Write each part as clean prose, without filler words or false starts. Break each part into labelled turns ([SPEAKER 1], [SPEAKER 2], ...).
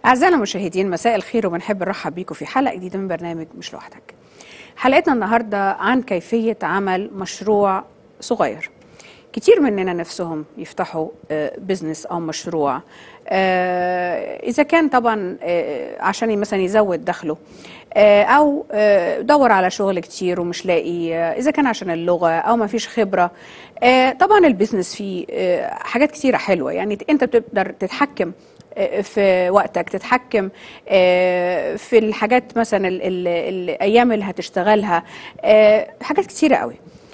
[SPEAKER 1] أعزائنا المشاهدين، مساء الخير وبنحب نرحب بيكم في حلقة جديدة من برنامج مش لوحدك. حلقتنا النهاردة عن كيفية عمل مشروع صغير. كتير مننا نفسهم يفتحوا بزنس أو مشروع، إذا كان طبعا عشان مثلا يزود دخله، أو دور على شغل كتير ومش لاقي، إذا كان عشان اللغة أو ما فيش خبرة. طبعا البزنس فيه حاجات كتيرة حلوة، يعني أنت بتقدر تتحكم في وقتك، تتحكم في الحاجات، مثلا الأيام اللي هتشتغلها، حاجات كتيرة قوي.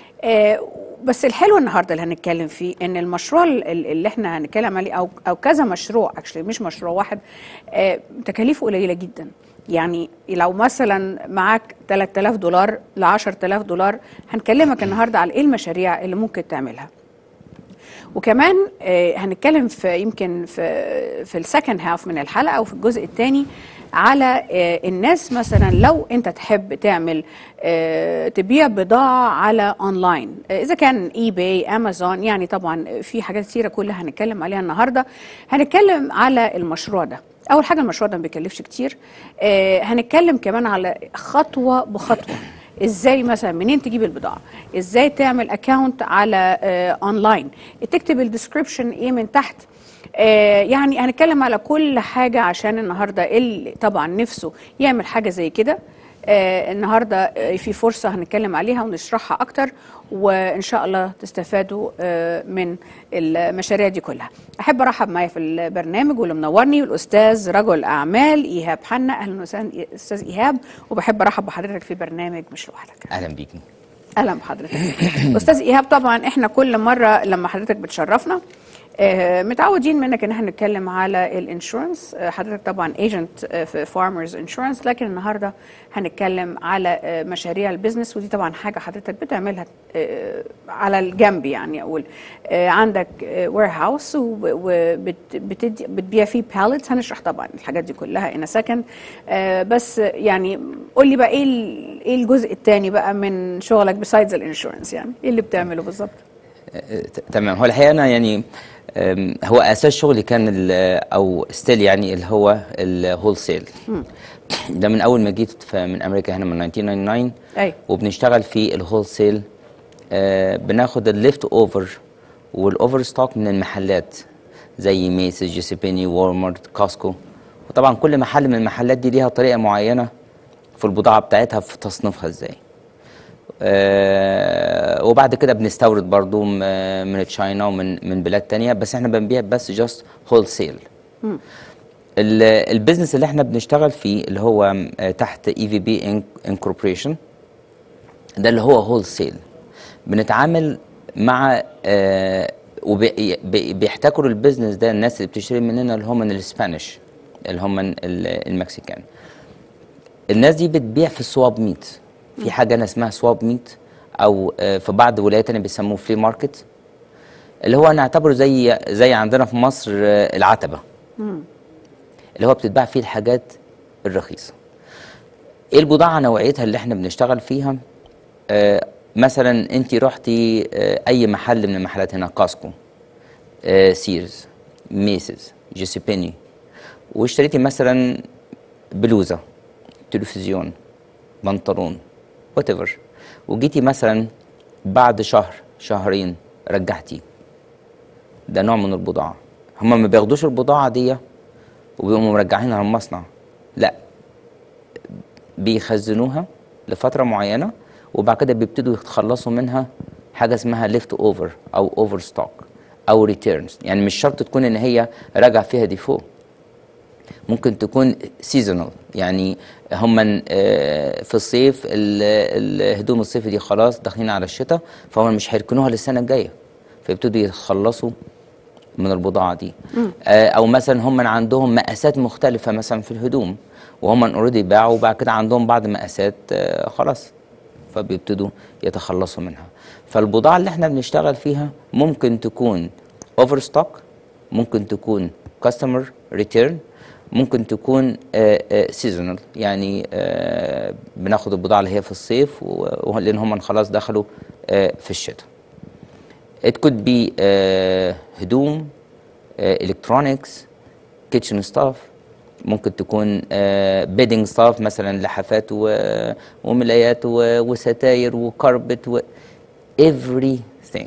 [SPEAKER 1] بس الحلو النهارده اللي هنتكلم فيه ان المشروع اللي احنا هنتكلم عليه او كذا مشروع، مش مشروع واحد، تكاليفه قليله جدا. يعني لو مثلا معاك $3000 ل $10000، هنكلمك النهارده على ايه المشاريع اللي ممكن تعملها. وكمان هنتكلم في يمكن في السكند هاف من الحلقه او في الجزء الثاني على الناس، مثلا لو انت تحب تعمل تبيع بضاعه على اونلاين، اذا كان اي باي، امازون، يعني طبعا في حاجات كثيره كلها هنتكلم عليها النهارده. هنتكلم على المشروع ده. اول حاجه، المشروع ده ما بيكلفش كتير. هنتكلم كمان على خطوه بخطوه، ازاي مثلا منين تجيب البضاعه، ازاي تعمل اكاونت على اونلاين، تكتب الديسكريبشن ايه من تحت. يعني هنتكلم على كل حاجه عشان النهارده اللي طبعا نفسه يعمل حاجه زي كده. النهارده في فرصه هنتكلم عليها ونشرحها اكتر، وان شاء الله تستفادوا من المشاريع دي كلها. احب ارحب معايا في البرنامج واللي منورني الاستاذ رجل اعمال ايهاب حنا. اهلا وسهلا استاذ ايهاب، وبحب ارحب بحضرتك في برنامج مش لوحدك.
[SPEAKER 2] اهلا بيكي.
[SPEAKER 1] اهلا بحضرتك. استاذ ايهاب، طبعا احنا كل مره لما حضرتك بتشرفنا متعودين منك ان احنا نتكلم على الانشورنس. حضرتك طبعا ايجنت في فارمرز انشورنس، لكن النهارده هنتكلم على مشاريع البيزنس، ودي طبعا حاجه حضرتك بتعملها على الجنب، يعني اقول عندك وير هاوس وبتبيع فيه باليتس. هنشرح طبعا الحاجات دي كلها ان سكند. بس يعني قول لي بقى ايه الجزء الثاني بقى من شغلك بسايدز الانشورنس، يعني ايه اللي بتعمله بالظبط؟
[SPEAKER 2] تمام. هو الحقيقه انا يعني هو اساس شغلي كان او ستيل يعني اللي هو الهول سيل. ده من اول ما جيت من امريكا هنا من 1999.
[SPEAKER 1] أي.
[SPEAKER 2] وبنشتغل في الهول سيل. بناخد الليفت اوفر والاوفر ستوك من المحلات زي ميسيس، جيسيبيني، وولمارت، كاسكو. وطبعا كل محل من المحلات دي ليها طريقه معينه في البضاعه بتاعتها في تصنيفها ازاي. وبعد كده بنستورد برضو من تشاينا ومن بلاد تانية، بس احنا بنبيع بس جاست هول سيل. البيزنس اللي احنا بنشتغل فيه اللي هو تحت اي في بي انكوربريشن، ده اللي هو هول سيل. بنتعامل مع وبيحتكروا البيزنس ده الناس اللي بتشتري مننا اللي هم من الاسبانيش، اللي هم المكسيكان. الناس دي بتبيع في السواب ميت. في حاجه انا اسمها سواب ميت، او في بعض الولايات تانية بيسموه فلي ماركت، اللي هو نعتبره زي عندنا في مصر العتبه، اللي هو بتتباع فيه الحاجات الرخيصه. ايه البضاعه نوعيتها اللي احنا بنشتغل فيها؟ مثلا انت رحتي اي محل من المحلات هنا، كاسكو، سيرز، ميسيس، جيسيبيني، واشتريتي مثلا بلوزه، تلفزيون، بنطلون، whatever، وجيتي مثلا بعد شهر شهرين رجعتي، ده نوع من البضاعة. هما ما بياخدوش البضاعة دي وبيقوموا مرجعينها للمصنع، لا، بيخزنوها لفترة معينة وبعد كده بيبتدوا يتخلصوا منها حاجة اسمها ليفت اوفر او اوفر ستوك او ريتيرنز. يعني مش شرط تكون ان هي راجع فيها ديفو، ممكن تكون سيزونال. يعني هم في الصيف الهدوم الصيفي دي خلاص داخلين على الشتاء، فهم مش هيركنوها للسنه الجايه، فيبتدوا يتخلصوا من البضاعه دي. او مثلا هم عندهم مقاسات مختلفه مثلا في الهدوم، وهم اوريدي باعوا وبعد كده عندهم بعض مقاسات خلاص، فبيبتدوا يتخلصوا منها. فالبضاعه اللي احنا بنشتغل فيها ممكن تكون اوفر ستوك، ممكن تكون كاستمر ريتيرن، ممكن تكون سيزونال، يعني بناخد البضاعه اللي هي في الصيف لان هم خلاص دخلوا في الشتاء. It could be هدوم، electronics, kitchen stuff، ممكن تكون بيدنج ستاف مثلا لحافات وملايات وستاير وكاربت everything.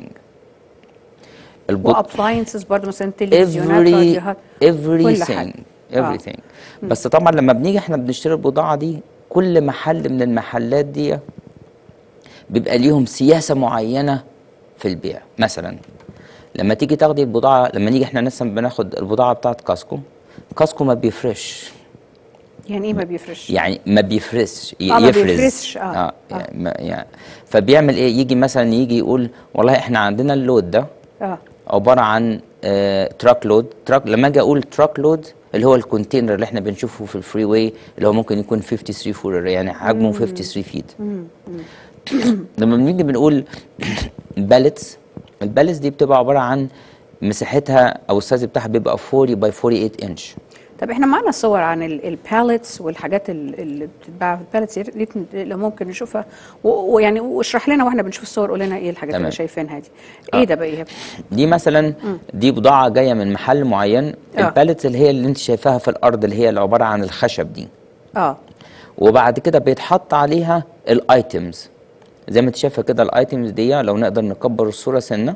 [SPEAKER 1] وابلاينسز برضه مثلا تلفزيونات، راديوهات، كل حاجه.
[SPEAKER 2] everything. بس طبعا لما بنيجي احنا بنشتري البضاعه دي، كل محل من المحلات دي بيبقى ليهم سياسه معينه في البيع. مثلا لما تيجي تاخدي البضاعه، لما نيجي احنا مثلا بناخد البضاعه بتاعت كاسكو ما بيفرش.
[SPEAKER 1] يعني ايه ما بيفرش؟
[SPEAKER 2] يعني ما بيفرش،
[SPEAKER 1] ما بيفرش.
[SPEAKER 2] يعني فبيعمل ايه؟ يجي مثلا يقول والله احنا عندنا اللود ده عباره عن تراك لود. لما اجي اقول تراك لود اللي هو الكونتينر اللي احنا بنشوفه في الفري واي، اللي هو ممكن يكون 53 فوتر، يعني حجمه 53 فيت. لما بنيجي بنقول باليتس، الباليتس دي بتبقى عباره عن مساحتها او السايز بتاعها بيبقى 40 باي 48 انش.
[SPEAKER 1] طب احنا معانا صور عن الباليتس والحاجات اللي بتتباع في الباليتس، لو ممكن نشوفها ويعني واشرح لنا واحنا بنشوف الصور، قول لنا ايه الحاجات اللي شايفينها دي. ايه ده بقى؟ ايه
[SPEAKER 2] دي مثلا؟ دي بضاعه جايه من محل معين. الباليتس اللي هي اللي انت شايفاها في الارض، اللي هي اللي عباره عن الخشب دي. وبعد كده بيتحط عليها الايتمز زي ما انت شايفه كده. الايتمز دي لو نقدر نكبر الصوره سنه،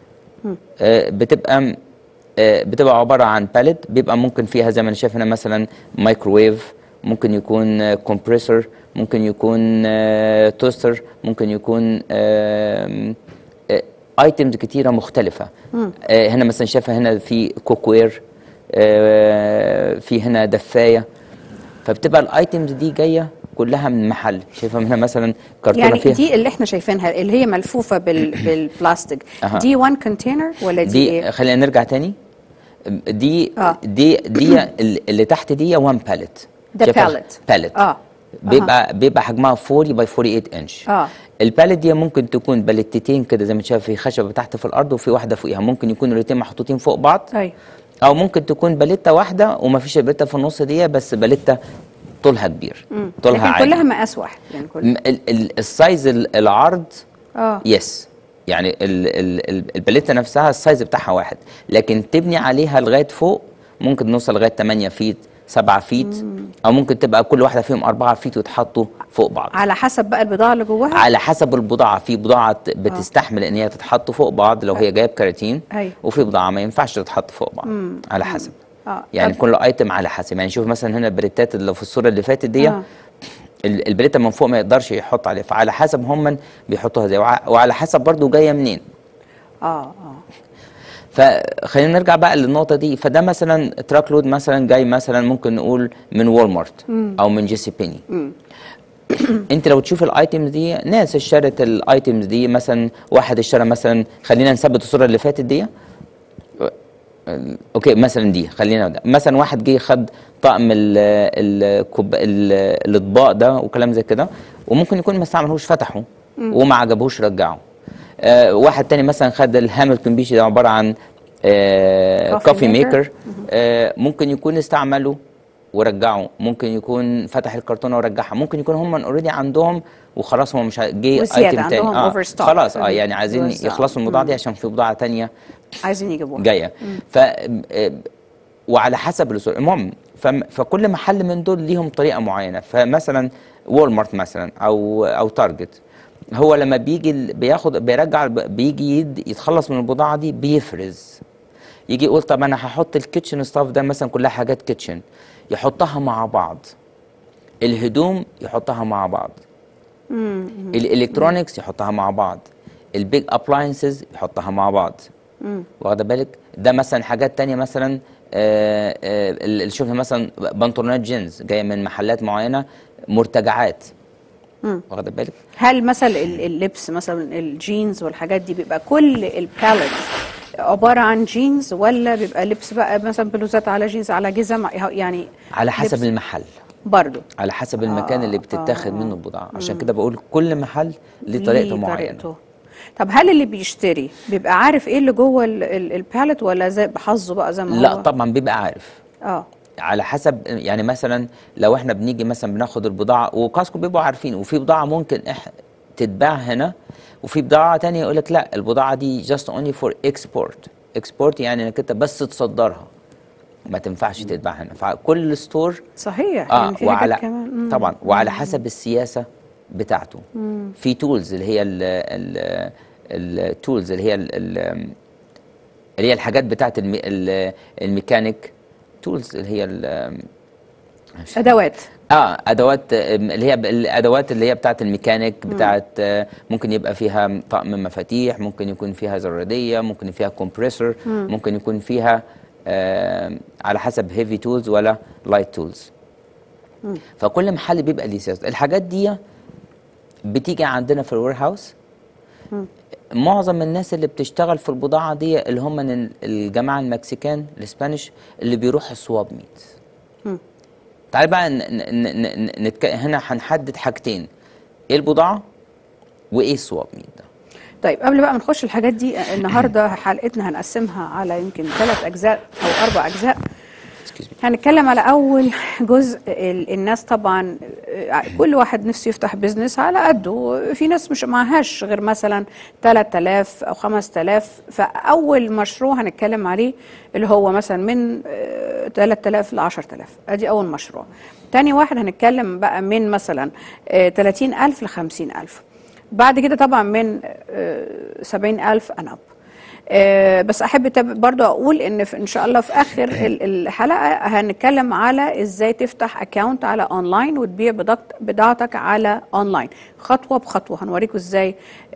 [SPEAKER 2] بتبقى عباره عن باليت، بيبقى ممكن فيها زي ما انا شايف هنا مثلا مايكروويف، ممكن يكون كومبريسور، ممكن يكون توستر، ممكن يكون ايتمز كتيره مختلفه. هنا مثلا شايفه هنا في كوكوير، في هنا دفايه. فبتبقى الايتمز دي جايه كلها من محل. شايفه هنا مثلا كرتونه
[SPEAKER 1] يعني
[SPEAKER 2] فيها
[SPEAKER 1] دي اللي احنا شايفينها اللي هي ملفوفه بالبلاستيك دي 1 كونتينر ولا دي ايه؟
[SPEAKER 2] خلينا نرجع تاني. دي اللي تحت دي 1 باليت.
[SPEAKER 1] ده باليت
[SPEAKER 2] بيبقى حجمها 40 باي 48 انش. الباليت دي ممكن تكون باليتتين كده زي ما شايف، في خشبه تحت في الارض وفي واحده فوقيها. ممكن يكون الريتين محطوطين فوق بعض. او ممكن تكون باليته واحده وما فيش باليته في النص دي، بس باليته طولها كبير، طولها
[SPEAKER 1] لكن
[SPEAKER 2] عادي.
[SPEAKER 1] كلها مقاس واحد يعني
[SPEAKER 2] السايز العرض يس، يعني الباليته نفسها السايز بتاعها واحد، لكن تبني عليها لغايه فوق ممكن نوصل لغايه 8 فيت 7 فيت، او ممكن تبقى كل واحده فيهم 4 فيت ويتحطوا فوق بعض
[SPEAKER 1] على حسب بقى البضاعه اللي جواها.
[SPEAKER 2] على حسب البضاعه. في بضاعه بتستحمل ان هي تتحط فوق بعض لو هي جايه بكراتين، وفي بضاعه ما ينفعش تتحط فوق بعض على حسب. يعني كل ايتم على حسب. يعني شوف مثلا هنا البريتات اللي في الصوره اللي فاتت دي، البريته من فوق ما يقدرش يحط عليها، فعلى حسب هم بيحطوها ازاي، وعلى حسب برضو جايه منين. فخلينا نرجع بقى للنقطه دي. فده مثلا تراك لود مثلا جاي مثلا ممكن نقول من وولمارت او من جيسي بيني. انت لو تشوف الايتمز دي، ناس اشترت الايتمز دي. مثلا واحد اشترى مثلا، خلينا نثبت الصوره اللي فاتت دي. اوكي مثلا دي، خلينا مثلا واحد جه خد طقم الاطباق ده وكلام زي كده، وممكن يكون ما استعملهوش، فتحه وما عجبهوش رجعه. واحد تاني مثلا خد الهامilton بيش ده عباره عن كوفي ميكر، ممكن يكون استعمله ورجعه، ممكن يكون فتح الكرتونه ورجعها، ممكن يكون هم اوريدي عندهم وخلاص هم مش جه ايتم تاني خلاص يعني عايزين يخلصوا البضاعه دي عشان في بضاعه تانيه
[SPEAKER 1] عايزين يجيبوها
[SPEAKER 2] جايه. وعلى حسب الاسعار. المهم فكل محل من دول ليهم طريقه معينه. فمثلا وولمارت مثلا او تارجت، هو لما بيجي بيرجع، بيجي يتخلص من البضاعه دي بيفرز. يجي يقول طب انا هحط الكيتشن ستاف ده مثلا كلها حاجات كيتشن، يحطها مع بعض. الهدوم يحطها مع بعض، الالكترونيكس يحطها مع بعض، البيج ابلاينسز يحطها مع بعض. واخده بالك؟ ده مثلا حاجات تانية مثلا اللي شفنا مثلا بنطلونات جينز جايه من محلات معينه، مرتجعات. واخده بالك؟
[SPEAKER 1] هل مثلا اللبس مثلا الجينز والحاجات دي بيبقى كل الباليت عباره عن جينز، ولا بيبقى لبس بقى مثلا بلوزات على جينز على جزم؟ يعني
[SPEAKER 2] على حسب المحل
[SPEAKER 1] برضو،
[SPEAKER 2] على حسب المكان اللي بتتاخد منه البضاعه. عشان كده بقول كل محل ليه طريقته معينه.
[SPEAKER 1] طب هل اللي بيشتري بيبقى عارف ايه اللي جوه الباليت، ولا زي بحظه بقى زي ما هو؟
[SPEAKER 2] لا طبعا بيبقى عارف. على حسب. يعني مثلا لو احنا بنيجي مثلا بناخد البضاعه، وكاسكو بيبقوا عارفين، وفي بضاعه ممكن تتباع هنا، وفي بضاعه تانية يقول لك لا البضاعه دي just only for export. يعني انك انت بس تصدرها، ما تنفعش تتباع هنا. فكل ستور
[SPEAKER 1] صحيح يعني في
[SPEAKER 2] وعلى
[SPEAKER 1] حاجات كمان
[SPEAKER 2] طبعا وعلى حسب السياسه بتاعته. في تولز اللي هي التولز اللي هي الحاجات بتاعت الميكانيك تولز اللي هي
[SPEAKER 1] ادوات
[SPEAKER 2] ادوات اللي هي الادوات اللي هي بتاعت الميكانيك بتاعت ممكن يبقى فيها طقم مفاتيح، ممكن يكون فيها زراديه، ممكن فيها كومبريسور، ممكن يكون فيها على حسب هيفي تولز ولا لايت تولز. فكل محل بيبقى ليه سياسه. الحاجات دي بتيجي عندنا في الوير هاوس. معظم الناس اللي بتشتغل في البضاعه دي اللي هم الجماعه المكسيكان الاسبانيش اللي بيروحوا السواب ميت. تعال بقى هنا هنحدد حاجتين، ايه البضاعه وايه السواب ميت ده.
[SPEAKER 1] طيب قبل بقى ما نخش الحاجات دي، النهارده حلقتنا هنقسمها على يمكن 3 أجزاء أو 4 أجزاء. هنتكلم على أول جزء. الناس طبعا كل واحد نفسه يفتح بيزنس على قده، في ناس مش معهاش غير مثلا 3000 أو 5000. فأول مشروع هنتكلم عليه اللي هو مثلا من 3000 ل 10000، أدي أول مشروع. تاني واحد هنتكلم بقى من مثلا 30000 ل 50000. بعد كده طبعا من 70000 أناب. بس أحب برضو أقول إن شاء الله في آخر الحلقة هنتكلم على إزاي تفتح أكاونت على أونلاين وتبيع بضاعتك على أونلاين خطوة بخطوة. هنوريكم إزاي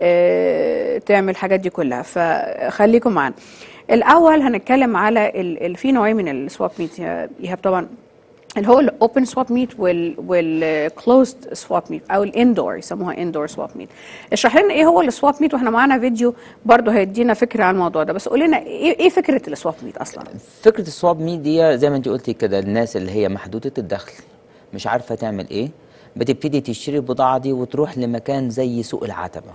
[SPEAKER 1] تعمل الحاجات دي كلها، فخليكم معنا. الأول هنتكلم على في نوعين من السواب ميت. يهاب طبعا اللي هو الاوبن سواب ميت والكلوزد سواب ميت او الاندور، يسموها اندور سواب ميت. اشرح لنا ايه هو السواب ميت، واحنا معانا فيديو برضه هيدينا فكره عن الموضوع ده. بس قول لنا ايه فكره السواب ميت اصلا؟
[SPEAKER 2] فكره السواب ميت دي زي ما انت قلتي كده، الناس اللي هي محدوده الدخل مش عارفه تعمل ايه، بتبتدي تشتري البضاعه دي وتروح لمكان زي سوق العتبه.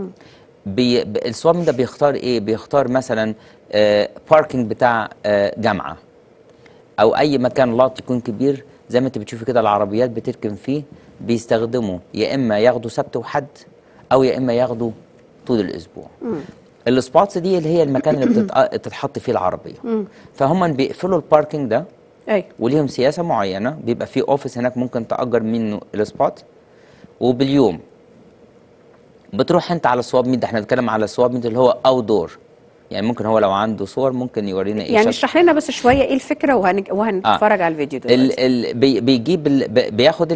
[SPEAKER 2] السواب ميت ده بيختار ايه؟ بيختار مثلا باركينج بتاع جامعه او اي مكان لاط يكون كبير زي ما انت بتشوفي كده، العربيات بتركن فيه. بيستخدموا يا اما ياخدوا سبت وحد او يا اما ياخدوا طول الاسبوع. السبوتس دي اللي هي المكان اللي بتتحط فيه العربيه. فهم بيقفلوا الباركينج ده وليهم سياسه معينه. بيبقى في اوفيس هناك ممكن تاجر منه السبوت، وباليوم بتروح انت على السواب ميت ده. احنا بنتكلم على السواب ميت اللي هو اوت دور، يعني ممكن هو لو عنده صور ممكن يورينا ايه.
[SPEAKER 1] يعني اشرح لنا بس شويه ايه الفكره وهنتفرج على الفيديو دلوقتي.
[SPEAKER 2] بيجيب بياخد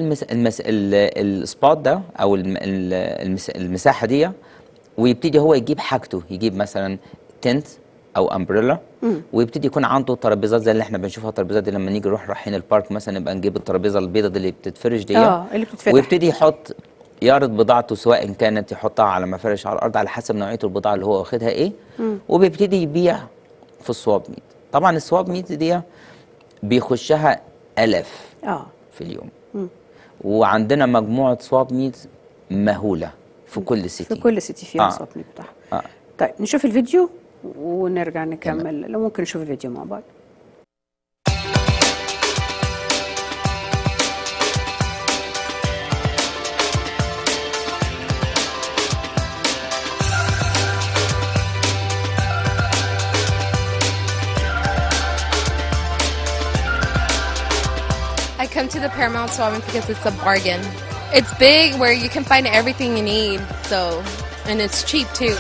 [SPEAKER 2] السبوت ده او المساحه دي، ويبتدي هو يجيب حاجته. يجيب مثلا تنت او امبريلا، ويبتدي يكون عنده ترابيزات زي اللي احنا بنشوفها. الترابيزات دي لما نيجي نروح رايحين البارك مثلا نبقى نجيب الترابيزه البيضاء دي اللي بتتفرش دي،
[SPEAKER 1] اللي بتتفتح،
[SPEAKER 2] ويبتدي يحط يعرض بضاعته، سواء كانت يحطها على مفارش على الارض على حسب نوعيه البضاعه اللي هو واخدها ايه. وبيبتدي يبيع في السواب ميت. طبعا السواب ميت دي بيخشها 1000 في اليوم. وعندنا مجموعه سواب ميت مهوله في كل سيتي.
[SPEAKER 1] في كل سيتي فيها سواب ميت بتاعها. طيب نشوف الفيديو ونرجع نكمل. لو ممكن نشوف الفيديو مع بعض.
[SPEAKER 3] I come to the Paramount Swap because it's a bargain. It's big where you can find everything you need, and it's cheap too.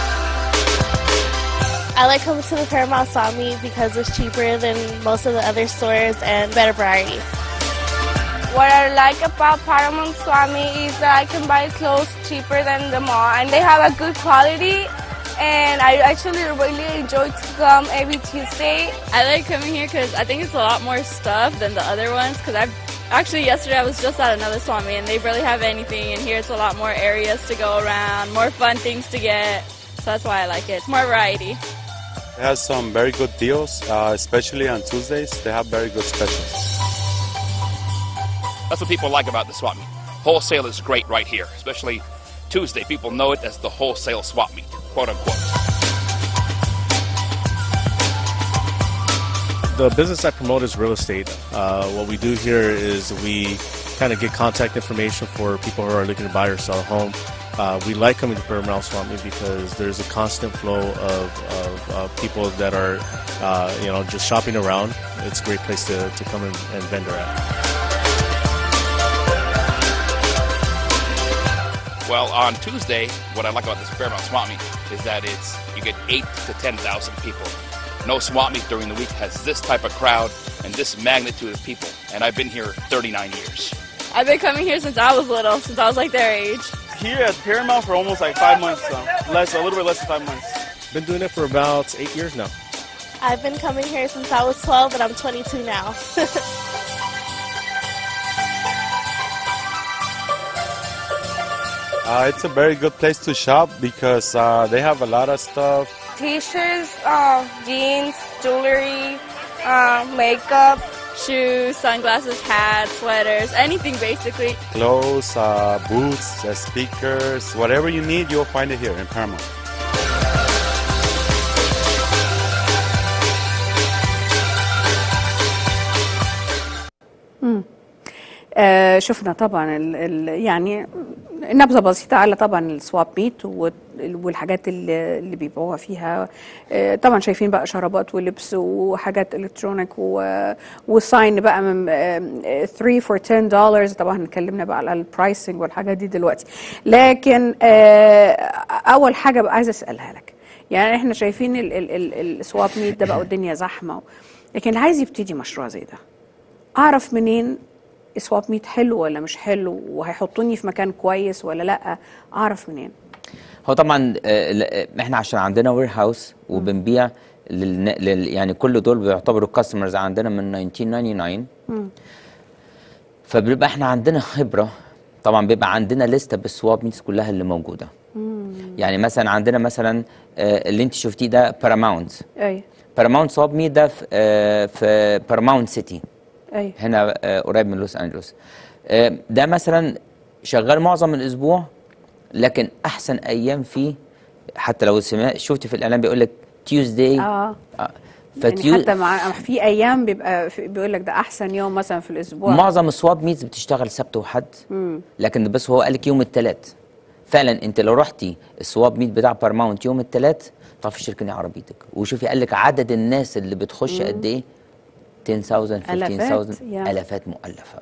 [SPEAKER 4] I like coming to the Paramount Swap Meet because it's cheaper than most of the other stores and better variety.
[SPEAKER 5] What I like about Paramount Swap Meet is that I can buy clothes cheaper than the mall, and they have a good quality. And I actually really enjoy to come every Tuesday.
[SPEAKER 6] I like coming here because I think it's a lot more stuff than the other ones. Because yesterday I was just at another swap meet and they barely have anything. And here it's a lot more areas to go around, more fun things to get. So that's why I like it. It's more variety.
[SPEAKER 7] It has some very good deals, especially on Tuesdays. They have very good specials.
[SPEAKER 8] That's what people like about the swap meet. Wholesale is great right here, especially Tuesday. People know it as the wholesale swap meet, quote unquote.
[SPEAKER 9] The business I promote is real estate. What we do here is we kind of get contact information for people who are looking to buy or sell a home. We like coming to Paramount Swap Meet because there's a constant flow of people that are, just shopping around. It's a great place to come and vendor at.
[SPEAKER 8] Well, on Tuesday, what I like about this Paramount Swap Meet is that you get 8 to 10,000 people. No swap meet during the week has this type of crowd and this magnitude of people. And I've been here 39 years.
[SPEAKER 6] I've been coming here since I was little, since I was like their age.
[SPEAKER 10] Here at Paramount for almost like 5 months, a little bit less than 5 months.
[SPEAKER 9] Been doing it for about 8 years now.
[SPEAKER 4] I've been coming here since I was 12, and I'm 22 now.
[SPEAKER 7] It's a very good place to shop because they have a lot of stuff.
[SPEAKER 5] T-shirts, jeans, jewelry, makeup,
[SPEAKER 6] shoes, sunglasses, hats, sweaters, anything basically.
[SPEAKER 7] Clothes, boots, speakers, whatever you need, you'll find it here in Paramount.
[SPEAKER 1] شفنا طبعا يعني نبذه بسيطه على طبعا السواب ميت والحاجات اللي بيبيعوها فيها. طبعا شايفين بقى شرابات ولبس وحاجات الكترونيك وساين بقى من 3 for $10. طبعا اتكلمنا بقى على البرايسنج والحاجات دي دلوقتي. لكن اول حاجه بقى عايزه اسالها لك، يعني احنا شايفين السواب ميت ده بقى والدنيا زحمه، لكن اللي عايز يبتدي مشروع زي ده اعرف منين سواب ميت حلو ولا مش حلو، وهيحطوني في مكان كويس ولا لا؟ اعرف منين؟
[SPEAKER 2] هو طبعا احنا عشان عندنا وير هاوس وبنبيع يعني كل دول بيعتبروا كاستمرز عندنا من 1999. فبيبقى احنا عندنا خبره. طبعا بيبقى عندنا لسته بالسواب ميتس كلها اللي موجوده. يعني مثلا عندنا مثلا اللي انت شفتيه ده باراماونت.
[SPEAKER 1] ايوه
[SPEAKER 2] باراماونت سواب ميت ده في باراماونت سيتي.
[SPEAKER 1] أيوة.
[SPEAKER 2] هنا قريب من لوس أنجلوس. ده مثلا شغال معظم الأسبوع، لكن أحسن أيام فيه حتى لو شفت في الإعلان بيقول لك تيوزداي.
[SPEAKER 1] يعني حتى في أيام بيقول لك ده أحسن يوم مثلا في الأسبوع.
[SPEAKER 2] معظم السواب ميتس بتشتغل سبت وحد، لكن بس هو قال لك يوم الثلاث. فعلا أنت لو رحتي السواب ميت بتاع بارماونت يوم الثلاث تعرفي تركني عربيتك وشوفي قال لك عدد الناس اللي بتخش قد إيه. 10,000 15,000 ألفات مؤلفة.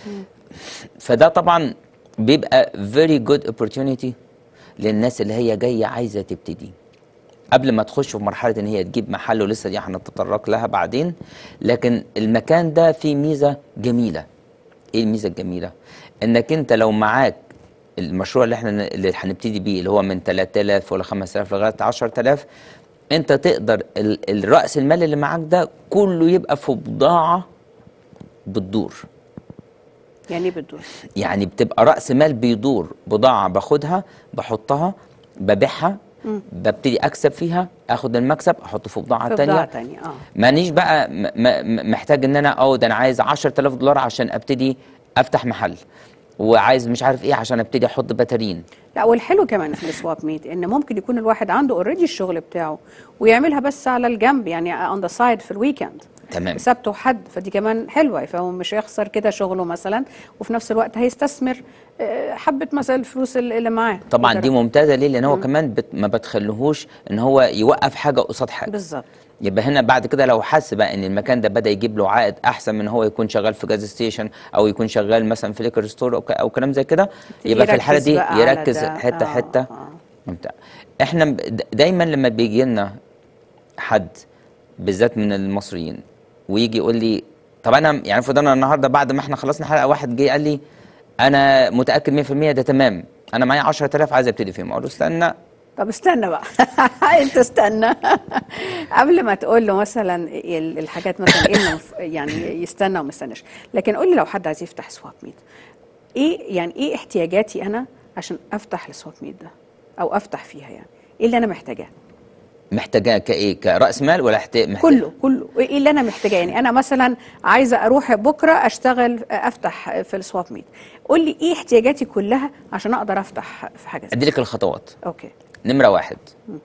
[SPEAKER 2] فده طبعا بيبقى very good opportunity للناس اللي هي جاية عايزة تبتدي قبل ما تخش في مرحلة ان هي تجيب محل، ولسه دي هنتطرق لها بعدين. لكن المكان ده فيه ميزة جميلة. ايه الميزة الجميلة؟ انك انت لو معاك المشروع اللي هنبتدي بيه اللي هو من 3,000 ولا 5,000 لغاية 10,000، انت تقدر الرأس المال اللي معاك ده كله يبقى في بضاعة بتدور.
[SPEAKER 1] يعني ايه بتدور؟
[SPEAKER 2] يعني بتبقى رأس مال بيدور، بضاعة باخدها بحطها ببيعها ببتدي اكسب فيها، اخد المكسب احطه في بضاعة تانية. مانيش بقى محتاج ان انا ده انا عايز $10,000 عشان ابتدي افتح محل، وعايز مش عارف ايه عشان ابتدي احط باترين.
[SPEAKER 1] لا والحلو كمان في السواب ميت ان ممكن يكون الواحد عنده اوريدي الشغل بتاعه ويعملها بس على الجنب، يعني اون ذا سايد في الويكند.
[SPEAKER 2] تمام.
[SPEAKER 1] سبت وحد، فدي كمان حلوه، فهو مش هيخسر كده شغله مثلا، وفي نفس الوقت هيستثمر حبه مثلا الفلوس اللي معاه.
[SPEAKER 2] طبعا دي ممتازه ليه؟ لان هو كمان ما بتخليهوش ان هو يوقف حاجه قصاد حاجه.
[SPEAKER 1] بالظبط.
[SPEAKER 2] يبقى هنا بعد كده لو حس بقى ان المكان ده بدا يجيب له عائد احسن من هو يكون شغال في جاز ستيشن او يكون شغال مثلا في ليكر ستور او كلام زي كده، يبقى في الحاله دي يركز حته حته. ممتاز. احنا دايما لما بيجي لنا حد بالذات من المصريين ويجي يقول لي طب انا يعني المفروض انا النهارده بعد ما احنا خلصنا حلقه واحد جه قال لي انا متاكد 100% ده تمام، انا معايا 10,000 عايز ابتدي فيهم. اقول له استنى.
[SPEAKER 1] طب استنى بقى انت استنى قبل ما تقول له مثلا الحاجات مثلا ايه يعني يستنى وما يستناش، لكن قول لي لو حد عايز يفتح سواب ميت، ايه احتياجاتي انا عشان افتح السواب ميت ده او افتح فيها؟ يعني ايه اللي انا محتاجاه؟
[SPEAKER 2] محتاجاه كايه؟ كراس مال ولا
[SPEAKER 1] كله ايه اللي انا محتاجاه؟ يعني انا مثلا عايزه اروح بكره اشتغل افتح في السواب ميت، قول لي ايه احتياجاتي كلها عشان اقدر افتح في حاجه زي
[SPEAKER 2] ادي لك الخطوات.
[SPEAKER 1] اوكي.
[SPEAKER 2] نمره 1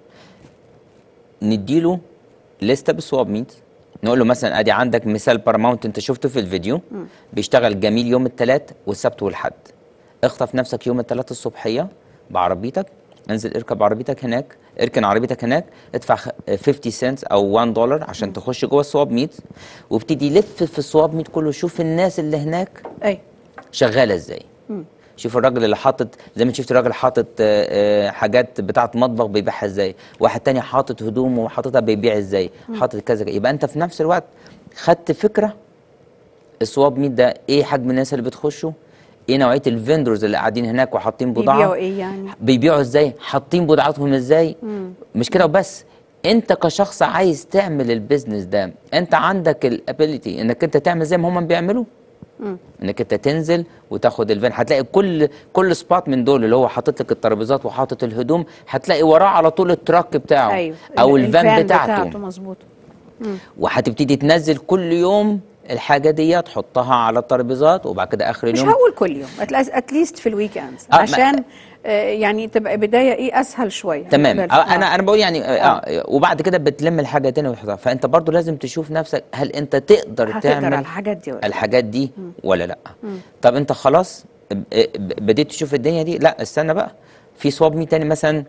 [SPEAKER 2] نديله لسته بالسواب ميت، نقول له مثلا ادي عندك مثال باراماونت انت شفته في الفيديو بيشتغل جميل يوم الثلاث والسبت والحد، اخطف نفسك يوم الثلاث الصبحيه بعربيتك، انزل اركب عربيتك هناك، اركن عربيتك هناك، ادفع 50 سنت او 1 دولار عشان تخش جوه السواب ميت، وابتدي يلف في السواب ميت كله، شوف الناس اللي هناك شغاله ازاي. شوف الراجل اللي حاطط، زي ما شفت الراجل حاطط حاجات بتاعه مطبخ بيبيعها ازاي، واحد تاني حاطط هدوم وحاططها بيبيع ازاي، حاطط كذا. يبقى انت في نفس الوقت خدت فكره السواب ميت ده ايه حجم الناس اللي بتخشوا، ايه نوعيه الفندرز اللي قاعدين هناك وحاطين بضاعه،
[SPEAKER 1] بيبيعوا ايه يعني،
[SPEAKER 2] بيبيعوا ازاي، حاطين بضاعتهم ازاي. مش كده وبس، انت كشخص عايز تعمل البيزنس ده، انت عندك الابيليتي انك انت تعمل زي ما هم بيعملوا، انك انت تنزل وتاخد الفان. هتلاقي كل سبوت من دول اللي هو حاطط لك الترابيزات وحاطط الهدوم، هتلاقي وراه على طول التراك بتاعه.
[SPEAKER 1] أيوة.
[SPEAKER 2] او الفان بتاعته
[SPEAKER 1] مظبوط.
[SPEAKER 2] وهتبتدي تنزل كل يوم الحاجه دي تحطها على الترابيزات، وبعد كده اخر اليوم
[SPEAKER 1] مش هقول كل يوم، اتليست في الويكندز عشان يعني تبقى بدايه ايه اسهل شويه.
[SPEAKER 2] تمام. انا بقول يعني وبعد كده بتلم الحاجه تاني وتحطها. فانت برضو لازم تشوف نفسك، هل انت تقدر تعمل الحاجات دي ولا لا. طب انت خلاص بديت تشوف الدنيا دي، لا استنى بقى، في سواب ميت تاني مثلا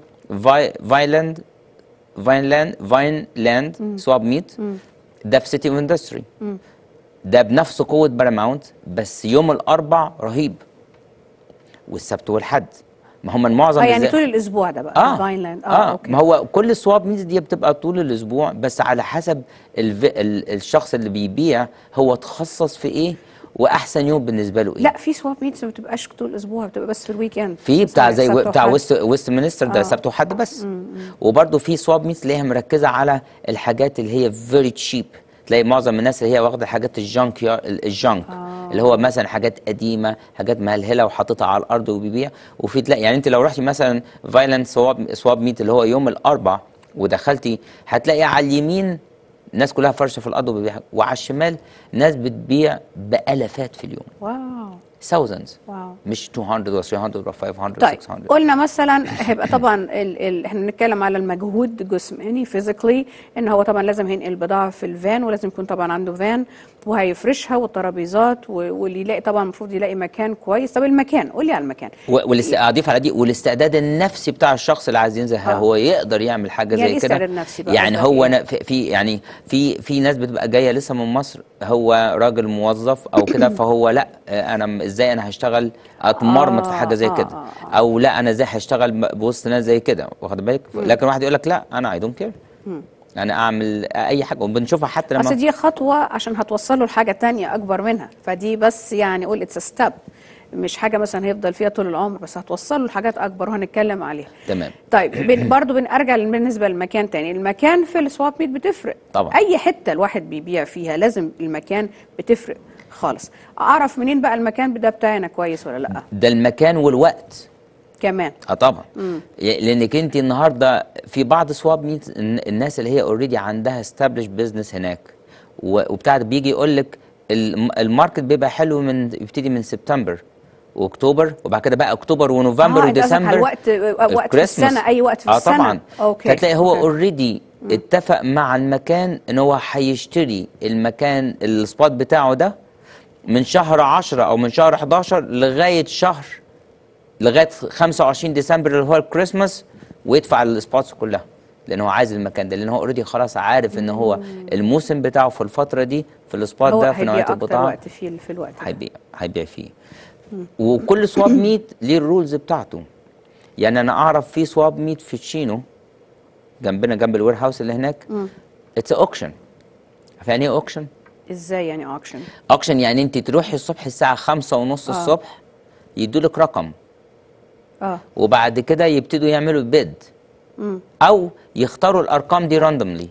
[SPEAKER 2] فاينلاند سواب ميت، ده في سيتي اوف اندستري، ده بنفس قوه باراماونت، بس يوم الاربع رهيب والسبت والحد. ما هم معظم
[SPEAKER 1] يعني طول الاسبوع ده بقى فاينلاند.
[SPEAKER 2] أوكي. ما هو كل السواب ميتس دي بتبقى طول الاسبوع، بس على حسب الشخص اللي بيبيع هو تخصص في ايه واحسن يوم بالنسبه له ايه.
[SPEAKER 1] لا في سواب ميتس ما بتبقاش طول الاسبوع، بتبقى بس في الويكند.
[SPEAKER 2] في بتاع زي بتاع ويست مينستر ده سبت وحد بس. وبرده في سواب ميتس اللي هي مركزه على الحاجات اللي هي فيري تشيب، تلاقي معظم الناس اللي هي واخده حاجات الجانك اللي هو مثلا حاجات قديمه، حاجات مهلهله وحاططها على الارض وبيبيع. وفي تلاقي يعني انت لو رحتي مثلا فايلنت سواب ميت اللي هو يوم الاربع ودخلتي، هتلاقي على اليمين الناس كلها فرشه في الارض وبيبيع، وعلى الشمال ناس بتبيع بالافات في اليوم.
[SPEAKER 1] واو.
[SPEAKER 2] thousands.
[SPEAKER 1] واو.
[SPEAKER 2] مش 200 و 300 و 500
[SPEAKER 1] طيب
[SPEAKER 2] 600.
[SPEAKER 1] قلنا مثلا هيبقى طبعا احنا بنتكلم على المجهود جسماني فيزيكلي، ان هو طبعا لازم هينقل البضاعه في الفان، ولازم يكون طبعا عنده فان وهيفرشها والترابيزات، واللي يلاقي طبعا المفروض يلاقي مكان كويس. طب المكان، قولي على المكان.
[SPEAKER 2] اضيف على دي والاستعداد النفسي بتاع الشخص اللي عايز ينزل، هو يقدر يعمل حاجه
[SPEAKER 1] يعني
[SPEAKER 2] زي كده. يعني هو في ناس بتبقى جايه لسه من مصر، هو راجل موظف او كده، فهو لا انا ازاي انا هشتغل اتمرمط في حاجه زي كده، او لا انا ازاي هشتغل بوسط ناس زي كده، واخد بالك. لكن واحد يقول لك لا انا اي دونت كير، انا اعمل اي حاجه. وبنشوفها حتى لما
[SPEAKER 1] اصل دي خطوه عشان هتوصله لحاجه تانية اكبر منها، فدي بس يعني قول اتس ستيب، مش حاجه مثلا هيفضل فيها طول العمر، بس هتوصله لحاجات اكبر وهنتكلم عليها.
[SPEAKER 2] تمام.
[SPEAKER 1] طيب برضو بنرجع بالنسبه للمكان تاني، المكان في السواب ميت بتفرق
[SPEAKER 2] طبعا.
[SPEAKER 1] اي حته الواحد بيبيع فيها لازم المكان بتفرق خالص. اعرف منين بقى المكان ده بتاعنا كويس ولا لا؟
[SPEAKER 2] ده المكان والوقت
[SPEAKER 1] كمان.
[SPEAKER 2] طبعا. لانك انت النهارده في بعض سواب ميت الناس اللي هي اوريدي عندها استابليش بزنس هناك وبتاع، بيجي يقول لك الماركت بيبقى حلو يبتدي من سبتمبر واكتوبر، وبعد كده بقى اكتوبر ونوفمبر وديسمبر،
[SPEAKER 1] وقت في السنه، اي وقت في السنه.
[SPEAKER 2] طبعا.
[SPEAKER 1] اوكي.
[SPEAKER 2] فتلاقي هو اوريدي اتفق مع المكان ان هو هيشتري المكان السبوت بتاعه ده من شهر 10 او من شهر 11 لغايه 25 ديسمبر اللي هو الكريسماس، ويدفع السبوتس كلها، لان هو عايز المكان ده، لان هو اوريدي خلاص عارف ان هو الموسم بتاعه في الفتره دي في السبوت ده في نوعيه البضاعه
[SPEAKER 1] وقت في الوقت
[SPEAKER 2] هيبيع فيه. وكل سواب ميت ليه الرولز بتاعته. يعني انا اعرف في سواب ميت في تشينو جنبنا، جنب الوير هاوس اللي هناك، اتس اوكشن. يعني ايه اوكشن؟
[SPEAKER 1] ازاي يعني اوكشن؟
[SPEAKER 2] اوكشن يعني انت تروحي الصبح الساعه 5:30 الصبح، يدولك رقم، وبعد كده يبتدوا يعملوا بيد، او يختاروا الارقام دي راندوملي.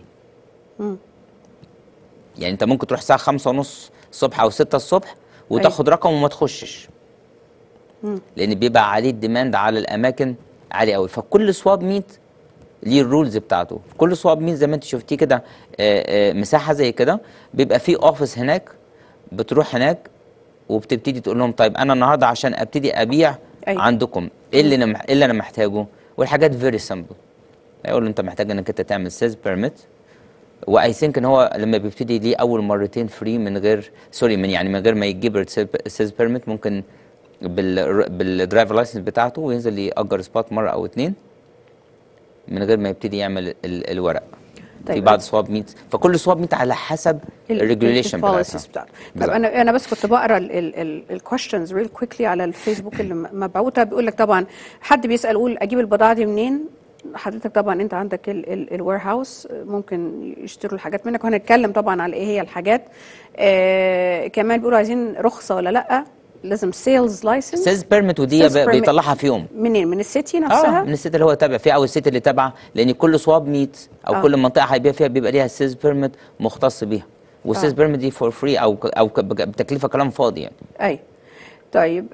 [SPEAKER 2] يعني انت ممكن تروح الساعه 5:30 الصبح او 6 الصبح وتاخد رقم وما تخشش، لان بيبقى عليه الديماند على الاماكن عالي قوي. فكل سواب ميت ليه الرولز بتاعته. في كل سواب ميت زي ما انت شفتيه كده مساحه زي كده، بيبقى فيه اوفيس هناك، بتروح هناك وبتبتدي تقول لهم طيب انا النهارده عشان ابتدي ابيع عندكم ايه اللي انا محتاجه، والحاجات فيري سمبل. يقول له انت محتاج انك انت تعمل سيلز بيرميت، واي ثينك ان هو لما بيبتدي ليه اول مرتين فري من غير من غير ما يجيب سيلز بيرميت، ممكن بالدرايفر لايسنس بتاعته وينزل يأجر سبوت مره او اتنين من غير ما يبتدي يعمل الورق.
[SPEAKER 1] طيب
[SPEAKER 2] في بعض سواب ميت، فكل سواب ميت على حسب الريجوليشن بتاعتها.
[SPEAKER 1] طب انا بس كنت بقرا الكويشنز ريل كويكلي على الفيسبوك اللي مبعوته، بيقول لك طبعا حد بيسال يقول اجيب البضاعه دي منين؟ حضرتك طبعا انت عندك الوير هاوس ممكن يشتروا الحاجات منك، وهنتكلم طبعا على ايه هي الحاجات. كمان بيقولوا عايزين رخصه ولا لا، لازم سيلز لايسنس،
[SPEAKER 2] سيلز بيرميت، ودي بيطلعها في يوم.
[SPEAKER 1] منين؟ من السيتي نفسها؟
[SPEAKER 2] من السيتي اللي هو تابع فيها او السيتي اللي تابعه، لان كل سواب ميت او كل منطقه هيبيع فيها بيبقى ليها سيلز بيرميت مختص بيها، والسيلز بيرميت دي فور فري او بتكلفه كلام فاضي يعني.
[SPEAKER 1] اي طيب.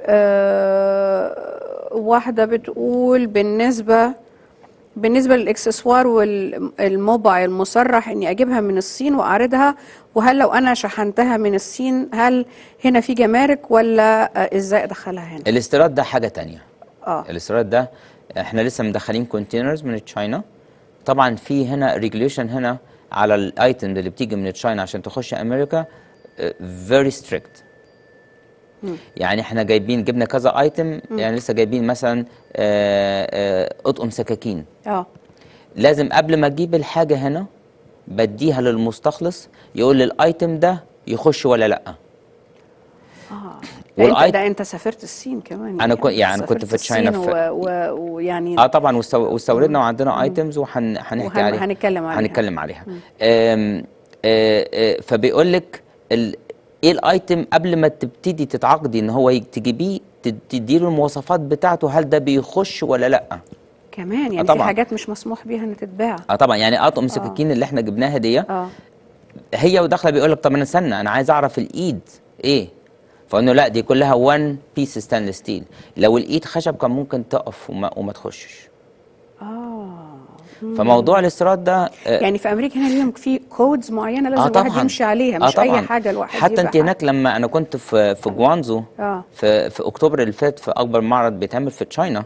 [SPEAKER 1] واحده بتقول بالنسبه للاكسسوار والموبايل مصرح اني اجيبها من الصين واعرضها، وهل لو انا شحنتها من الصين هل هنا في جمارك ولا ازاي ادخلها هنا؟
[SPEAKER 2] الاستيراد ده حاجه تانية. الاستيراد ده احنا لسه مدخلين كونتينرز من تشاينا، طبعا في هنا ريجوليشن هنا على الايتم اللي بتيجي من تشاينا عشان تخش امريكا فيري ستريكت. يعني احنا جبنا كذا ايتم، يعني لسه جايبين مثلا اطقم سكاكين. لازم قبل ما تجيب الحاجه هنا بديها للمستخلص يقول لي الايتم ده يخش ولا لا.
[SPEAKER 1] ده انت سافرت الصين كمان؟
[SPEAKER 2] انا كنت في تشاينا
[SPEAKER 1] ويعني
[SPEAKER 2] طبعا واستوردنا وعندنا ايتمز هنتكلم عليها. فبيقول لك ايه الايتم قبل ما تبتدي تتعاقدي ان هو تجيبيه تديله المواصفات بتاعته، هل ده بيخش ولا لا
[SPEAKER 1] كمان؟ يعني في حاجات مش مسموح بيها ان تتباع.
[SPEAKER 2] طبعا يعني اطقم السكاكين اللي احنا جبناها دي هي وداخله بيقول لك طب انا استنى انا عايز اعرف الايد ايه، فانه لا دي كلها 1 بيس ستانلس ستيل، لو الايد خشب كان ممكن تقف وما تخشش. فموضوع الاستيراد ده
[SPEAKER 1] يعني في امريكا هنا ليهم في كودز معينه لازم الواحد يمشي عليها، مش اي حاجه الواحد
[SPEAKER 2] حتى انت هناك لما انا كنت في جوانزو في اكتوبر اللي فات في اكبر معرض بيتعمل في تشاينا،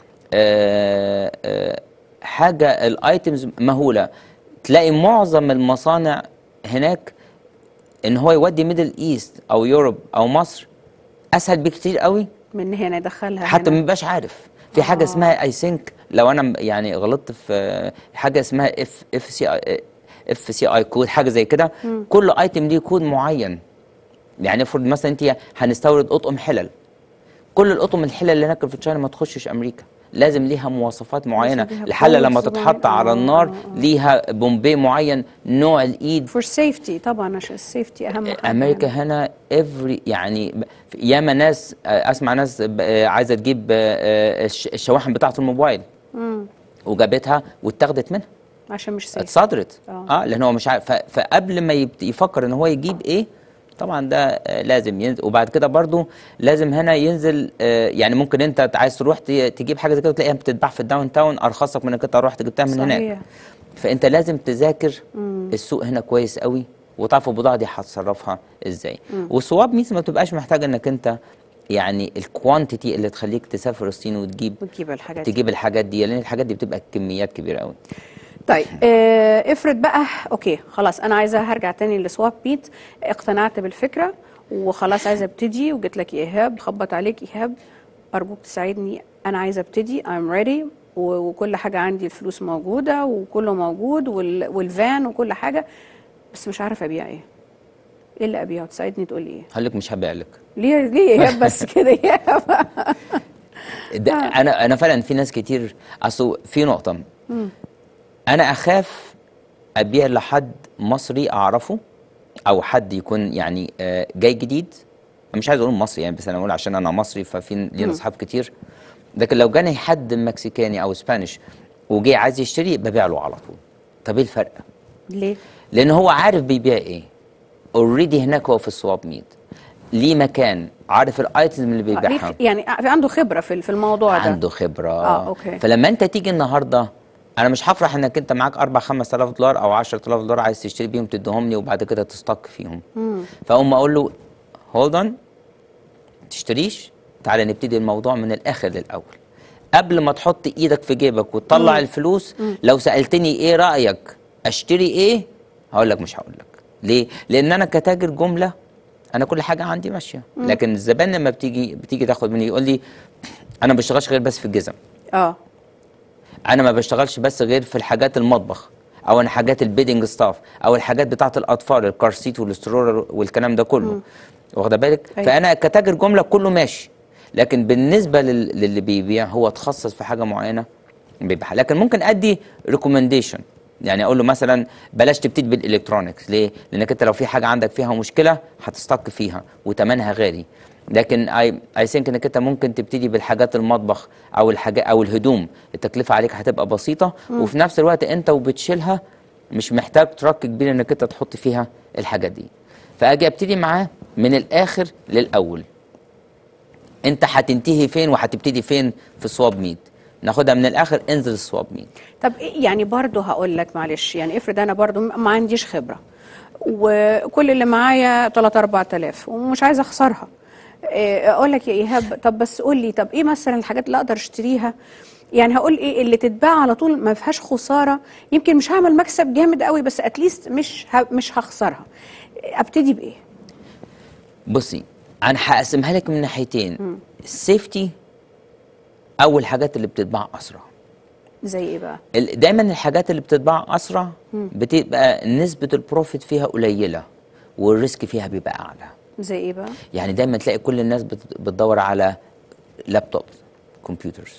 [SPEAKER 2] حاجه الايتمز مهوله، تلاقي معظم المصانع هناك ان هو يودي ميدل ايست او يوروب او مصر اسهل بكتير قوي
[SPEAKER 1] من هنا يدخلها
[SPEAKER 2] حتى ما يبقاش عارف. في حاجه اسمها اي ثينك، لو انا يعني غلطت في حاجه اسمها اف سي اي كود، حاجه زي كده. كل ايتم ليه كود معين. يعني افرض مثلا انت هنستورد اطقم حلل، كل الاطقم الحلل اللي هناك في تشاينا ما تخشش امريكا، لازم ليها مواصفات معينه. الحله لما تتحط على النار ليها بومبي معين، نوع الايد
[SPEAKER 1] فور سيفتي طبعا، عشان السيفتي اهم حاجه.
[SPEAKER 2] امريكا هنا يعني ياما ناس اسمع ناس عايزه تجيب الشواحن بتاعه الموبايل وجابتها واتاخدت منها
[SPEAKER 1] عشان مش سيف،
[SPEAKER 2] اتصدرت. لان هو مش عارف، فقبل ما يفكر ان هو يجيب ايه طبعا ده لازم ينزل. وبعد كده برضو لازم هنا ينزل، يعني ممكن انت عايز تروح تجيب حاجه زي كده تلاقيها بتتباع في الداون تاون ارخصك من انك انت رحت جبتها من هناك. فانت لازم تذاكر السوق هنا كويس قوي وتعرف البضاعه دي هتصرفها ازاي. والسواب ميس ما بتبقاش محتاج انك انت يعني الكوانتيتي اللي تخليك تسافر الصين وتجيب الحاجات دي، لان الحاجات دي بتبقى كميات كبيره قوي.
[SPEAKER 1] طيب افرض بقى اوكي خلاص انا عايزه هرجع تاني لسواب ميت، اقتنعت بالفكره وخلاص عايزه ابتدي، وجيت لك ايهاب خبط عليك، ايهاب ارجوك تساعدني انا عايزه ابتدي، I'm ready وكل حاجه عندي، الفلوس موجوده وكله موجود والفان وكل حاجه، بس مش عارفه ابيع ايه اللي ابيعه، تساعدني تقول لي ايه؟
[SPEAKER 2] هقول لك مش هبيع لك.
[SPEAKER 1] ليه ايهاب بس كده ايهاب؟
[SPEAKER 2] انا فعلا في ناس كتير، اصل في نقطه انا اخاف ابيع لحد مصري اعرفه او حد يكون يعني جاي جديد، مش عايز اقول مصري يعني، بس انا اقول عشان انا مصري ففي لينا اصحاب كتير. لكن لو جاني حد مكسيكاني او اسبانيش وجاي عايز يشتري ببيع له على طول. طب ايه الفرق؟
[SPEAKER 1] ليه؟
[SPEAKER 2] لان هو عارف بيبيع ايه اوريدي، هناك هو في السواب ميت ليه مكان، عارف الايتمز اللي بيبيعها،
[SPEAKER 1] يعني عنده خبره في الموضوع ده،
[SPEAKER 2] عنده خبره.
[SPEAKER 1] أوكي.
[SPEAKER 2] فلما انت تيجي النهارده انا مش هفرح انك انت معاك 4-5,000 دولار او 10,000 دولار عايز تشتري بيهم تديهم لي وبعد كده تستك فيهم. فاقوم اقول له هولد اون، تشتريش، تعالى نبتدي الموضوع من الاخر للاول. قبل ما تحط ايدك في جيبك وتطلع الفلوس، لو سالتني ايه رايك اشتري ايه، هقول لك مش هقول لك. ليه؟ لان انا كتاجر جمله انا كل حاجه عندي ماشيه، لكن الزبائن لما بتيجي تاخد مني يقول لي انا ما بشتغلش غير بس في الجزم، انا ما بشتغلش بس غير في الحاجات المطبخ، او انا حاجات البيدنج ستاف، او الحاجات بتاعه الاطفال الكار سيت والسترولر والكلام ده كله، واخده بالك؟ فانا كتاجر جمله كله ماشي، لكن بالنسبه للي بيبيع هو تخصص في حاجه معينه بيبيعها. لكن ممكن ادي ريكومنديشن، يعني اقول له مثلا بلاش تبتدي بالالكترونكس، ليه؟ لانك انت لو في حاجه عندك فيها مشكله هتستك فيها وثمنها غالي. لكن اي ثينك انك انت ممكن تبتدي بالحاجات المطبخ او الحاجات او الهدوم، التكلفه عليك هتبقى بسيطه، وفي نفس الوقت انت وبتشيلها مش محتاج ترك كبير انك انت تحط فيها الحاجات دي. فاجي ابتدي معاه من الاخر للاول. انت هتنتهي فين وهتبتدي فين في السواب ميت؟ ناخدها من الاخر، انزل السواب ميت.
[SPEAKER 1] طب يعني برضه هقول لك معلش، يعني افرض انا برضه ما عنديش خبره وكل اللي معايا 3-4 آلاف ومش عايزه اخسرها، اقول لك يا ايهاب طب بس قول لي طب ايه مثلا الحاجات اللي اقدر اشتريها، يعني هقول ايه اللي تتباع على طول ما فيهاش خساره، يمكن مش هعمل مكسب جامد قوي بس اتليست مش هخسرها، ابتدي بايه؟
[SPEAKER 2] بصي انا هقسمها لك من ناحيتين. السيفتي او الحاجات اللي بتتباع اسرع.
[SPEAKER 1] زي ايه بقى؟
[SPEAKER 2] دايما الحاجات اللي بتتباع اسرع بتبقى نسبه البروفيت فيها قليله والريسك فيها بيبقى اعلى.
[SPEAKER 1] زي ايه بقى؟
[SPEAKER 2] يعني دايما تلاقي كل الناس بتدور على لابتوب، كمبيوترز،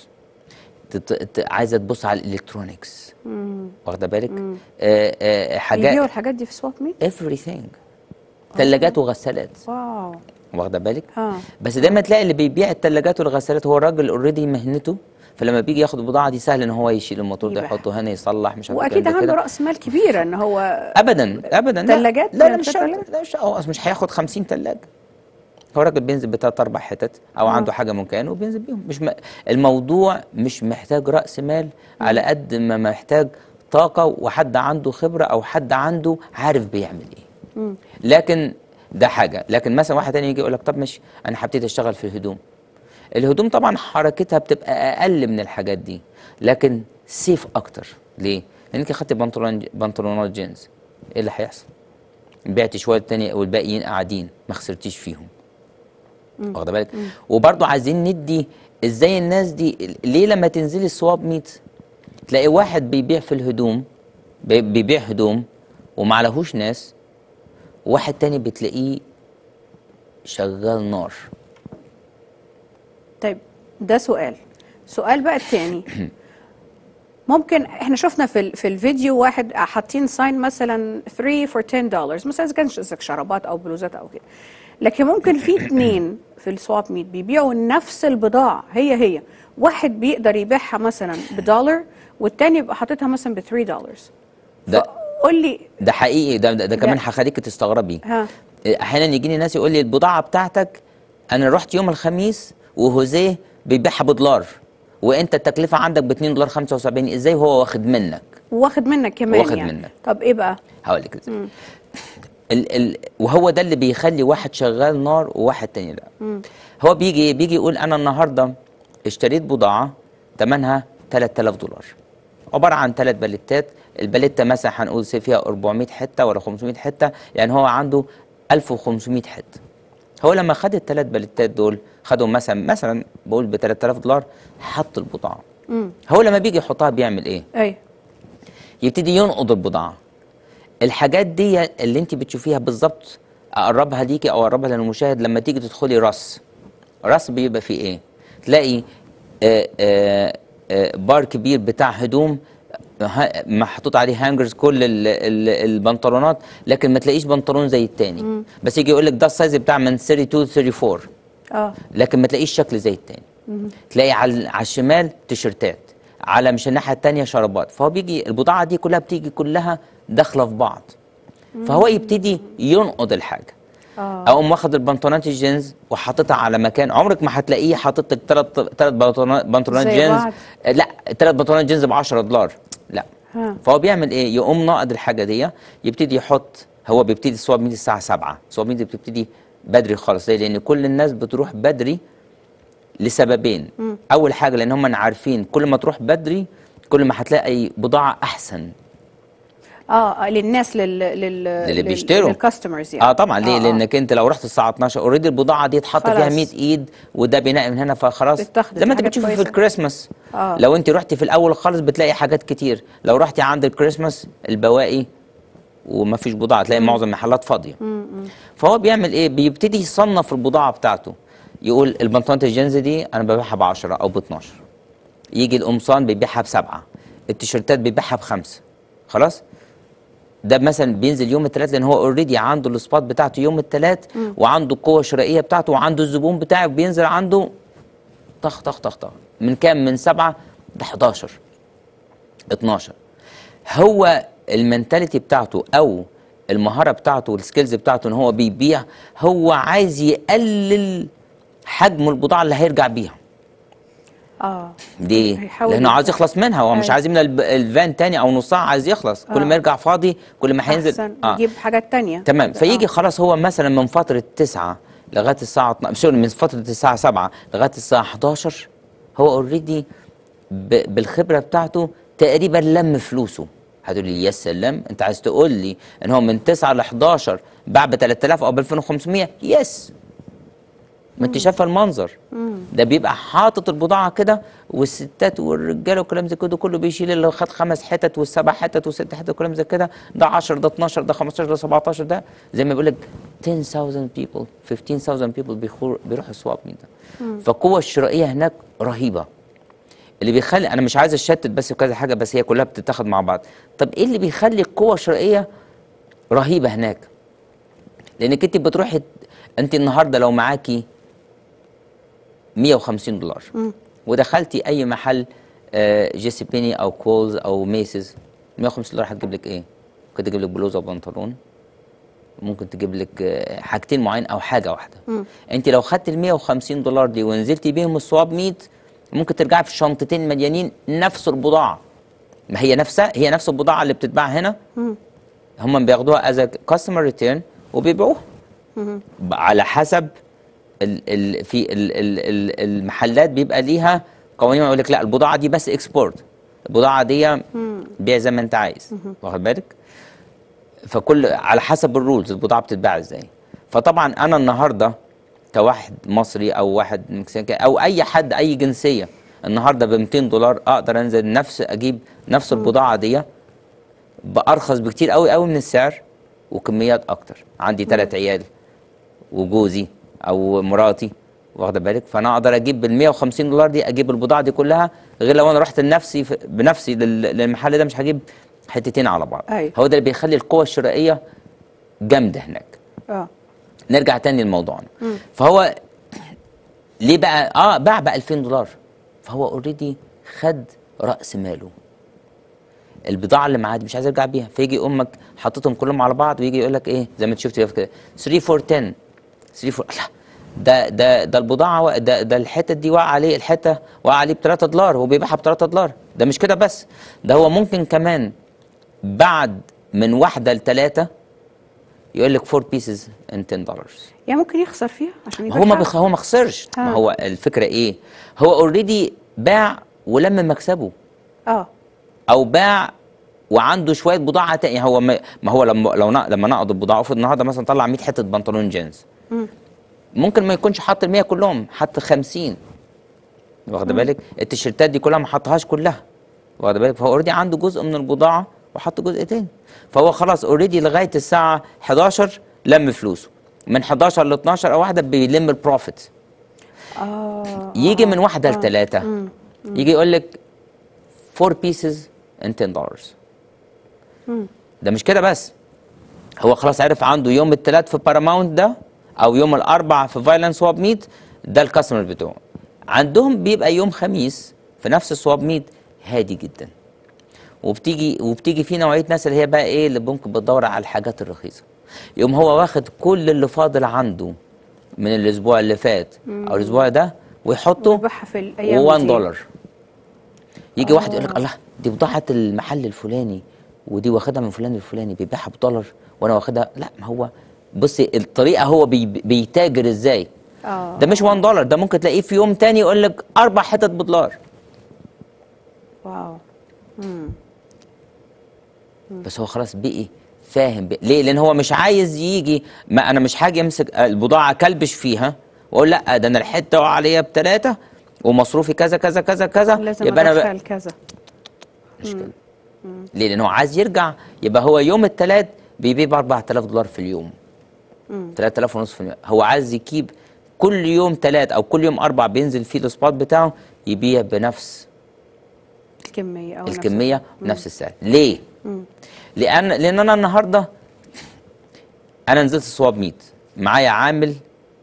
[SPEAKER 2] عايزه تبص على الالكترونكس، واخده بالك؟ حاجات
[SPEAKER 1] بيبيعوا الحاجات دي في سواب ميت؟
[SPEAKER 2] everything، ثلاجات وغسالات،
[SPEAKER 1] واو،
[SPEAKER 2] واخده بالك؟ بس دايما تلاقي اللي بيبيع الثلاجات والغسالات هو الراجل اوريدي مهنته، فلما بيجي ياخد البضاعه دي سهل ان هو يشيل الموتور ده يحطه هنا يصلح، مش عارف
[SPEAKER 1] واكيد عنده راس مال كبيره ان هو
[SPEAKER 2] ابدا
[SPEAKER 1] ثلاجات.
[SPEAKER 2] لا مش هياخد 50 ثلاجه، هو راجل بينزل ب3-4 حتت او عنده حاجه مكانه وبينزل بيهم. الموضوع مش محتاج راس مال على قد ما محتاج طاقه وحد عنده خبره او حد عنده عارف بيعمل ايه. لكن ده حاجه، لكن مثلا واحد تاني يجي يقول لك طب ماشي انا هبتدي اشتغل في الهدوم. الهدوم طبعا حركتها بتبقى اقل من الحاجات دي لكن سيف اكتر. ليه؟ لانك خدت بنطلونات جينز، ايه اللي هيحصل؟ بعتي شويه تاني والباقيين قاعدين ما خسرتيش فيهم، واخده بالك؟ وبرضه عايزين ندي ازاي الناس دي ليه لما تنزلي السواب ميت تلاقي واحد بيبيع في الهدوم بيبيع هدوم ومعلهوش ناس، وواحد تاني بتلاقيه شغال نار.
[SPEAKER 1] طيب ده سؤال بقى التاني. ممكن احنا شفنا في الفيديو واحد حاطين ساين مثلا 3 for $10 مثلا، اذا كانت شرابات او بلوزات او كده، لكن ممكن في 2 في السواب ميت بيبيعوا نفس البضاعه هي واحد بيقدر يبيعها مثلا $1 والتاني يبقى حاططها مثلا $3.
[SPEAKER 2] ده
[SPEAKER 1] قول لي
[SPEAKER 2] ده حقيقي، ده كمان هخليك تستغربي. احيانا يجيني ناس يقول لي البضاعه بتاعتك انا رحت يوم الخميس وهوزيه بيبيعها $1 وانت التكلفه عندك $2.75، ازاي هو واخد منك؟
[SPEAKER 1] واخد منك كمان
[SPEAKER 2] واخد
[SPEAKER 1] يعني.
[SPEAKER 2] منك.
[SPEAKER 1] طب ايه بقى؟
[SPEAKER 2] هقول لك ازاي. وهو ده اللي بيخلي واحد شغال نار وواحد تاني لا. هو بيجي يقول انا النهارده اشتريت بضاعه ثمنها $3000 عباره عن 3 باليتات، الباليته مثلا هنقول فيها 400 حته ولا 500 حته، يعني هو عنده 1500 حته. هو لما خد ال3 باليتات دول خدهم مثلا بقول ب $3000 حط البضاعه. هو لما بيجي يحطها بيعمل ايه؟
[SPEAKER 1] ايوه
[SPEAKER 2] يبتدي ينقض البضاعه. الحاجات دي اللي انت بتشوفيها بالظبط اقربها ليكي او اقربها للمشاهد. لما تيجي تدخلي راس بيبقى فيه ايه؟ تلاقي بار كبير بتاع هدوم محطوط عليه هانجرز كل البنطلونات، لكن ما تلاقيش بنطلون زي التاني. بس يجي يقول لك ده السايز بتاع من 32 34 لكن ما تلاقيش شكل زي التاني. تلاقي على الشمال تيشرتات، على مش الناحيه التانيه شرابات. فهو بيجي البضاعه دي كلها بتيجي كلها داخله في بعض، فهو يبتدي ينقض ينقض اقوم واخد البنطلونات الجينز وحاططها على مكان عمرك ما هتلاقيه حاطط لك 3 بنطلونات جينز. لا 3 بنطلونات جينز $10 لا. فهو بيعمل ايه؟ يقوم ناقض الحاجه دي، يبتدي يحط. هو بيبتدي السواب ميت الساعه 7، السواب ميت بتبتدي بدري خالص. ليه؟ لان كل الناس بتروح بدري لسببين. اول حاجه لان هم عارفين كل ما تروح بدري كل ما هتلاقي بضاعه احسن.
[SPEAKER 1] للناس
[SPEAKER 2] اللي بيشتروا
[SPEAKER 1] للكاستمرز يعني.
[SPEAKER 2] طبعا ليه؟ لانك انت لو رحت الساعه 12 اوريدي البضاعه دي اتحط فيها 100 ايد، وده بينقي من هنا، فخلاص زي ما انت بتشوفي في الكريسماس. لو انت رحتي في الاول خالص بتلاقي حاجات كتير، لو رحتي عند الكريسماس البواقي وما فيش بضاعه، تلاقي معظم المحلات فاضيه. فهو بيعمل ايه؟ بيبتدي يصنف البضاعه بتاعته، يقول البنطلونات الجينز دي انا ببيعها ب10 او ب12، يجي القمصان بيبيعها ب7، التيشيرتات بيبيعها ب5. خلاص ده مثلا بينزل يوم الثلاث لان هو اوريدي عنده السبوت بتاعته يوم الثلاث، وعنده القوه الشرائيه بتاعته، وعنده الزبون بتاعه بينزل عنده طخ طخ طخ طخ من كام؟ من 7 ل 11 12. هو المنتاليتي بتاعته او المهاره بتاعته والسكيلز بتاعته ان هو بيبيع، هو عايز يقلل حجم البضاعه اللي هيرجع بيها. ليه؟ لانه عايز يخلص منها، هو مش عايز يملى الفان تاني او نص ساعه، عايز يخلص. كل ما يرجع فاضي كل ما هينزل
[SPEAKER 1] يجيب حاجات تانية.
[SPEAKER 2] تمام. فيجي خلاص هو مثلا من فتره 9 لغايه الساعه 12، من فتره الساعه 7 لغايه الساعه 11 هو اوريدي بالخبره بتاعته تقريبا لم فلوسه. هتقول لي يا سلام، انت عايز تقول لي ان هو من 9 ل 11 باع ب 3000 او ب 2500؟ يس. ما انت شايفه المنظر ده، بيبقى حاطط البضاعه كده، والستات والرجاله والكلام زي كده كله بيشيل، اللي خد 5 حتت وال7 حتت و6 حتت وكلام زي كده، ده 10 ده 12 ده 15 ده 17 ده زي ما بيقول لك 10,000 people 15,000 people بيروحوا السواب ميت ده. فالقوه الشرائيه هناك رهيبه. اللي بيخلي، انا مش عايز اشتت بس في كذا حاجه، بس هي كلها بتتاخد مع بعض. طب ايه اللي بيخلي القوه الشرائيه رهيبه هناك؟ لانك انت بتروحي، انت النهارده لو معاكي $150 ودخلتي اي محل جيسي بيني او كولز او ميسيز، $150 هتجيب لك ايه؟ ممكن تجيب لك بلوزه وبنطلون، ممكن تجيب لك حاجتين معين او حاجه واحده. انت لو خدت $150 دي ونزلتي بيهم السواب ميت، ممكن ترجعي في شنطتين مليانين نفس البضاعه. ما هي نفسها، هي نفس البضاعه اللي بتتباع هنا، هم بياخدوها از كاستمر ريتيرن وبيبيعوها على حسب في المحلات بيبقى ليها قوانين، يقول لك لا البضاعه دي بس اكسبورت، البضاعه دي بيع زي ما انت عايز، واخد بالك؟ فكل على حسب الرولز البضاعه بتتباع ازاي. فطبعا انا النهارده كواحد مصري او واحد مكسيكي او اي حد اي جنسيه، النهارده ب $200 اقدر انزل اجيب نفس البضاعه دي بارخص بكتير قوي قوي من السعر وكميات اكتر. عندي 3 عيال وجوزي او مراتي، واخده بالك؟ فانا اقدر اجيب بال $150 دي اجيب البضاعه دي كلها، غير لو انا رحت بنفسي للمحل ده مش هجيب حتتين على بعض. هو ده اللي بيخلي القوه الشرائيه جامده هناك. نرجع تاني لموضوعنا. فهو ليه بقى باع ب $2000؟ فهو اوريدي خد راس ماله، البضاعه اللي معاه دي مش عايز يرجع بيها، فيجي امك حطيتهم كلهم على بعض ويجي يقول لك ايه زي ما انت شفت كده 3 for 10 3 for لا ده البضاعه ده الحته دي واقع عليه، الحته واقع عليه ب $3 هو بيبيعها ب$3. ده مش كده بس، ده هو ممكن كمان بعد من 1 ل 3 يقول لك 4 pieces and $10.
[SPEAKER 1] يعني ممكن يخسر فيها عشان يبيعها.
[SPEAKER 2] هو ما خسرش. ما هو الفكره ايه؟ هو اوريدي باع ولم مكسبه. او باع وعنده شويه بضاعه تانية. هو ما هو لما نقض البضاعه، افرض النهارده مثلا طلع 100 حته بنطلون جينز، ممكن ما يكونش حط ال100 كلهم، حط 50، واخده بالك؟ التيشيرتات دي كلها ما حطهاش كلها، واخده بالك؟ فهو اوريدي عنده جزء من البضاعه وحط جزء تاني، فهو خلاص اوريدي لغايه الساعه 11 لم فلوسه، من 11 ل 12 او واحده بيلم البروفيت. يجي من 1 ل 3 يجي يقول لك 4 pieces and $10. ده مش كده بس، هو خلاص عرف عنده يوم الثلاث في باراماونت ده او يوم الاربع في فايلنس سواب ميت، ده الكاستمر بتوعه. عندهم بيبقى يوم خميس في نفس السواب ميت هادي جدا، وبتيجي في نوعيه ناس اللي هي بقى ايه، اللي ممكن بتدور على الحاجات الرخيصه، يوم هو واخد كل اللي فاضل عنده من الاسبوع اللي فات او الاسبوع ده ويحطه
[SPEAKER 1] في الايام
[SPEAKER 2] $1. يجي واحد يقول لك الله دي بضاعه المحل الفلاني ودي واخدها من فلان الفلاني بيبيعها $1 وانا واخدها. لا، ما هو بصي الطريقه هو بيتاجر ازاي. ده مش $1، ده ممكن تلاقيه في يوم تاني يقول لك 4 حتت $1.
[SPEAKER 1] واو.
[SPEAKER 2] بس هو خلاص بقي فاهم ليه؟ لان هو مش عايز يجي، ما انا مش حاجه امسك البضاعه كلبش فيها واقول لا ده انا الحته عليا ب3 ومصروفي كذا كذا كذا كذا،
[SPEAKER 1] لازم
[SPEAKER 2] يبقى انا
[SPEAKER 1] ادخل كذا.
[SPEAKER 2] مش كده. ليه؟ لان هو عايز يرجع، يبقى هو يوم الثلاث بيبيع ب $4000 في اليوم، 3000 ونص في اليوم. هو عايز يجيب كل يوم 3 او كل يوم 4 بينزل فيه السبوت بتاعه يبيع بنفس
[SPEAKER 1] الكميه او
[SPEAKER 2] الكميه بنفس السعر. ليه؟ لان انا النهارده انا نزلت سواب ميت، معايا عامل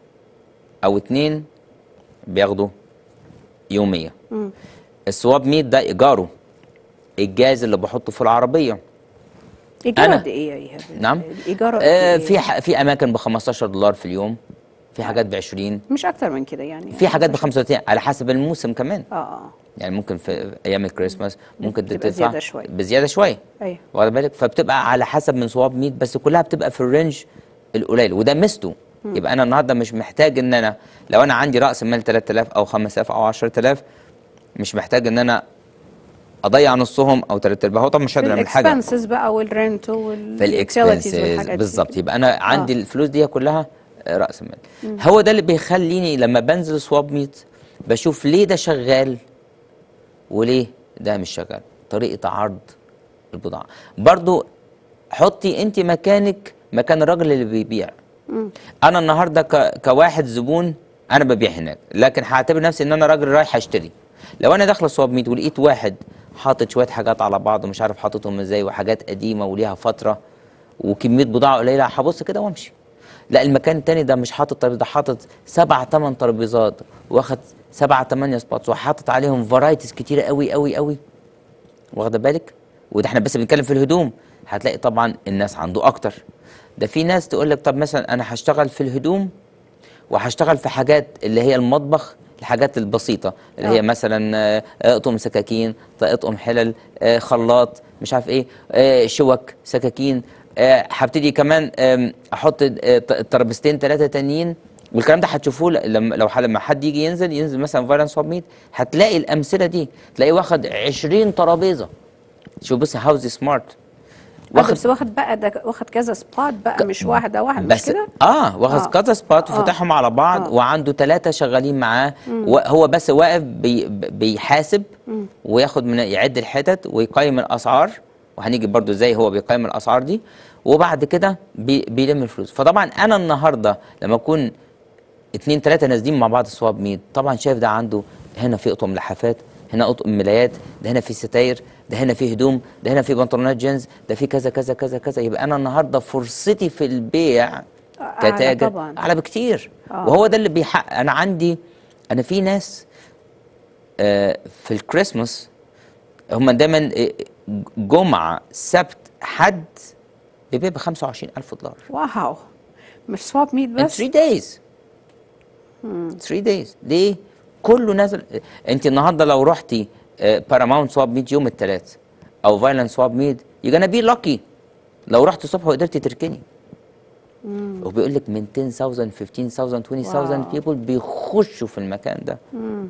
[SPEAKER 2] او 2 بياخدوا يوميه. السواب ميت ده ايجاره، الجاز اللي بحطه في العربيه.
[SPEAKER 1] ايجاره قد ايه يا ايهاب؟
[SPEAKER 2] نعم،
[SPEAKER 1] ايجاره
[SPEAKER 2] في اماكن ب$15 في اليوم، في حاجات ب20،
[SPEAKER 1] مش اكتر من كده يعني.
[SPEAKER 2] في حاجات ب35 على حسب الموسم كمان.
[SPEAKER 1] اه
[SPEAKER 2] يعني ممكن في ايام الكريسماس ممكن
[SPEAKER 1] تبقى زياده شويه،
[SPEAKER 2] بزياده شويه.
[SPEAKER 1] ايوه
[SPEAKER 2] واخد بالك؟ فبتبقى على حسب من صواب ميت، بس كلها بتبقى في الرينج القليل، وده ميزته. يبقى انا النهارده مش محتاج ان انا لو انا عندي راس مال 3000 او 5000 او 10000 مش محتاج ان انا اضيع نصهم او 3/4. هو طبعا مش هقدر اعمل حاجه.
[SPEAKER 1] الاكسبنسز بقى والرنت
[SPEAKER 2] في الاكسبنسز بالظبط. يبقى انا عندي الفلوس دي كلها راس مال. هو ده اللي بيخليني لما بنزل سواب ميت بشوف ليه ده شغال وليه ده مش شغال. طريقه عرض البضاعه برضو، حطي انت مكان الراجل اللي بيبيع. انا النهارده كواحد زبون انا ببيع هناك، لكن هعتبر نفسي ان انا راجل رايح اشتري. لو انا داخله سواب ميت ولقيت واحد حاطط شويه حاجات على بعض ومش عارف حاططهم ازاي، وحاجات قديمه وليها فتره وكميه بضاعه قليله، هبص كده وامشي. لا، المكان التاني ده مش حاطط ترابيزه، ده حاطط 7 8 ترابيزات، واخد 7 8 سبوتس، وحاطط عليهم فرايتيز كتيره قوي قوي قوي. واخده بالك؟ وده احنا بس بنتكلم في الهدوم، هتلاقي طبعا الناس عنده اكتر. ده في ناس تقول لك طب مثلا انا هشتغل في الهدوم وهشتغل في حاجات اللي هي المطبخ، الحاجات البسيطه اللي هي مثلا اقطم سكاكين، اقطم حلل، خلاط، مش عارف ايه، شوك، سكاكين. هبتدي كمان احط ترابيزتين 3 تانيين، والكلام ده هتشوفوه لما حد يجي ينزل مثلا فايلنس سواب ميت، هتلاقي الامثله دي، تلاقيه واخد 20 ترابيزه. شوف بس هاوز سمارت
[SPEAKER 1] بس واخد بقى ده، واخد كذا سبوت بقى، مش واحده مش كده؟
[SPEAKER 2] واخد كذا سبوت وفتحهم على بعض، وعنده 3 شغالين معاه، وهو بس واقف بيحاسب وياخد يعد الحتت ويقيم الاسعار، وهنيجي برضو ازاي هو بيقيم الاسعار دي، وبعد كده بيلم الفلوس. فطبعا انا النهارده لما اكون 2 3 نازلين مع بعض سواب ميت، طبعا شايف ده عنده هنا في اطقم لحافات، هنا اطقم ملايات، ده هنا في ستاير، ده هنا في هدوم، ده هنا في بنطلونات جينز، ده في كذا كذا كذا كذا. يبقى انا النهارده فرصتي في البيع كتاجر اعلى بكتير. وهو ده اللي بيحقق. انا في ناس في الكريسماس هم دايما جمعه سبت حد بيبيع $25,000.
[SPEAKER 1] واو، مش سواب ميت بس
[SPEAKER 2] 3 days 3 days. ليه؟ كله نازل. انت النهارده لو رحتي باراماونت سواب ميت يوم الثلاث او فايلنس سواب ميت، يو جانا بي لاكي لو رحت الصبح وقدرتي تركني. وبيقول لك من 10,000 15,000 20,000 بيبل بيخشوا في المكان ده.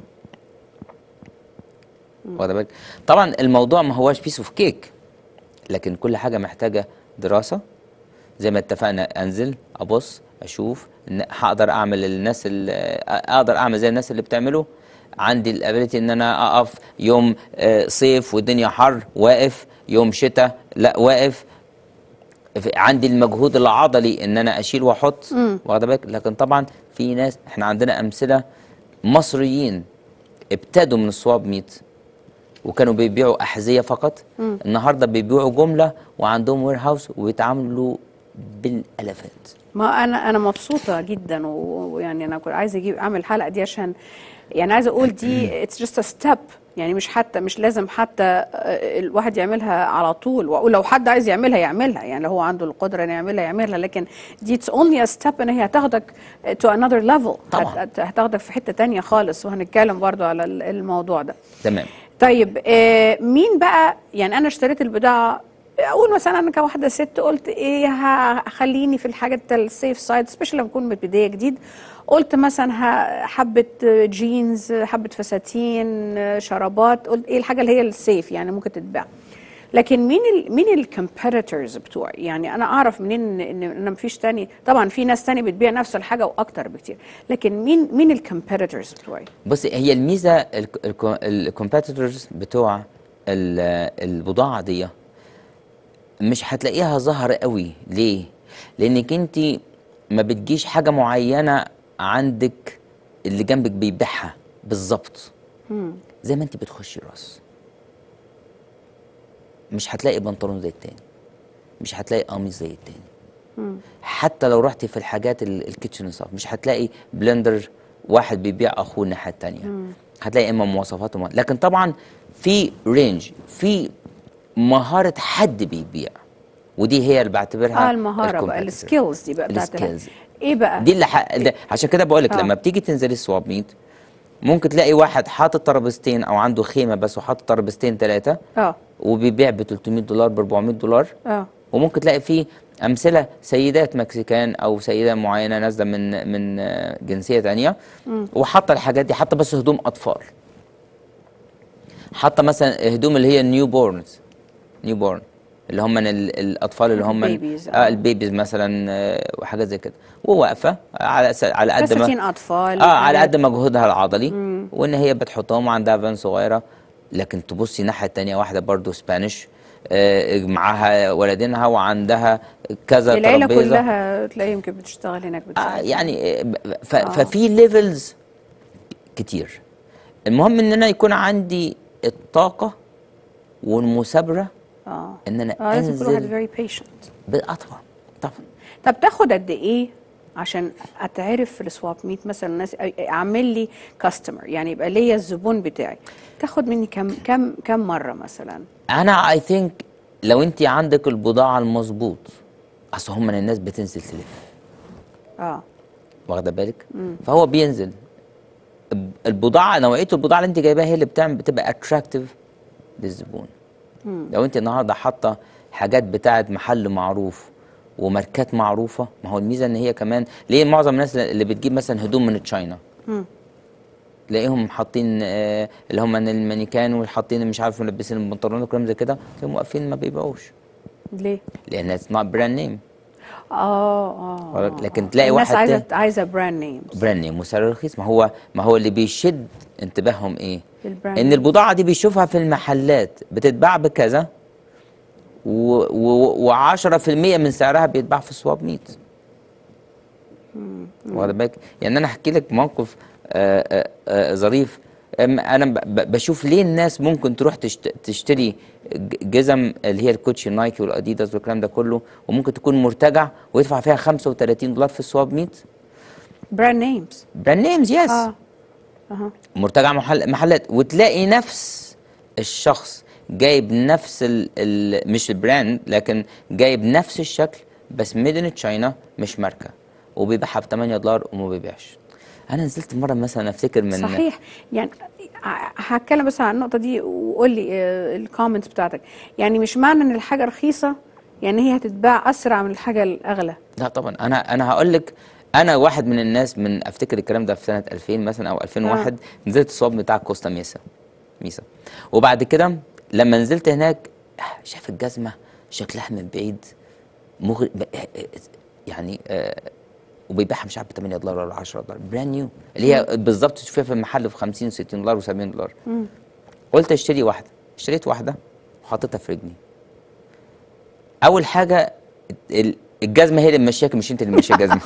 [SPEAKER 2] واخد بالك؟ طبعا الموضوع ما هواش بيس اوف كيك، لكن كل حاجه محتاجه دراسه. زي ما اتفقنا، انزل ابص اشوف هقدر اعمل اقدر اعمل زي الناس اللي بتعمله. عندي الابيليتي ان انا اقف يوم صيف والدنيا حر واقف، يوم شتاء لا واقف. عندي المجهود العضلي ان انا اشيل واحط. واخد بالك؟ لكن طبعا في ناس، احنا عندنا امثله مصريين ابتدوا من السواب ميت وكانوا بيبيعوا احذيه فقط، النهارده بيبيعوا جمله وعندهم وير هاوس وبيتعاملوا بالالافات.
[SPEAKER 1] ما انا مبسوطه جدا، ويعني انا كنت عايزه اعمل الحلقه دي عشان يعني عايزه اقول دي اتس جاست ا ستيب، يعني مش لازم حتى الواحد يعملها على طول، ولو حد عايز يعملها يعني لو هو عنده القدره انه يعملها، لكن دي اتس اونلي ا ستيب ان هي هتاخدك تو انذر ليفل، هتاخدك في حته ثانيه خالص، وهنتكلم برضو على الموضوع ده.
[SPEAKER 2] تمام.
[SPEAKER 1] طيب مين بقى، يعني انا اشتريت البضاعه، اقول مثلا انا كواحده ست قلت ايه، هخليني في الحاجات السيف سايد، سبيشال لما اكون بدايه جديد. قلت مثلا حبه جينز، حبه فساتين، شرابات، قلت ايه الحاجه اللي هي السيف يعني ممكن تتباع. لكن مين الكومبيتيتورز بتوعي؟ يعني انا اعرف منين ان مفيش تاني؟ طبعا في ناس تاني بتبيع نفس الحاجه واكتر بكتير، لكن مين الكومبيتيتورز بتوعي؟
[SPEAKER 2] بصي، هي الميزه الكومبيتيتورز بتوع البضاعه دي مش هتلاقيها ظاهره قوي. ليه؟ لانك انت ما بتجيش حاجه معينه عندك اللي جنبك بيبيعها بالظبط. زي ما انت بتخشي راس، مش هتلاقي بنطلون زي التاني، مش هتلاقي قميص زي التاني. حتى لو رحتي في الحاجات الكيتشن ستاف مش هتلاقي بلندر واحد بيبيع اخوه الناحيه التانيه. هتلاقي اما مواصفات لكن طبعا في رينج، في مهاره حد بيبيع، ودي هي اللي بعتبرها
[SPEAKER 1] المهاره بقى، السكيلز دي بقى بتاعتها ايه بقى؟
[SPEAKER 2] دي اللي عشان كده بقول لك لما بتيجي تنزلي السواب ميت ممكن تلاقي واحد حاطط ترابيزتين او عنده خيمه بس وحاطط ترابيزتين 3 وبيبيع ب $300 ب $400. وممكن تلاقي فيه امثله سيدات مكسيكان او سيده معينه نازله من جنسيه ثانيه وحاطه الحاجات دي، حاطه بس هدوم اطفال، حاطه مثلا هدوم اللي هي نيو بورن اللي هم الاطفال اللي هم البيبيز مثلا وحاجات زي كده، وواقفه على قد ما
[SPEAKER 1] اطفال
[SPEAKER 2] على قد مجهودها العضلي وان هي بتحطهم وعندها فان صغيره. لكن تبصي الناحيه الثانيه واحده برضو سبانيش معاها ولدينها وعندها كذا ترابيزه،
[SPEAKER 1] العيله كلها تلاقي يمكن بتشتغل هناك
[SPEAKER 2] يعني ففي ليفلز كتير. المهم ان انا يكون عندي الطاقه والمثابره ان انا
[SPEAKER 1] انزل. كل واحد فيري بيشنت.
[SPEAKER 2] طبعا.
[SPEAKER 1] طب تاخد قد ايه عشان اتعرف في السواب ميت مثلا الناس اعمل لي كاستمر، يعني يبقى ليا الزبون بتاعي؟ تاخد مني كم مره مثلا؟
[SPEAKER 2] انا اي ثينك لو انت عندك البضاعه المظبوط، اصل هم الناس بتنزل تلف واخده بالك، فهو بينزل البضاعه، نوعيه البضاعه اللي انت جايباها هي اللي بتبقى اتراكتيف للزبون. لو انت النهارده حاطه حاجات بتاعه محل معروف وماركات معروفه، ما هو الميزه ان هي كمان ليه معظم الناس اللي بتجيب مثلا هدوم من تشاينا تلاقيهم حاطين اللي هم المانيكان وحاطين مش عارف ملبسين البنطلون وكلام زي كده، تلاقيهم واقفين ما بيبيعوش.
[SPEAKER 1] ليه؟
[SPEAKER 2] لان اتس نوت براند نيم. لكن
[SPEAKER 1] تلاقي واحد الناس عايزه براند نيم
[SPEAKER 2] وسعر رخيص. ما هو اللي بيشد انتباههم ايه؟ ان البضاعه دي بيشوفها في المحلات بتتباع بكذا و10% من سعرها بيتباع في السواب ميت. واخد بالك؟ يعني انا احكي لك موقف ظريف. انا بشوف ليه الناس ممكن تروح تشتري جزم اللي هي الكوتشي نايكي والاديداس والكلام ده كله، وممكن تكون مرتجع ويدفع فيها $35 في السواب ميت.
[SPEAKER 1] براند
[SPEAKER 2] نيمز يس. مرتجع محلات، وتلاقي نفس الشخص جايب نفس مش البراند لكن جايب نفس الشكل بس ميد ان تشاينا مش ماركه، وبيبيعها ب$8 وما بيبيعش. انا نزلت مره مثلا افتكر من
[SPEAKER 1] صحيح. يعني هتكلم بس عن النقطه دي وقول لي الكومنتس بتاعتك. يعني مش معنى ان الحاجه رخيصه يعني هي هتتباع اسرع من الحاجه الاغلى.
[SPEAKER 2] لا طبعا. انا هقول لك، انا واحد من الناس من افتكر الكلام ده في سنه 2000 مثلا او 2001 نزلت الصواب بتاع كوستا ميسا، وبعد كده لما نزلت هناك شايف الجزمه شكلها من بعيد يعني وبيبيعها مش عارف ب$8 ولا $10 براند نيو، اللي هي بالظبط تشوفيها في المحل ب $50 و$60 و$70. قلت اشتري واحده، اشتريت واحده وحطيتها في رجلي. اول حاجه الجزمه هي اللي ماشياك مش انت اللي ماشيه الجزمه.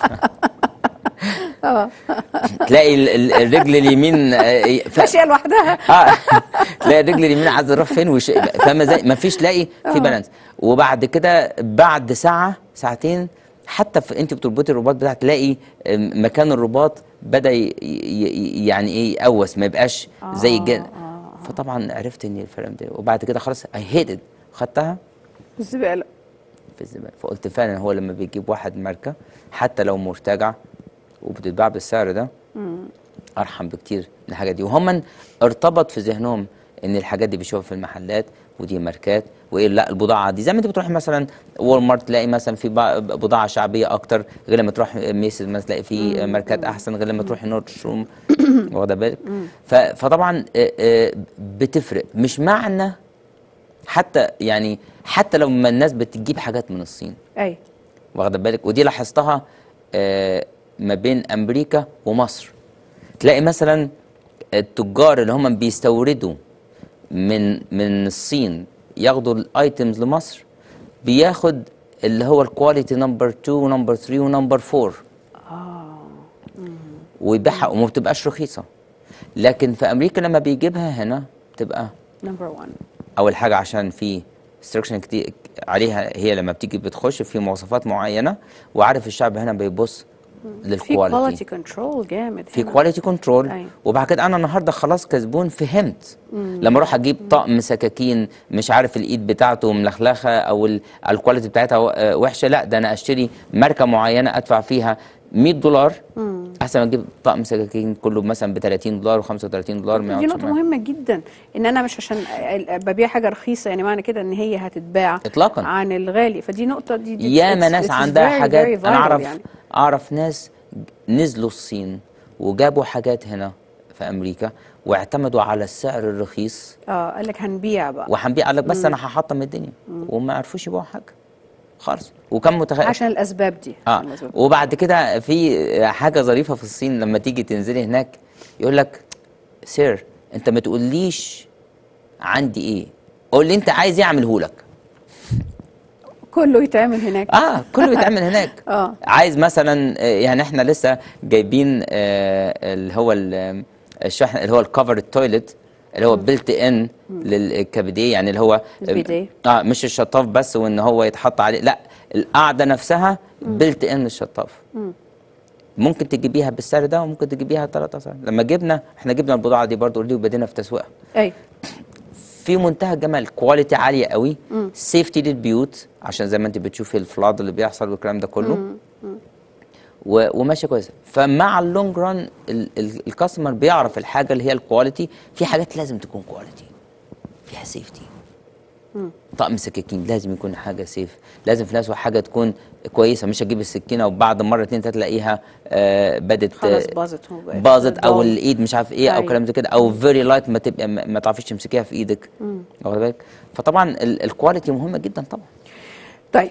[SPEAKER 2] تلاقي الرجل اليمين
[SPEAKER 1] ماشيه لوحدها.
[SPEAKER 2] تلاقي الرجل اليمين عايزه تروح فين فاهمه ازاي؟ ما فيش تلاقي في بالانس. وبعد كده بعد ساعه ساعتين حتى انت بتربطي الرباط بتاعك تلاقي مكان الرباط بدا يعني ايه يقوس، ما يبقاش زي الجلد. فطبعا عرفت ان الفرق ده، وبعد كده خلاص اي هيتد خدتها
[SPEAKER 1] في الزباله.
[SPEAKER 2] فقلت فعلا هو لما بيجيب واحد ماركه حتى لو مرتجع وبتتباع بالسعر ده ارحم بكتير من الحاجات دي. وهم ارتبط في ذهنهم ان الحاجات دي بيشوفها في المحلات ودي ماركات، وايه لا البضاعه دي زي ما انت بتروح مثلا وول مارت تلاقي مثلا في بضاعه شعبيه اكتر، غير لما تروح ميسز مثلا تلاقي في ماركات احسن، غير لما تروح نوردستروم. واخده بالك؟ فطبعا بتفرق. مش معنى حتى يعني حتى لو ما الناس بتجيب حاجات من الصين،
[SPEAKER 1] اي
[SPEAKER 2] واخده بالك؟ ودي لاحظتها ما بين امريكا ومصر. تلاقي مثلا التجار اللي هم بيستوردوا من الصين ياخدوا الايتمز لمصر، بياخد اللي هو الكواليتي نمبر 2 ونمبر 3 ونمبر 4 ويبيعها وما بتبقاش رخيصه. لكن في امريكا لما بيجيبها هنا بتبقى
[SPEAKER 1] نمبر 1.
[SPEAKER 2] اول حاجه عشان في ريستريكشن كتير عليها، هي لما بتيجي بتخش في مواصفات معينه، وعارف الشعب هنا بيبص
[SPEAKER 1] في
[SPEAKER 2] للكواليتي،
[SPEAKER 1] كواليتي كنترول جامد
[SPEAKER 2] في
[SPEAKER 1] هنا.
[SPEAKER 2] كواليتي كنترول.
[SPEAKER 1] أيوة.
[SPEAKER 2] وبعد كده انا النهارده خلاص كزبون فهمت. لما اروح اجيب طقم سكاكين مش عارف الايد بتاعته ملخلخه او الكواليتي بتاعتها وحشه، لا ده انا اشتري ماركه معينه ادفع فيها $100 احسن ما اجيب طقم سكاكين كله مثلا ب $30 و$35.
[SPEAKER 1] دي نقطة مهمة جدا، ان انا مش عشان ببيع حاجة رخيصة يعني معنى كده ان هي هتتباع
[SPEAKER 2] اطلاقا
[SPEAKER 1] عن الغالي. فدي نقطة دي
[SPEAKER 2] ياما ناس عندها حاجات. انا
[SPEAKER 1] يعني.
[SPEAKER 2] اعرف ناس نزلوا الصين وجابوا حاجات هنا في امريكا واعتمدوا على السعر الرخيص.
[SPEAKER 1] قال لك هنبيع بقى،
[SPEAKER 2] وهنبيع، قال لك بس انا هحطم الدنيا، وما عرفوش يبيعوا حاجة خالص. وكم متخيل
[SPEAKER 1] عشان الاسباب دي.
[SPEAKER 2] وبعد كده في حاجه ظريفه في الصين، لما تيجي تنزلي هناك يقول لك سير انت ما تقوليش عندي ايه، قول لي انت عايز ايه اعمله لك.
[SPEAKER 1] كله يتعمل هناك.
[SPEAKER 2] كله يتعمل هناك. عايز مثلا يعني احنا لسه جايبين اللي هو الشحن اللي هو الكفر التويلت اللي هو بيلت ان للكبديه، يعني اللي هو مش الشطاف بس وان هو يتحط عليه، لا القاعده نفسها بيلت ان الشطاف. ممكن تجيبيها بالسعر ده وممكن تجيبيها 3 اسعار. لما احنا جبنا البضاعه دي برضو اوريدي وبدينا في تسويقها. في منتهى الجمال، كواليتي عاليه قوي، سيفتي للبيوت عشان زي ما انت بتشوفي الفلاد اللي بيحصل والكلام ده كله. وماشيه كويسه. فمع اللونج ران الكاستمر بيعرف الحاجه اللي هي الكواليتي. في حاجات لازم تكون كواليتي فيها سيفتي. طقم سكاكين لازم يكون حاجه سيف، لازم في نفس الوقت حاجه تكون كويسه، مش اجيب السكينه وبعد مره 2 3 تلاقيها بدت
[SPEAKER 1] خلاص
[SPEAKER 2] باظت او الايد مش عارف ايه او كلام زي كده، او فيري لايت ما تبقى ما تعرفيش تمسكيها في ايدك. واخد بالك؟ فطبعا الكواليتي مهمه جدا طبعا.
[SPEAKER 1] طيب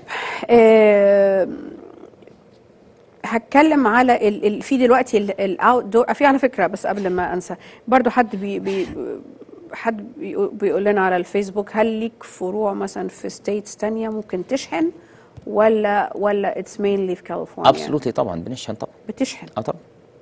[SPEAKER 1] هتكلم على في دلوقتي الاوت دور. في على فكره بس قبل ما انسى برضو حد بيقول لنا على الفيسبوك، هل ليك فروع مثلا في ستيتس تانية ممكن تشحن ولا اتس مينلي في كاليفورنيا؟
[SPEAKER 2] ابسولوتلي طبعا بنشحن طبعا.
[SPEAKER 1] بتشحن؟
[SPEAKER 2] طبعا.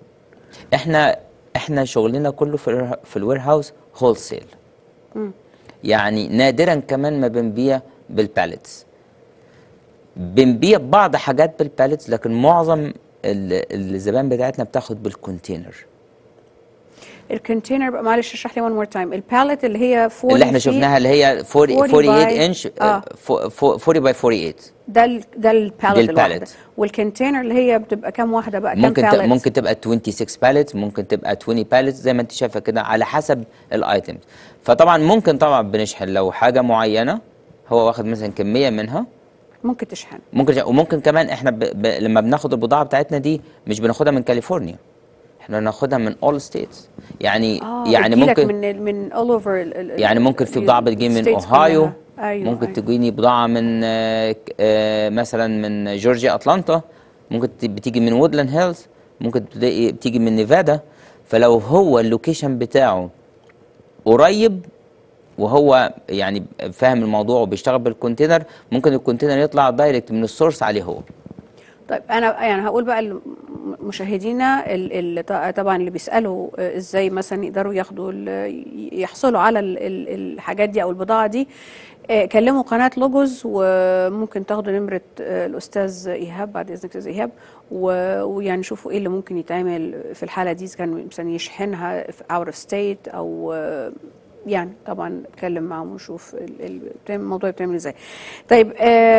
[SPEAKER 2] احنا شغلنا كله في الوير هاوس هول سيل. يعني نادرا كمان ما بنبيع بالباليتس. بنبيع بعض حاجات بالباليتس، لكن معظم الزبائن بتاعتنا بتاخد بالكونتينر.
[SPEAKER 1] الكونتينر بقى معلش اشرح لي 1 مور تايم. الباليت اللي هي 40
[SPEAKER 2] اللي احنا شفناها اللي هي 48 انش 40 باي 48.
[SPEAKER 1] ده الباليت الواحده. والكونتينر اللي هي بتبقى كام واحده بقى؟ كام باليت؟
[SPEAKER 2] ممكن تبقى 26 باليت، ممكن تبقى 20 باليت زي ما انت شايفه كده على حسب الايتمز. فطبعا ممكن طبعا بنشحن لو حاجه معينه هو واخد مثلا كميه منها
[SPEAKER 1] ممكن تشحن.
[SPEAKER 2] وممكن كمان احنا لما بناخد البضاعه بتاعتنا دي مش بناخدها من كاليفورنيا، احنا بناخدها من all states. يعني ممكن
[SPEAKER 1] من all over
[SPEAKER 2] يعني ممكن في بضاعه بتجي من اوهايو. أيوة ممكن تجيني بضاعه من مثلا من جورجيا اتلانتا، ممكن بتيجي من وودلاند هيلز، ممكن بتيجي من نيفادا. فلو هو اللوكيشن بتاعه قريب وهو يعني فاهم الموضوع وبيشتغل بالكونتينر، ممكن الكونتينر يطلع دايركت من السورس عليه هو.
[SPEAKER 1] طيب انا يعني هقول بقى مشاهدينا طبعا اللي بيسالوا ازاي مثلا يقدروا يحصلوا على الحاجات دي او البضاعه دي، كلموا قناه لوجوز وممكن تاخدوا نمره الاستاذ ايهاب بعد اذنك استاذ ايهاب، ويعني شوفوا ايه اللي ممكن يتعمل في الحاله دي، اذا كان مثلا يشحنها في اوت اوف ستيت او يعني طبعا نتكلم معاهم ونشوف الموضوع بيتعمل ازاي. طيب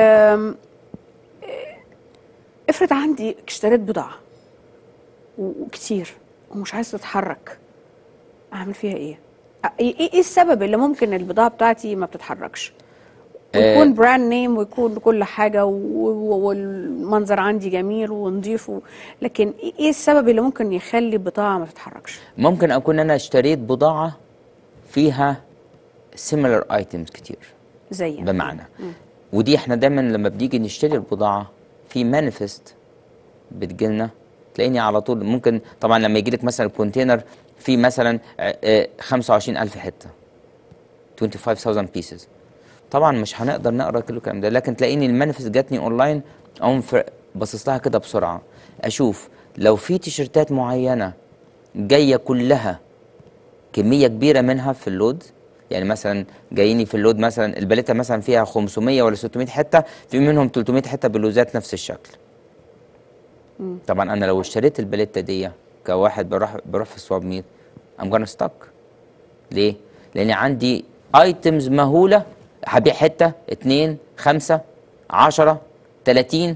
[SPEAKER 1] افرض عندي اشتريت بضاعه وكتير ومش عايز تتحرك، اعمل فيها ايه؟ ايه السبب اللي ممكن البضاعه بتاعتي ما بتتحركش ويكون براند نيم ويكون كل حاجه والمنظر عندي جميل ونظيف لكن ايه السبب اللي ممكن يخلي البضاعه ما تتحركش؟
[SPEAKER 2] ممكن اكون انا اشتريت بضاعه فيها similar items كتير.
[SPEAKER 1] زي
[SPEAKER 2] بمعنى ودي احنا دايما لما بنيجي نشتري البضاعه في مانيفست بتجيلنا، تلاقيني على طول ممكن طبعا لما يجي لك مثلا الكونتينر في مثلا 25,000 حته 25,000 pieces، طبعا مش هنقدر نقرا كل الكلام ده، لكن تلاقيني المانيفست جاتني اونلاين اقوم باصص لها كده بسرعه، اشوف لو في تيشرتات معينه جايه كلها كميه كبيره منها في اللود، يعني مثلا جاييني في اللود مثلا الباليته مثلا فيها 500 ولا 600 حته، في منهم 300 حته بلوزات نفس الشكل. طبعا انا لو اشتريت الباليته دي كواحد بروح في السواب ميت I'm gonna stock. ليه؟ لان عندي ايتمز مهوله، هبيع حته 2 5 10 30.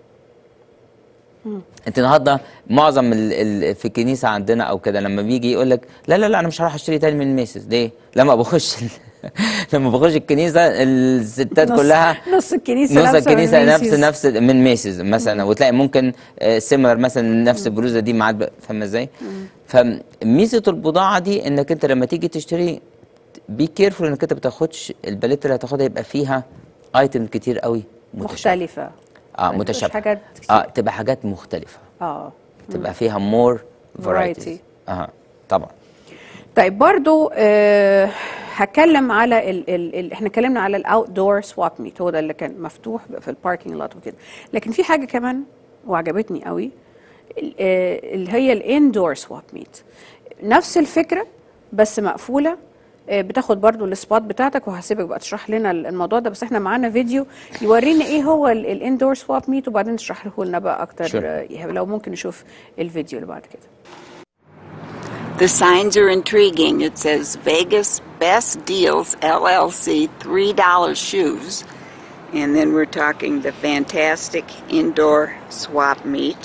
[SPEAKER 2] انت النهارده معظم في الكنيسه عندنا او كده لما بيجي يقول لك لا لا لا انا مش هروح اشتري تاني من ميسز. ليه؟ لما بخش الكنيسه الستات كلها
[SPEAKER 1] نص الكنيسه
[SPEAKER 2] نفس من ميسز مثلا، وتلاقي ممكن سيميلر مثلا نفس البلوزه دي معاك، فاهمه ازاي؟ فميزه البضاعه دي انك انت لما تيجي تشتري بي كيرفول انك انت ما بتاخدش الباليت اللي هتاخدها يبقى فيها ايتم كتير قوي
[SPEAKER 1] مختلفه
[SPEAKER 2] متشابهه،
[SPEAKER 1] حاجات
[SPEAKER 2] تبقى حاجات مختلفه، تبقى فيها مور فرايتي. طبعا.
[SPEAKER 1] طيب برضو هتكلم على احنا اتكلمنا على الاوت دور سواب ميت، هو ده اللي كان مفتوح في الباركينج لوت وكده، لكن في حاجه كمان وعجبتني قوي اللي هي الاندور سواب ميت، نفس الفكره بس مقفوله، بتاخد برضو السبوت بتاعتك، وهسيبك بقى تشرح لنا الموضوع ده، بس احنا معانا فيديو يورينا ايه هو الاندور سواب ميت وبعدين تشرح لنا بقى اكتر. لو ممكن نشوف الفيديو اللي بعد كده.
[SPEAKER 11] The signs are intriguing. It says Vegas Best Deals LLC $3 shoes. And then we're talking the fantastic indoor swap meet.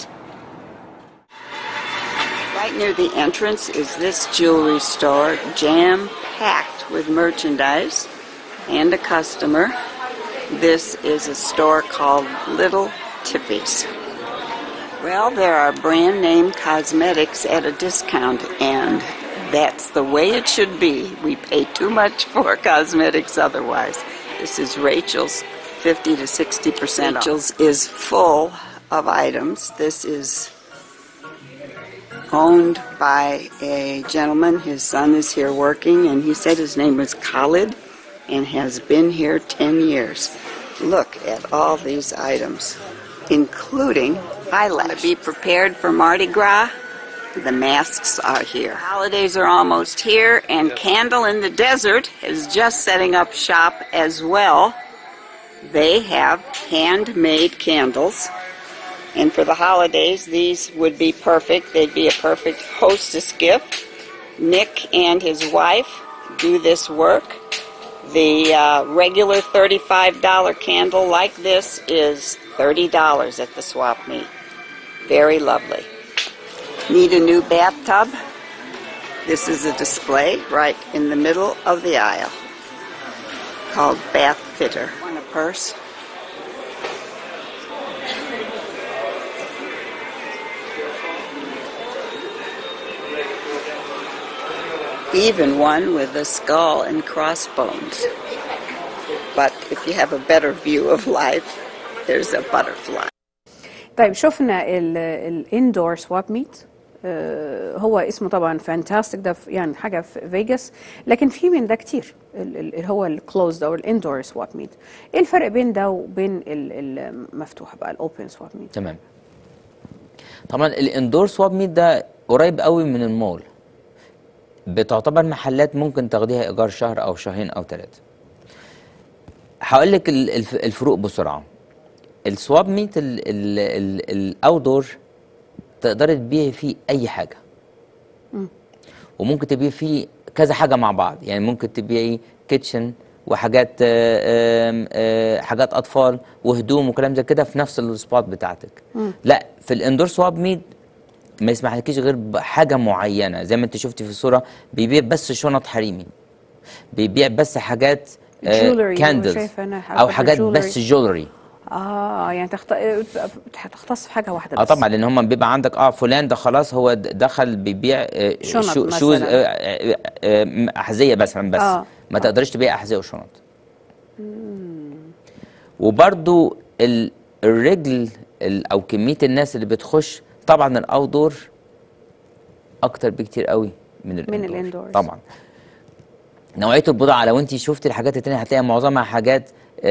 [SPEAKER 11] Right near the entrance is this jewelry store, jam-packed with merchandise and a customer. This is a store called Little Tippy's. Well, there are brand name cosmetics at a discount, and that's the way it should be. We pay too much for cosmetics otherwise. This is Rachel's 50 to 60% off. Rachel's is full of items. This is owned by a gentleman. His son is here working, and he said his name was Khalid and has been here 10 years. Look at all these items, including eyelashes. To be prepared for Mardi Gras, the masks are here. Holidays are almost here, and Candle in the Desert is just setting up shop as well. They have handmade candles, and for the holidays, these would be perfect. They'd be a perfect hostess gift. Nick and his wife do this work. The regular $35 candle like this is $30 at the swap meet. Very lovely. Need a new bathtub? This is a display right in the middle of the aisle called Bath Fitter. Want a purse? Even one with a skull and crossbones. But if you have a better view of life, there's a butterfly.
[SPEAKER 1] طيب شفنا الاندور سواب ميت، هو اسمه طبعا فانتاستيك، ده يعني حاجه في فيجاس، لكن في من ده كتير اللي هو الكلوزد او الاندور سواب ميت. ايه الفرق بين ده وبين المفتوح بقى الاوبن سواب ميت؟
[SPEAKER 2] تمام. طبعا الاندور سواب ميت ده قريب قوي من المول، بتعتبر محلات ممكن تاخديها ايجار شهر او شهرين او 3. هقول لك الفروق بسرعه. السواب ميت الاوتدور تقدري تبيعي فيه اي حاجه، وممكن تبيعي فيه كذا حاجه مع بعض، يعني ممكن تبيعي كيتشن وحاجات حاجات اطفال وهدوم وكلام زي كده في نفس السبوت بتاعتك. لا، في الاندور سواب ميت ما يسمحلكيش غير بحاجه معينه، زي ما انت شفتي في الصوره بيبيع بس شنط حريمي، بيبيع بس حاجات كاندلز او حاجات بس جولري.
[SPEAKER 1] يعني تختص في حاجه واحده بس.
[SPEAKER 2] طبعا، لان هم بيبقى عندك فلان ده خلاص هو دخل بيبيع شوز احذيه مثلا بس ما تقدرش تبيع احذيه وشنط. وبرضو الرجل او كميه الناس اللي بتخش، طبعا الاوتدور اكتر بكتير قوي من
[SPEAKER 1] الاندور
[SPEAKER 2] طبعا. نوعيه البضاعه لو انت شفتي الحاجات التانية هتلاقي معظمها حاجات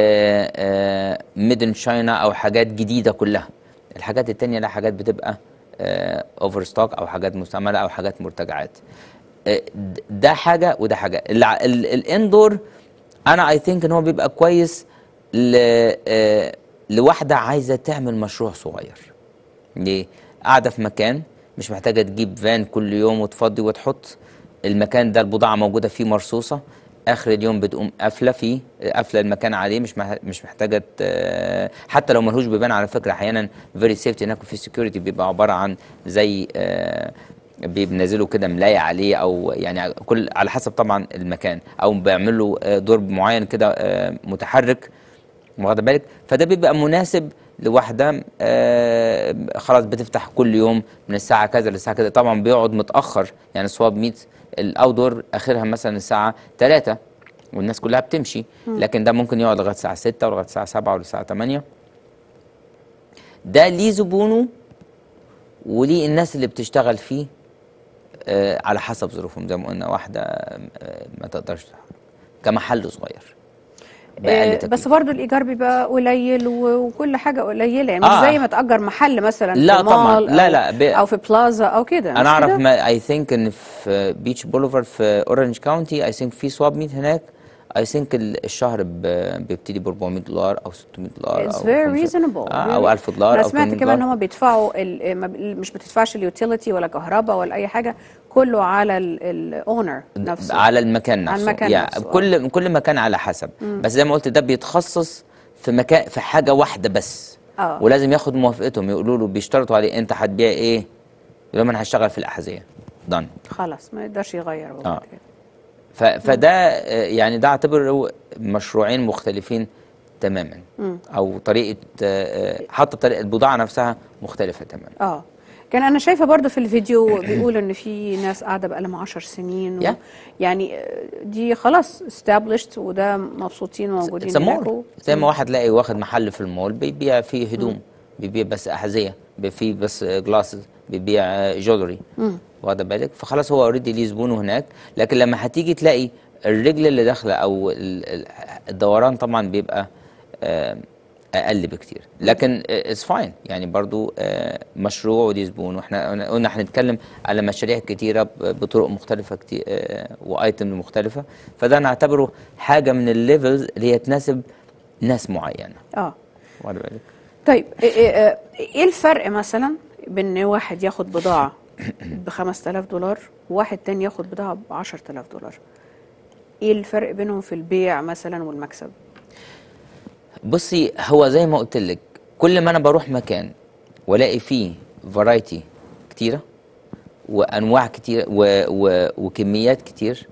[SPEAKER 2] ميدن شاينا او حاجات جديده كلها. الحاجات التانية لا، حاجات بتبقى اوفر ستوك او حاجات مستعمله او حاجات مرتجعات. ده حاجه وده حاجه. الاندور انا اي ثينك ان هو بيبقى كويس لواحده عايزه تعمل مشروع صغير. ليه؟ قاعده في مكان مش محتاجه تجيب فان كل يوم وتفضي وتحط. المكان ده البضاعه موجوده فيه مرصوصه، اخر اليوم بتقوم قافله المكان عليه، مش محتاجه حتى لو ملهوش بيبان. على فكره احيانا فيري سيفتي هناك في سكيورتي بيبقى عباره عن زي بينزلوا كده ملايه عليه، او يعني كل على حسب طبعا المكان، او بيعملوا درب معين كده متحرك، واخد بالك؟ فده بيبقى مناسب لواحده خلاص بتفتح كل يوم من الساعه كذا للساعه كذا. طبعا بيقعد متاخر، يعني سواب ميت الاوتدور اخرها مثلا الساعه 3 والناس كلها بتمشي، لكن ده ممكن يقعد لغايه الساعه 6 ولغايه الساعه 7 ولا الساعه 8. ده ليه زبونه وليه الناس اللي بتشتغل فيه على حسب ظروفهم. زي ما قلنا واحده ما تقدرش كمحل صغير
[SPEAKER 1] بس برضو الايجار بيبقى قليل وكل حاجه قليله، يعني مش زي ما تاجر محل مثلا
[SPEAKER 2] لا
[SPEAKER 1] في
[SPEAKER 2] طبعا
[SPEAKER 1] مال او في بلازا او كده.
[SPEAKER 2] انا اعرف اي ثينك ان في بيتش بوليفارد في اورنج كاونتي اي ثينك في سواب ميت هناك. اي ثينك الشهر بيبتدي ب $400 او $600
[SPEAKER 1] It's very reasonable.
[SPEAKER 2] او $1000
[SPEAKER 1] انا سمعت كمان ان هم بيدفعوا مش بتدفعش اليوتيليتي ولا كهرباء ولا اي حاجه، كله على الاونر نفسه،
[SPEAKER 2] على المكان نفسه،
[SPEAKER 1] على المكان
[SPEAKER 2] يعني
[SPEAKER 1] نفسه.
[SPEAKER 2] كل مكان على حسب. بس زي ما قلت ده بيتخصص في مكان في حاجه واحده بس. ولازم ياخد موافقتهم، يقولوا له بيشترطوا عليه انت هتبيع ايه؟ يقول لهم انا هشتغل في الاحذيه دان،
[SPEAKER 1] خلاص ما يقدرش يغير بعد كده.
[SPEAKER 2] فده يعني ده اعتبره مشروعين مختلفين تماما، او طريقه حتى طريقه البضاعه نفسها مختلفه تماما.
[SPEAKER 1] كان انا شايفه برضو في الفيديو بيقول ان في ناس قاعده بقالهم 10 سنين يعني دي خلاص established وده مبسوطين وموجودين هناك.
[SPEAKER 2] زي ما واحد لاقي واخد محل في المول بيبيع فيه هدوم، بيبيع بس احذيه، فيه بس جلاسز، بيبيع جولري، واخد بالك؟ فخلاص هو اوريدي ليه زبونه هناك. لكن لما هتيجي تلاقي الرجل اللي داخله او الدوران طبعا بيبقى اقل بكتير، لكن اتس فاين يعني برضو مشروع ودي زبون. واحنا قلنا هنتكلم على مشاريع كتيره بطرق مختلفه كتير وايتم مختلفه، فده نعتبره حاجه من الليفلز اللي هي تناسب ناس معينه. واخد بالك؟
[SPEAKER 1] طيب ايه الفرق مثلا بين واحد ياخد بضاعه ب$5000 وواحد تاني ياخد بضاعه ب$10,000؟ ايه الفرق بينهم في البيع مثلا والمكسب؟
[SPEAKER 2] بصي، هو زي ما قلت لك كل ما انا بروح مكان والاقي فيه فرايتي كتيره وانواع كتير وكميات كتير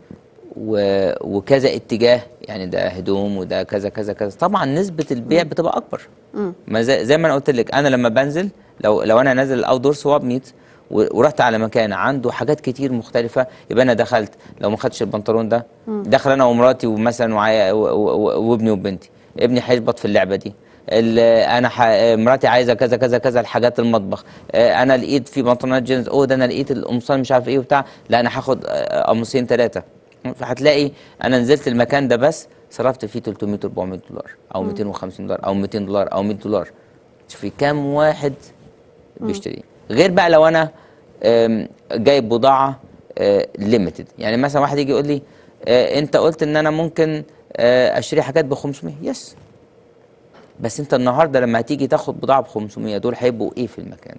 [SPEAKER 2] وكذا اتجاه، يعني ده هدوم وده كذا كذا كذا، طبعا نسبه البيع بتبقى اكبر. ما زي ما انا قلت لك، انا لما بنزل لو انا نازل الاوتدور سواب ميت ورحت على مكان عنده حاجات كتير مختلفه، يبقى انا دخلت لو ما خدتش البنطلون ده دخل انا ومراتي ومثلا وابني وبنتي. ابني هيشبط في اللعبه دي، انا مراتي عايزه كذا كذا كذا الحاجات المطبخ، انا لقيت في بنطلونات جينز، ده انا لقيت القمصان مش عارف ايه وبتاع، لا انا هاخد قميصين 3. فهتلاقي انا نزلت المكان ده بس صرفت فيه $300 $400 او $250 او $200 او $100. شوفي كام واحد بيشتري. غير بقى لو انا جايب بضاعه ليميتد، يعني مثلا واحد يجي يقول لي انت قلت ان انا ممكن اشتري حاجات ب500. يس، بس انت النهارده لما هتيجي تاخد بضاعه ب500 دول هيبقوا ايه في المكان؟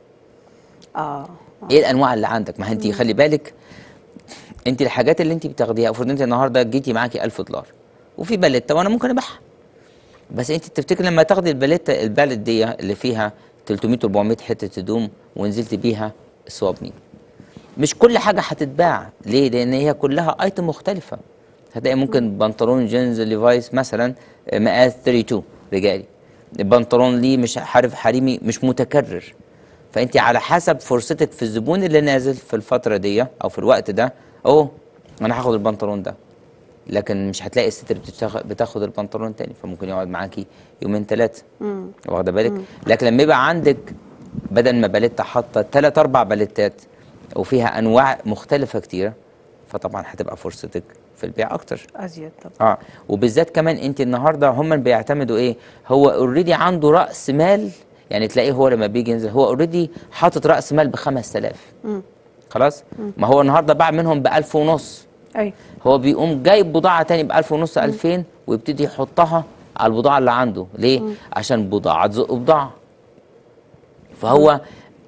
[SPEAKER 2] ايه الانواع اللي عندك؟ ما انت خلي بالك، انت الحاجات اللي انت بتاخديها افرض انت النهارده جيتي معاكي $1000 وفي باليته وانا ممكن ابيعها، بس انت تفتكر لما تاخدي الباليت دي اللي فيها 300 400 حته هدوم ونزلت بيها السواب مين، مش كل حاجه هتتباع. ليه؟ لان هي كلها ايتم مختلفه. هتلاقي ممكن بنطلون جينز ليفايس مثلا مقاس 32 رجالي، البنطلون ليه مش عارف حريمي مش متكرر. فانت على حسب فرصتك في الزبون اللي نازل في الفتره دي او في الوقت ده، انا هاخد البنطلون ده لكن مش هتلاقي الست اللي بتاخد البنطلون تاني، فممكن يقعد معاكي يومين 3. واخده بالك؟ لكن لما يبقى عندك بدل ما باليته حاطه 3 4 باليتات وفيها انواع مختلفه كتيره، فطبعا هتبقى فرصتك في البيع اكتر
[SPEAKER 1] ازيد طبعا.
[SPEAKER 2] وبالذات كمان انت النهارده هم اللي بيعتمدوا ايه؟ هو اوريدي عنده راس مال، يعني تلاقيه هو لما بيجي ينزل هو اوريدي حاطط راس مال ب 5000. خلاص؟ ما هو النهارده باع منهم ب 1500.
[SPEAKER 1] ايوه.
[SPEAKER 2] هو بيقوم جايب بضاعه تاني ب 1500 2000 ويبتدي يحطها على البضاعه اللي عنده، ليه؟ عشان بضاعه تزق بضاعه. فهو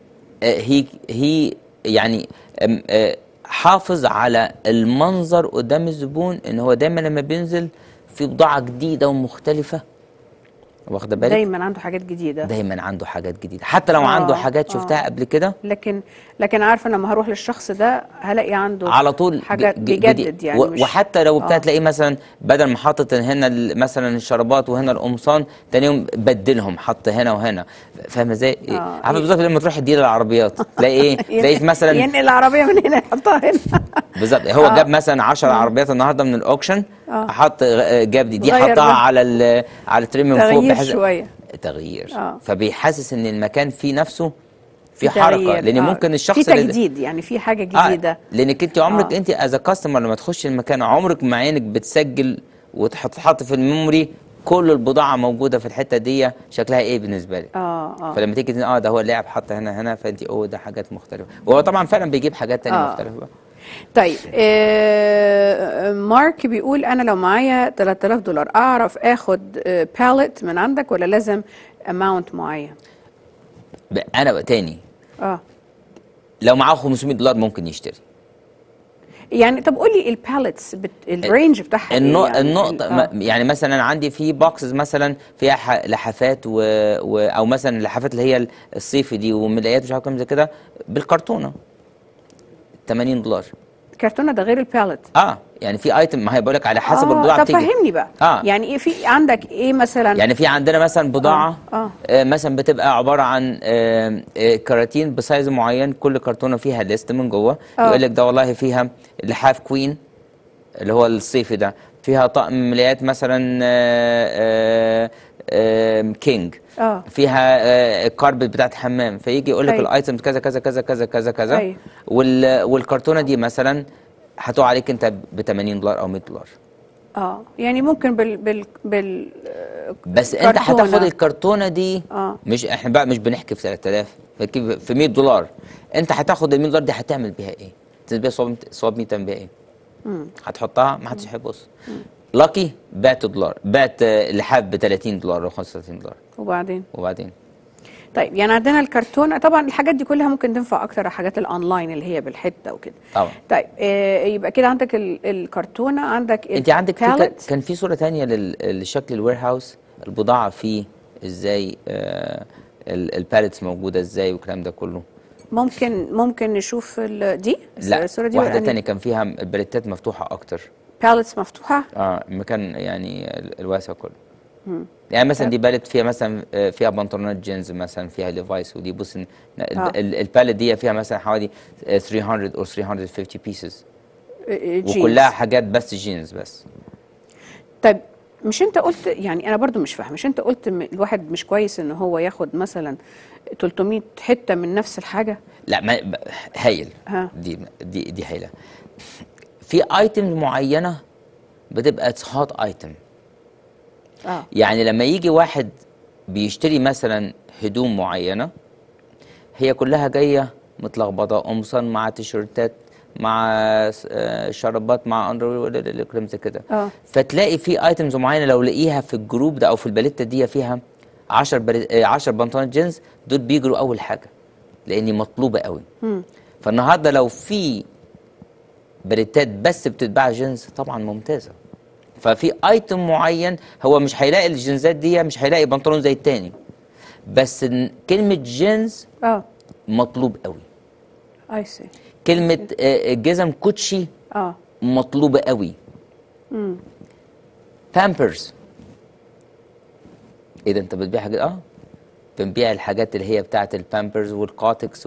[SPEAKER 2] هي يعني حافظ على المنظر قدام الزبون، ان هو دايما لما بينزل في بضاعه جديده ومختلفه. واخده بالك؟
[SPEAKER 1] دايما عنده حاجات جديده.
[SPEAKER 2] دايما عنده حاجات جديده، حتى لو عنده حاجات شفتها قبل كده.
[SPEAKER 1] لكن عارفه لما هروح للشخص ده هلاقي عنده
[SPEAKER 2] على طول
[SPEAKER 1] حاجات بيجدد يعني.
[SPEAKER 2] وحتى لو تلاقيه مثلا بدل ما حاطط هنا مثلا الشرابات وهنا القمصان، تاني يوم بدلهم حط هنا وهنا. فاهمه ازاي؟ عارفه بالظبط لما تروح تدير العربيات تلاقي ايه؟ تلاقي مثلا
[SPEAKER 1] ينقل العربيه من هنا يحطها هنا.
[SPEAKER 2] بالظبط. هو جاب مثلا 10 عربيات النهارده من الاوكشن، حط جاب دي حطها على التريم من فوق
[SPEAKER 1] بحيث شويه
[SPEAKER 2] تغيير. فبيحسس ان المكان فيه نفسه في حركه، لان ممكن الشخص
[SPEAKER 1] في تجديد يعني في حاجه جديده.
[SPEAKER 2] لانك انت عمرك انت از كاستمر لما تخش المكان عمرك ما عينك بتسجل وتحط في الميموري كل البضاعه موجوده في الحته دي شكلها ايه بالنسبه لك. فلما تيجي ده هو اللاعب حط هنا فانت ده حاجات مختلفه، وهو طبعا فعلا بيجيب حاجات ثانيه مختلفه بقى.
[SPEAKER 1] طيب مارك بيقول انا لو معايا $3000 اعرف اخد باليت من عندك ولا لازم اماونت معين؟
[SPEAKER 2] انا تاني لو معاه $500 ممكن يشتري.
[SPEAKER 1] يعني طب قولي الباليتس الرينج بتاعها
[SPEAKER 2] يعني النقطة يعني مثلا عندي في بوكسز مثلا فيها لحافات او مثلا اللحافات اللي هي الصيفي دي وملايات مش عارف كام زي كده بالكرتونة $80.
[SPEAKER 1] الكرتونه ده غير الباليت.
[SPEAKER 2] يعني في ايتم، ما هي بقول لك على حسب البضاعه
[SPEAKER 1] بتيجي. طب فهمني بقى. يعني ايه في عندك ايه مثلا؟
[SPEAKER 2] يعني في عندنا مثلا بضاعه مثلا بتبقى عباره عن كراتين بسايز معين، كل كرتونه فيها ليست من جوه يقول لك ده والله فيها لحاف كوين اللي هو الصيفي ده، فيها طقم ملايات مثلا كينج، فيها كاربت بتاعت حمام، فيجي يقول لك الايتم كذا كذا كذا كذا كذا كذا، والكرتونه دي مثلا هتقع عليك انت ب $80 او $100.
[SPEAKER 1] يعني ممكن بال
[SPEAKER 2] بس انت هتاخد الكرتونه دي مش احنا بقى مش بنحكي في 3000 في $100. انت هتاخد $100 دي هتعمل بيها ايه؟ تنزل بيها صواب 100 تعمل بيها ايه؟ هتحطها ما حدش هيبص. لاكي بعت $، بعت لحاف ب $30 او $35. وبعدين
[SPEAKER 1] طيب يعني عندنا الكرتونه طبعا الحاجات دي كلها ممكن تنفع اكتر حاجات الاونلاين اللي هي بالحته وكده
[SPEAKER 2] طبعا.
[SPEAKER 1] طيب يبقى كده عندك الكرتونه، عندك
[SPEAKER 2] انت عندك كان في صوره ثانيه لشكل الوير هاوس، البضاعه فيه ازاي، الباليتس موجوده ازاي والكلام ده كله.
[SPEAKER 1] ممكن نشوف دي
[SPEAKER 2] لا
[SPEAKER 1] الصوره دي
[SPEAKER 2] واحده ثانيه كان فيها الباليتات مفتوحه اكتر،
[SPEAKER 1] باليتس مفتوحه
[SPEAKER 2] المكان يعني الواسع كله. يعني مثلا دي باليت فيها مثلا فيها بنطلونات جينز مثلا فيها ليفايس، ودي بص الباليت دي فيها مثلا حوالي 300 or 350 بيسز وكلها حاجات بس جينز بس.
[SPEAKER 1] طيب مش انت قلت، يعني انا برضو مش فاهم، مش انت قلت الواحد مش كويس ان هو ياخد مثلا 300 حته من نفس الحاجه؟
[SPEAKER 2] لا ما هايل. دي هايله. في ايتم معينه بتبقى هوت ايتم. يعني لما يجي واحد بيشتري مثلا هدوم معينه هي كلها جايه متلخبطه، قمصان مع تيشيرتات مع شرابات مع اندر كلام زي كده، فتلاقي في ايتمز معينه لو لقيها في الجروب ده او في الباليته دي فيها 10 بنطلونات جينز، دول بيجروا اول حاجه لاني مطلوبه قوي. فالنهارده لو في باليتات بس بتتباع جينز طبعا ممتازه. ففي ايتم معين هو مش هيلاقي الجينزات دي، مش هيلاقي بنطلون زي التاني، بس كلمه جينز مطلوب قوي. كلمه جزم كوتشي مطلوبه قوي. بامبرز ايه ده انت بتبيع حاجات؟ بنبيع الحاجات اللي هي بتاعه البامبرز والكوتكس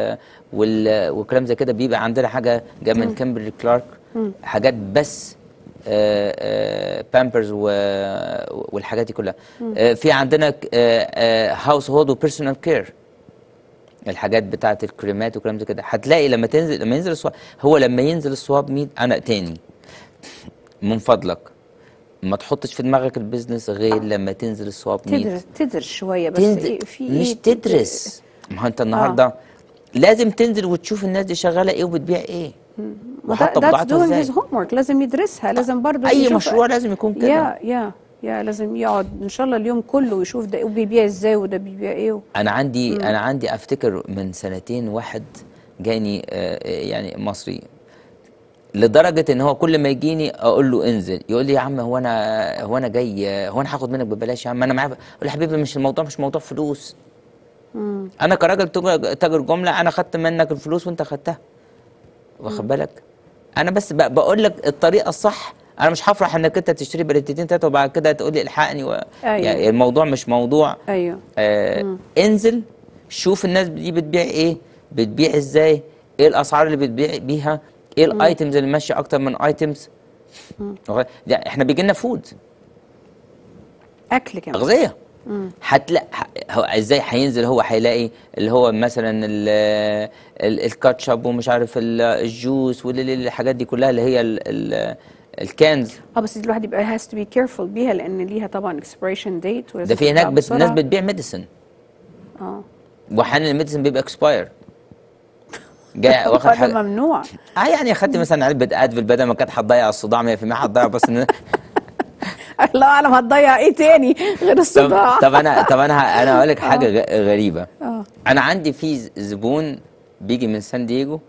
[SPEAKER 2] والكلام زي كده. بيبقى عندنا حاجه جايه من كيمبرلي كلارك، حاجات بس بامبرز والحاجات دي كلها. في عندنا هاوس هولد وبيرسونال كير، الحاجات بتاعه الكريمات وكلام زي كده. هتلاقي لما ينزل السواب، هو لما ينزل السواب ميد، انا تاني من فضلك ما تحطش في دماغك البيزنس غير لما تنزل السواب ميد.
[SPEAKER 1] تدرس شويه بس في
[SPEAKER 2] مش تدرس. ما هو انت النهارده لازم تنزل وتشوف الناس دي شغاله ايه وبتبيع ايه وحاطه بضاعتها ازاي.
[SPEAKER 1] هيز هوم ورك، لازم يدرسها، لازم برضه
[SPEAKER 2] اي مشروع لازم يكون كده.
[SPEAKER 1] يا لازم يقعد ان شاء الله اليوم كله ويشوف ده بيبيع ازاي وده بيبيع ايه.
[SPEAKER 2] انا عندي افتكر من سنتين واحد جاني يعني مصري، لدرجه ان هو كل ما يجيني اقول له انزل، يقول لي يا عم هو انا جاي، هو انا هاخد منك ببلاش يا عم، انا معايا. اقول له يا حبيبي مش موضوع فلوس. انا كراجل تاجر جمله، انا خدت منك الفلوس وانت خدتها، واخد بالك؟ انا بس بقول لك الطريقه الصح. انا مش هفرح انك انت تشتري بلتين تلاته وبعد كده تقول لي الحقني
[SPEAKER 1] أيوة.
[SPEAKER 2] يعني الموضوع مش موضوع.
[SPEAKER 1] ايوه.
[SPEAKER 2] انزل شوف الناس دي بتبيع ايه، بتبيع ازاي، ايه الاسعار اللي بتبيع بيها، ايه الايتمز اللي ماشيه اكتر من ايتمز. احنا بيجي لنا فود،
[SPEAKER 1] اكل كمان،
[SPEAKER 2] اغذيه. هتلاقي ازاي هينزل، هو هيلاقي اللي هو مثلا الكاتشب ومش عارف الجوس والحاجات دي كلها اللي هي الكانز.
[SPEAKER 1] بس الواحد يبقى has to be careful بيها لان ليها طبعا expiration date.
[SPEAKER 2] ده في هناك ناس بتبيع ميديسن. واحيانا الميديسن بيبقى اكسباير. جاي واخد
[SPEAKER 1] حاجه ممنوع.
[SPEAKER 2] يعني اخدت مثلا علبه ادفل بدل ما كانت هتضيع الصداع 100% هتضيع بس
[SPEAKER 1] الله اعلم هتضيع ايه تاني غير الصداع.
[SPEAKER 2] طب انا هقول لك حاجه غريبه. انا عندي في زبون بيجي من سان دييجو،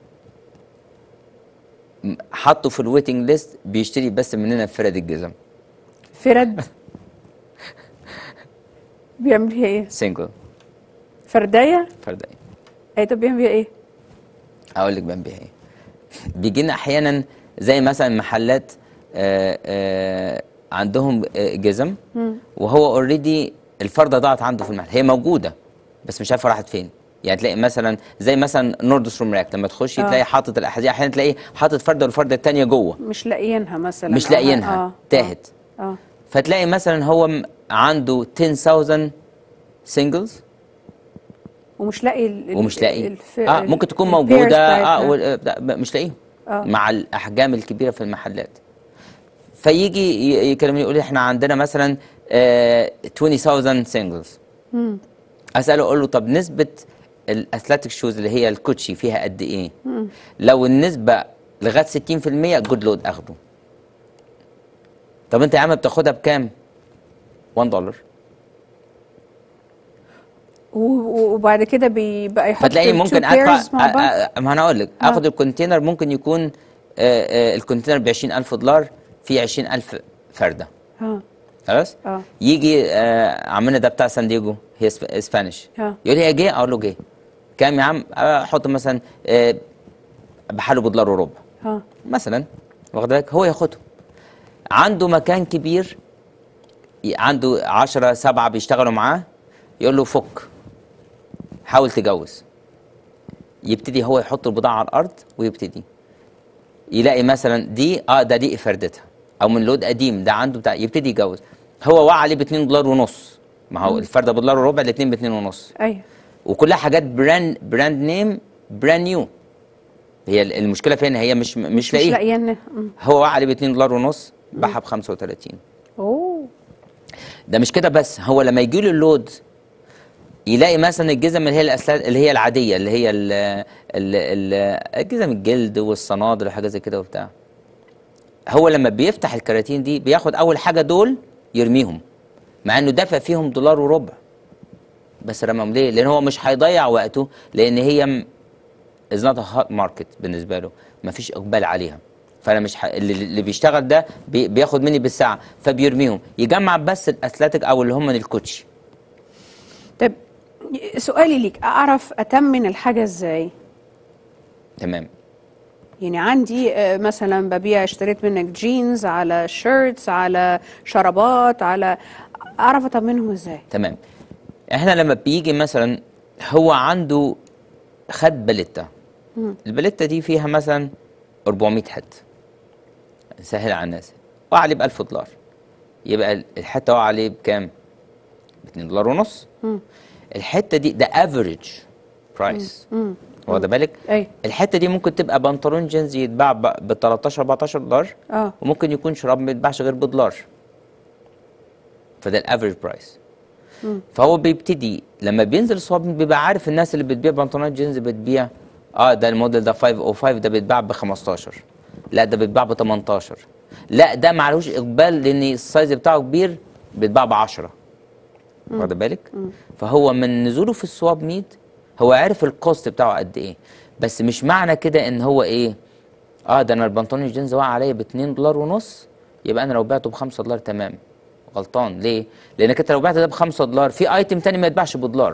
[SPEAKER 2] حطه في الويتنج ليست، بيشتري بس مننا فرد الجزم.
[SPEAKER 1] فرد بيعمل فيها ايه؟
[SPEAKER 2] سنجل.
[SPEAKER 1] فرديه.
[SPEAKER 2] ايه
[SPEAKER 1] طب بيعمل فيها ايه؟
[SPEAKER 2] اقول لك بيعمل فيها ايه. بيجي لنا احيانا زي مثلا محلات عندهم جزم، وهو اوريدي الفرده ضاعت عنده في المحل، هي موجوده بس مش عارفه راحت فين. يعني تلاقي مثلا زي مثلا نوردستروم راك، لما تخشي تلاقي حاطط الاحذيه، احيانا تلاقي حاطط فرده والفرده الثانيه جوه
[SPEAKER 1] مش لاقيينها مثلا،
[SPEAKER 2] مش لاقيينها تاهت. فتلاقي مثلا هو عنده 10,000 سingles
[SPEAKER 1] ومش لاقي
[SPEAKER 2] ممكن تكون موجوده مش لاقيهم مع الاحجام الكبيره في المحلات. فيجي يكلمني يقول لي احنا عندنا مثلا 20,000 سingles. اساله اقول له طب نسبه الاثليتيك شوز اللي هي الكوتشي فيها قد ايه؟ لو النسبه لغايه 60% جود لود اخده. طب انت يا عم بتاخدها بكام؟ $1.
[SPEAKER 1] وبعد كده بيبقى يحط
[SPEAKER 2] فتلاقي ممكن ادفع ما انا اقول لك اخد الكونتينر، ممكن يكون الكونتينر ب $20,000 في 20,000 فرده. خلاص؟ يجي عمنا ده بتاع سان دييجو، هي اسبانيش، يقول لي يا جه، اقول له جه كام يا عم؟ احط مثلا بحاله $1.50 مثلا، واخد بالك؟ هو ياخده. عنده مكان كبير، عنده 10 بيشتغلوا معاه، يقول له فك، حاول تجوز. يبتدي هو يحط البضاعه على الارض ويبتدي يلاقي مثلا دي دي فردتها، او من لود قديم ده عنده بتاع، يبتدي يجوز. هو وقع عليه ب$2.50. ما هو الفرده $1.50، الاثنين ب$2.50.
[SPEAKER 1] ايوه.
[SPEAKER 2] وكلها حاجات براند نيم، براند نيو. هي المشكله فين؟ هي مش لاقيه. هو وقع عليه ب$2.50، باعها ب$35.
[SPEAKER 1] اوه.
[SPEAKER 2] ده مش كده بس، هو لما يجي له اللود يلاقي مثلا الجزم اللي هي العاديه، اللي هي الجزم الجلد والصنادل وحاجات زي كده وبتاع. هو لما بيفتح الكراتين دي بياخد اول حاجه دول يرميهم، مع انه دافع فيهم $1.50 بس رماهم ليه؟ لان هو مش هيضيع وقته، لان هي از نوت هوت ماركت بالنسبه له، مفيش اقبال عليها. فانا مش اللي بيشتغل ده بياخد مني بالساعه، فبيرميهم، يجمع بس الاثليتيك او اللي هم الكوتشي.
[SPEAKER 1] طب سؤالي ليك، اعرف اتمن الحاجه ازاي؟
[SPEAKER 2] تمام.
[SPEAKER 1] يعني عندي مثلا ببيع، اشتريت منك جينز على شيرتس على شرابات على، اعرف اتمنهم ازاي؟
[SPEAKER 2] تمام. احنا لما بيجي مثلا هو عنده خد بليته، البليته دي فيها مثلا 400 حته، سهل على الناس، وقع عليه ب $1000، يبقى الحته وقع عليه بكام؟ $2.50. الحته دي ده افريج برايس، واخده بالك؟
[SPEAKER 1] ايوه.
[SPEAKER 2] الحته دي ممكن تبقى بنطلون جينز يتباع ب 13 $14، وممكن يكون شراب ما يتباعش غير $1، فده الافريج برايس. فهو بيبتدي لما بينزل السواب ميت بيبقى عارف الناس اللي بتبيع بنطلونات جينز بتبيع ده الموديل ده 505 ده بيتباع ب 15، لا ده بيتباع ب 18، لا ده معلوش اقبال لان السايز بتاعه كبير بيتباع ب 10، واخد بالك؟ فهو من نزوله في السواب ميت هو عارف الكوست بتاعه قد ايه، بس مش معنى كده ان هو ايه ده انا البنطلون الجينز وقع عليا ب $2.50 يبقى انا لو بعته ب $5 تمام. غلطان. ليه؟ لانك انت لو بعت ده ب $5 في ايتم تاني ما يتباعش $1.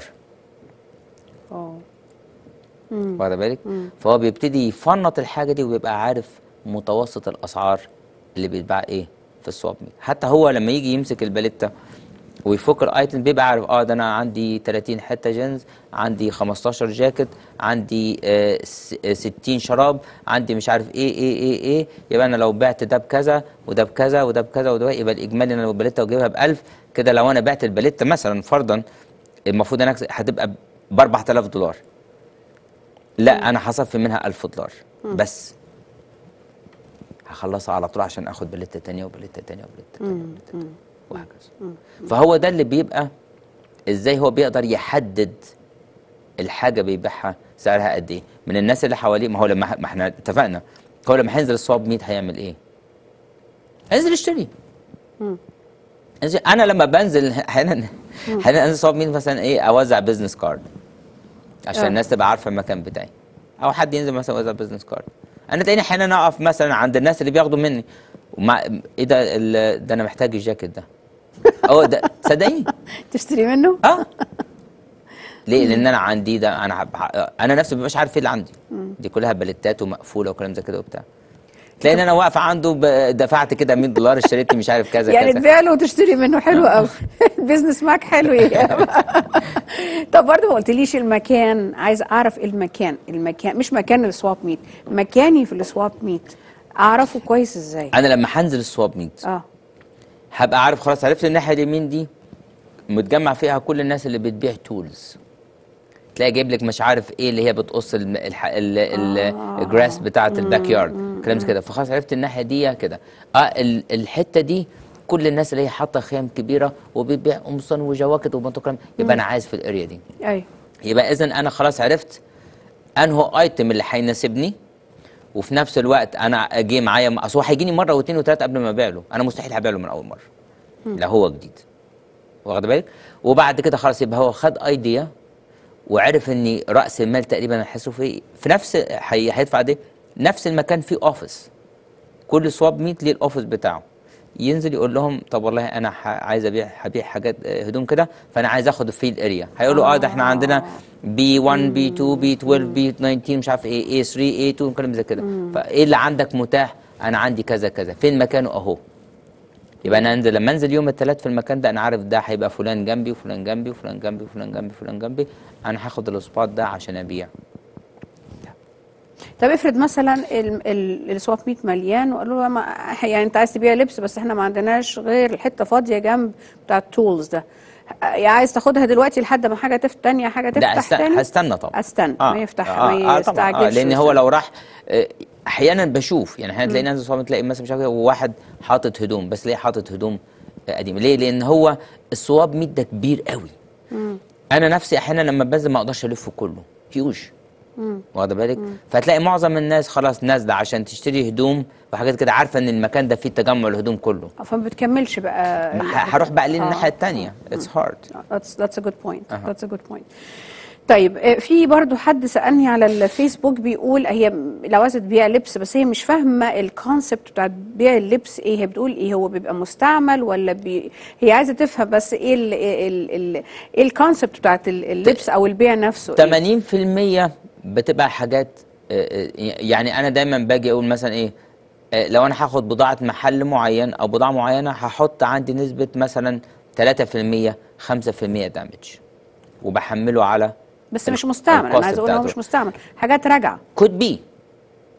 [SPEAKER 2] واخد بالك؟ فهو بيبتدي يفنط الحاجه دي وبيبقى عارف متوسط الاسعار اللي بيتباع ايه في السواب ميت. حتى هو لما يجي يمسك الباليتا ويفك الايتم بيبقى عارف ده انا عندي 30 حته جينز، عندي 15 جاكيت، عندي 60 شراب، عندي مش عارف ايه، يبقى انا لو بعت ده بكذا وده بكذا وده بكذا وده، يبقى الاجمالي انا لو الباليتا وجايبها ب1000 كده، لو انا بعت الباليتا مثلا فرضا المفروض انا هتبقى ب $4000، لا انا هصفي منها $1000 بس، هخلصها على طول عشان اخد باليتا تانية وباليتا تانية وباليتا تانية وباليتا تانية وهكذا. فهو ده اللي بيبقى ازاي هو بيقدر يحدد الحاجه بيبيعها سعرها قد ايه من الناس اللي حواليه. ما هو لما ما احنا اتفقنا هو لما هينزل السواب ميت هيعمل ايه؟ هينزل يشتري. انا لما بنزل احيانا انزل سواب ميت مثلا اوزع بزنس كارد عشان الناس تبقى عارفه المكان بتاعي، او حد ينزل مثلا يوزع بزنس كارد. انا تلاقيني احيانا اقف مثلا عند الناس اللي بياخدوا مني ومع ده انا محتاج الجاكيت ده ده صدقيني
[SPEAKER 1] تشتري منه؟
[SPEAKER 2] ليه؟ لان انا عندي ده، انا نفسي ما ببقاش عارف ايه اللي عندي، دي كلها باليتات ومقفوله وكلام زي كده وبتاع، تلاقيني انا واقفه عنده دفعت كده $100 اشتريت مش عارف كذا
[SPEAKER 1] يعني
[SPEAKER 2] كذا،
[SPEAKER 1] تبيع له وتشتري منه. حلو قوي. البيزنس معاك حلو. طب برضه ما قلتليش المكان، عايز اعرف المكان مش مكان السواب ميت، مكاني في السواب ميت اعرفه كويس ازاي؟
[SPEAKER 2] انا لما هنزل السواب ميت هبقى عارف خلاص، عرفت الناحيه اليمين دي متجمع فيها كل الناس اللي بتبيع تولز، تلاقي جايب لك مش عارف ايه اللي هي بتقص الجراس بتاعه الباك يارد كلام كده، فخلاص عرفت الناحيه دي كده. الحته دي كل الناس اللي هي حاطه خيام كبيره وبتبيع قمصان وجواكت وبنطلون كلام، يبقى انا عايز في الاريا دي.
[SPEAKER 1] ايوه.
[SPEAKER 2] يبقى اذا انا خلاص عرفت انهو ايتم اللي هيناسبني، وفي نفس الوقت انا اجي معايا، اصل هو هيجيني مره واثنين وثلاثه قبل ما ابيع له، انا مستحيل هبيع له من اول مره لا هو جديد، واخد بالك؟ وبعد كده خلاص يبقى هو خد ايديا وعرف ان راس المال تقريبا هيصرف في نفس هيدفع ده نفس المكان فيه اوفيس، كل سواب ميت ليه الاوفيس بتاعه، ينزل يقول لهم طب والله انا عايز هبيع حاجات هدوم كده، فانا عايز اخد الفيلد اريا، هيقولوا ده احنا عندنا B1 B2 B12 B19 مش عارف ايه A3 A2 كلام زي كده، فايه اللي عندك متاح؟ انا عندي كذا كذا، فين مكانه؟ اهو. يبقى انا انزل لما انزل يوم الثلاث في المكان ده انا عارف ده هيبقى فلان جنبي وفلان جنبي وفلان جنبي وفلان جنبي وفلان جنبي، انا هاخد السبوت ده عشان ابيع.
[SPEAKER 1] طب افرض مثلا السواب ميت مليان وقالوا له يعني انت عايز تبيع لبس بس احنا ما عندناش غير الحته فاضيه جنب بتاع التولز ده، يا عايز تاخدها دلوقتي لحد ما حاجه تانية حاجه تفتح تاني؟
[SPEAKER 2] هستنى طبعا،
[SPEAKER 1] استنى ما يفتح ما يستعجلش،
[SPEAKER 2] لان هو لو راح احيانا بشوف يعني احيانا تلاقي نازل سواب تلاقي مثلا مش عارف وواحد حاطط هدوم بس تلاقيه حاطط هدوم قديمه، ليه؟ لان هو السواب ميت ده كبير قوي، انا نفسي احيانا لما بنزل ما اقدرش الفه كله، هيوج، واخد بالك؟ فتلاقي معظم الناس خلاص نازله عشان تشتري هدوم وحاجات كده، عارفه ان المكان ده فيه تجمع الهدوم كله،
[SPEAKER 1] فما بتكملش بقى،
[SPEAKER 2] هروح بقى للناحيه الثانيه. اتس هارد.
[SPEAKER 1] That's a good point. That's a good point. طيب في برضو حد سألني على الفيسبوك بيقول هي لو عايزة تبيع لبس بس هي مش فاهمة الكونسبت بتاع بيع اللبس ايه، هي بتقول ايه هو بيبقى مستعمل ولا هي عايزة تفهم بس ايه الكونسبت بتاعت اللبس او البيع نفسه
[SPEAKER 2] 80% بتبقى حاجات، يعني انا دايما باجي اقول مثلا ايه، لو انا هاخد بضاعة محل معين او بضاعة معينة هحط عندي نسبة مثلا 3% 5% دامج وبحمله على
[SPEAKER 1] بس مش مستعمل، انا عايز اقول هو مش مستعمل، حاجات راجعه
[SPEAKER 2] could be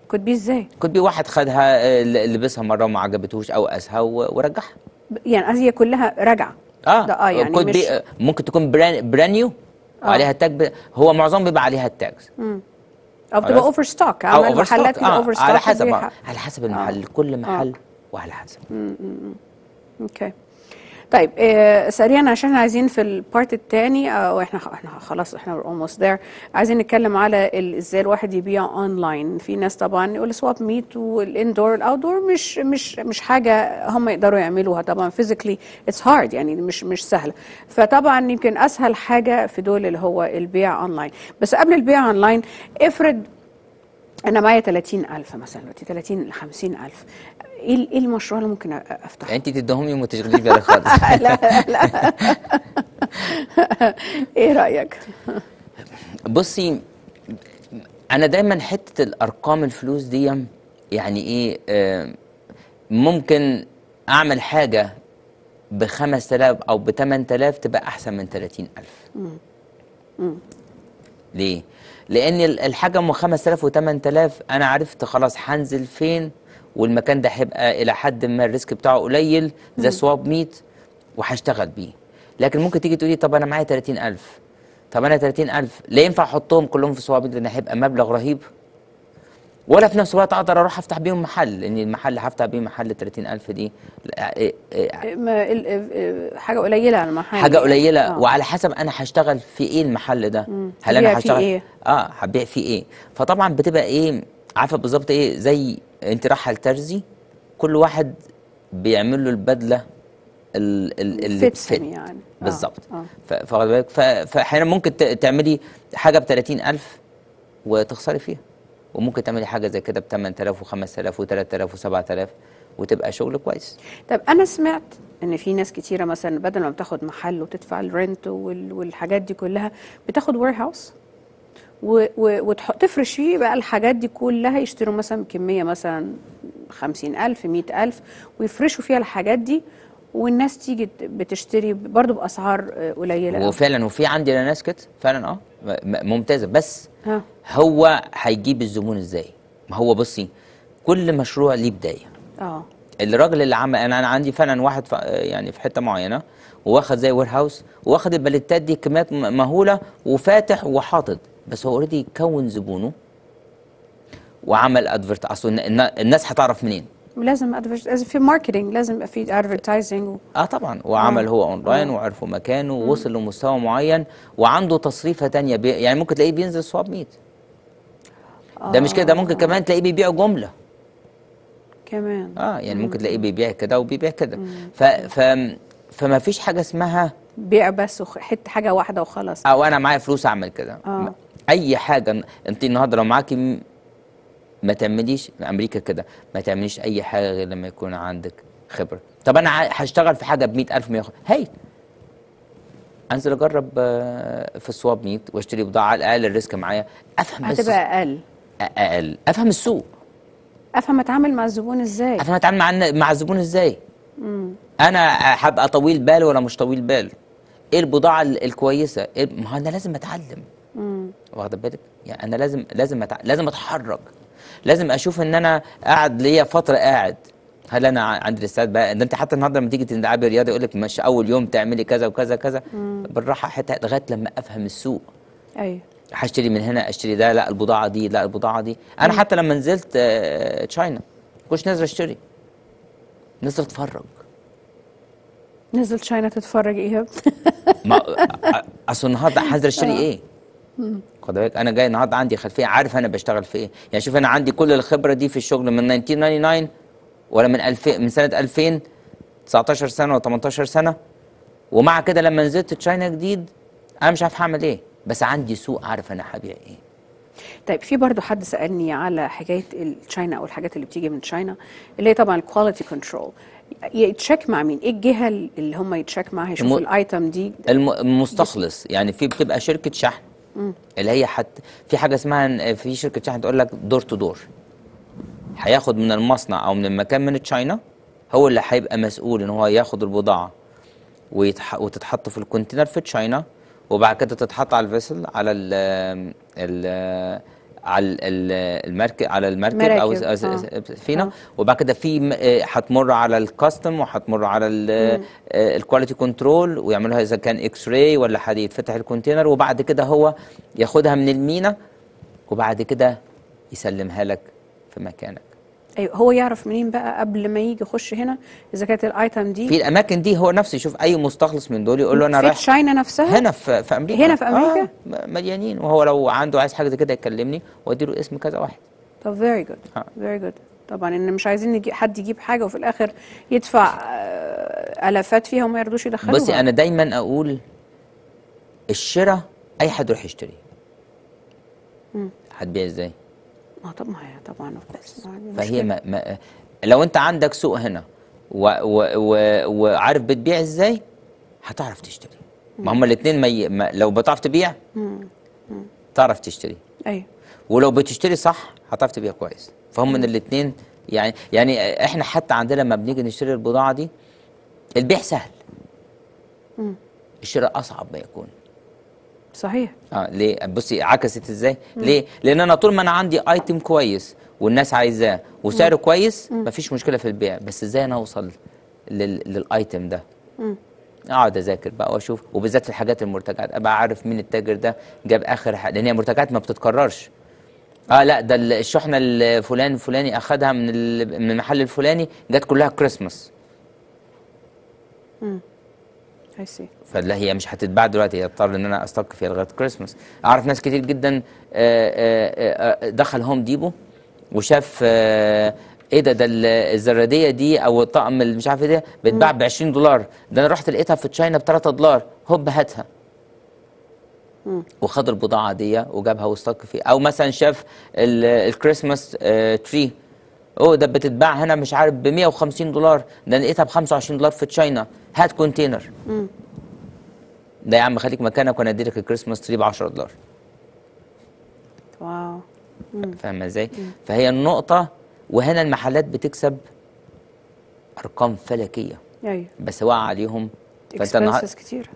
[SPEAKER 1] كنت بيه ازاي؟
[SPEAKER 2] كنت بيه واحد خدها لبسها مره وما عجبتهوش او قاسها ورجعها.
[SPEAKER 1] يعني هي كلها راجعه. ده يعني
[SPEAKER 2] كنت
[SPEAKER 1] مش
[SPEAKER 2] ممكن تكون برانيو وعليها التاج هو معظم بيبقى عليها التاجز.
[SPEAKER 1] او بتبقى اوفر ستوك. عمل محلات كده اوفر ستوك.
[SPEAKER 2] على حسب المحل. كل محل وعلى حسب.
[SPEAKER 1] اوكي. طيب سريعا عشان عايزين في البارت الثاني واحنا خلاص احنا اولموست ذير، عايزين نتكلم على ازاي الواحد يبيع اونلاين. في ناس طبعا يقول سواب ميت والاندور الاوتدور مش حاجه هم يقدروا يعملوها طبعا فيزيكلي اتس هارد يعني مش سهله. فطبعا يمكن اسهل حاجه في دول اللي هو البيع اونلاين. بس قبل البيع اونلاين افرض انا معايا 30,000 مثلا دلوقتي 30 ل 50,000، ايه المشروع اللي ممكن افتحه؟
[SPEAKER 2] انت تديهم لي وما تشغليش بالك خالص.
[SPEAKER 1] لا ايه رايك؟
[SPEAKER 2] بصي انا دايما حته الارقام الفلوس دي يعني ايه ممكن اعمل حاجه ب5000 او ب8000 تبقى احسن من 30,000. ليه؟ لان الحاجه ام 5000 و8000 انا عرفت خلاص هنزل فين، والمكان ده هيبقى الى حد ما الريسك بتاعه قليل زي سواب ميت وهشتغل بيه. لكن ممكن تيجي تقولي طب انا معايا 30,000، طب انا 30,000 لا ينفع احطهم كلهم في سواب ميت لان هيبقى مبلغ رهيب، ولا في نفس الوقت اقدر اروح افتح بيهم محل، لان المحل اللي هفتح بيه محل 30,000 دي
[SPEAKER 1] حاجه قليله على المحل.
[SPEAKER 2] حاجه قليله وعلى حسب انا هشتغل في ايه المحل ده. هل انا هشتغل
[SPEAKER 1] إيه؟
[SPEAKER 2] هبيع فيه ايه؟ فطبعا بتبقى ايه عارفه بالظبط ايه، زي انت رايحه لترزي كل واحد بيعمل له البدله اللي
[SPEAKER 1] تفت يعني
[SPEAKER 2] بالظبط. فواخد بالك، فاحيانا ممكن تعملي حاجه ب30,000 وتخسري فيها، وممكن تعملي حاجه زي كده ب8000 و5000 و3000 و7000 وتبقى شغل كويس.
[SPEAKER 1] طب انا سمعت ان في ناس كتيره مثلا بدل ما بتاخد محل وتدفع الرنت والحاجات دي كلها بتاخد وير هاوس وتفرش فيه بقى الحاجات دي كلها، يشتروا مثلا كميه مثلا 50,000 100,000 ويفرشوا فيها الحاجات دي، والناس تيجي بتشتري برضو باسعار قليله.
[SPEAKER 2] وفعلا وفي عندنا ناس كده فعلا ممتازه. بس هو هيجيب الزبون ازاي؟ ما هو بصي كل مشروع ليه بدايه. الراجل اللي عمل انا عندي فعلا واحد يعني في حته معينه واخد زي وير هاوس واخد البلتات دي كميات مهوله وفاتح وحاطط، بس هو اوريدي كون زبونه وعمل ادفرت. اصل الناس هتعرف منين؟
[SPEAKER 1] لازم في ماركتنج، لازم يبقى في ادفرتايزنج
[SPEAKER 2] طبعا. وعمل هو اونلاين وعرفوا مكانه ووصل لمستوى معين وعنده تصريفه تانية يعني ممكن تلاقيه بينزل سواب ميت. ده مش كده، ده ممكن كمان تلاقيه بيبيع جمله
[SPEAKER 1] كمان.
[SPEAKER 2] يعني ممكن تلاقيه بيبيع كده وبيبيع كده. فما فيش حاجه اسمها
[SPEAKER 1] بيع بس حاجه واحده وخلاص.
[SPEAKER 2] انا معايا فلوس اعمل كده. اي حاجه انت النهارده لو معاكي ما تعمليش في امريكا كده، ما تعمليش اي حاجه غير لما يكون عندك خبره. طب انا هشتغل في حاجه ب100,000 هي انزل اجرب في السواب ميت واشتري بضاعه على الاقل الريسك معايا، افهم
[SPEAKER 1] هتبقى
[SPEAKER 2] اقل افهم السوق،
[SPEAKER 1] افهم اتعامل مع الزبون ازاي،
[SPEAKER 2] افهم اتعامل مع الزبون ازاي. انا هبقى طويل بال ولا مش طويل بال؟ ايه البضاعه الكويسه؟ ما هو انا لازم اتعلم. واخده بالك؟ يعني انا لازم اتحرك، لازم اشوف ان انا قاعد ليا فتره قاعد، هل انا عندي الاستعداد بقى؟ ده انت حتى النهارده لما تيجي تلعبي رياضه يقول لك مش اول يوم تعملي كذا وكذا كذا، بالراحه حتى لغايه لما افهم السوق.
[SPEAKER 1] ايوه
[SPEAKER 2] هشتري من هنا، اشتري ده، لا البضاعه دي، لا البضاعه دي. انا حتى لما نزلت تشاينا كنتش نازل اشتري، نزلت اتفرج.
[SPEAKER 1] نزلت تشاينا تتفرج ايه؟
[SPEAKER 2] اصل النهارده هنزل اشتري ايه؟ خد بالك انا جاي النهارده عندي خلفيه، عارف انا بشتغل في ايه. يعني شوف انا عندي كل الخبره دي في الشغل من 1999 ولا من 2000، من سنه 2000 19 سنه و 18 سنه، ومع كده لما نزلت تشاينا جديد انا مش عارف هعمل ايه، بس عندي سوق عارف انا هبيع ايه.
[SPEAKER 1] طيب في برضه حد سالني على حكايه التشاينا او الحاجات اللي بتيجي من تشاينا اللي هي طبعا الكواليتي كنترول، يتشيك مع مين؟ ايه الجهه اللي هم يتشيك معاها يشوفوا الايتم دي؟
[SPEAKER 2] المستخلص. يعني في بتبقى شركه شحن اللي هي حتى في حاجه اسمها في شركه شحن تقول لك دور تو دور، هياخد من المصنع او من المكان من تشاينا، هو اللي هيبقى مسؤول ان هو ياخد البضاعه وتتحط في الكونتينر في تشاينا، وبعد كده تتحط على الفيسل على على المركب او السفينه، وبعد كده في هتمر على الكاستم وهتمر على الكواليتي كنترول ويعملوها اذا كان اكس راي ولا هيتفتح الكونتينر، وبعد كده هو ياخدها من المينا وبعد كده يسلمها لك في مكانك.
[SPEAKER 1] ايوه، هو يعرف منين بقى قبل ما يجي يخش هنا اذا كانت الايتم دي
[SPEAKER 2] في الاماكن دي؟ هو نفسه يشوف اي مستخلص من دول يقول له انا رايح
[SPEAKER 1] في تشاينا نفسها،
[SPEAKER 2] هنا في امريكا،
[SPEAKER 1] هنا في امريكا
[SPEAKER 2] مليانين، وهو لو عنده عايز حاجه زي كده يكلمني وادي له اسم كذا واحد.
[SPEAKER 1] طب فيري جود فيري جود. طبعا ان مش عايزين حد يجيب حاجه وفي الاخر يدفع الافات فيها وما يرضوش يدخلوها.
[SPEAKER 2] بصي انا دايما اقول الشراء اي حد يروح يشتري. هتبيع ازاي؟
[SPEAKER 1] طبعا بس
[SPEAKER 2] فهي لو انت عندك سوق هنا وعارف بتبيع ازاي هتعرف تشتري. ما هما الاثنين لو بتعرف تبيع تعرف تشتري.
[SPEAKER 1] ايوه،
[SPEAKER 2] ولو بتشتري صح هتعرف تبيع كويس. فهم من الاثنين يعني احنا حتى عندنا لما بنيجي نشتري البضاعه دي البيع سهل، الشراء اصعب ما يكون.
[SPEAKER 1] صحيح.
[SPEAKER 2] ليه؟ بصي عكست ازاي؟ ليه؟ لان انا طول ما انا عندي ايتم كويس والناس عايزاه وسعره كويس مفيش مشكله في البيع، بس ازاي انا اوصل للايتم ده؟ اقعد اذاكر بقى واشوف، وبالذات في الحاجات المرتجعات ابقى عارف مين التاجر ده جاب اخر حاجه، لان هي مرتجعات ما بتتكررش. لا ده الشحنه الفلاني اخدها من المحل الفلاني جت كلها كريسماس. فلا هي مش هتتباع دلوقتي، هضطر ان انا استق فيها لغايه كريسماس. اعرف ناس كتير جدا دخل هوم ديبو وشاف ايه ده الزراديه دي او الطقم اللي مش عارف ايه ده بتتباع ب $20، ده انا رحت لقيتها في تشاينا ب $3، هوب هاتها. وخد البضاعه دي وجابها واستق فيها. او مثلا شاف الكريسماس تري، ده بتتباع هنا مش عارف ب $150، ده انا لقيتها ب $25 في تشاينا، هات كونتينر. ده يا عم خليك مكانك وانا اديلك الكريسماس تري ب $10.
[SPEAKER 1] واو.
[SPEAKER 2] فاهمه ازاي؟ فهي النقطه، وهنا المحلات بتكسب ارقام فلكيه.
[SPEAKER 1] ايوه،
[SPEAKER 2] بس وقع عليهم
[SPEAKER 1] اكسبنسز كتير.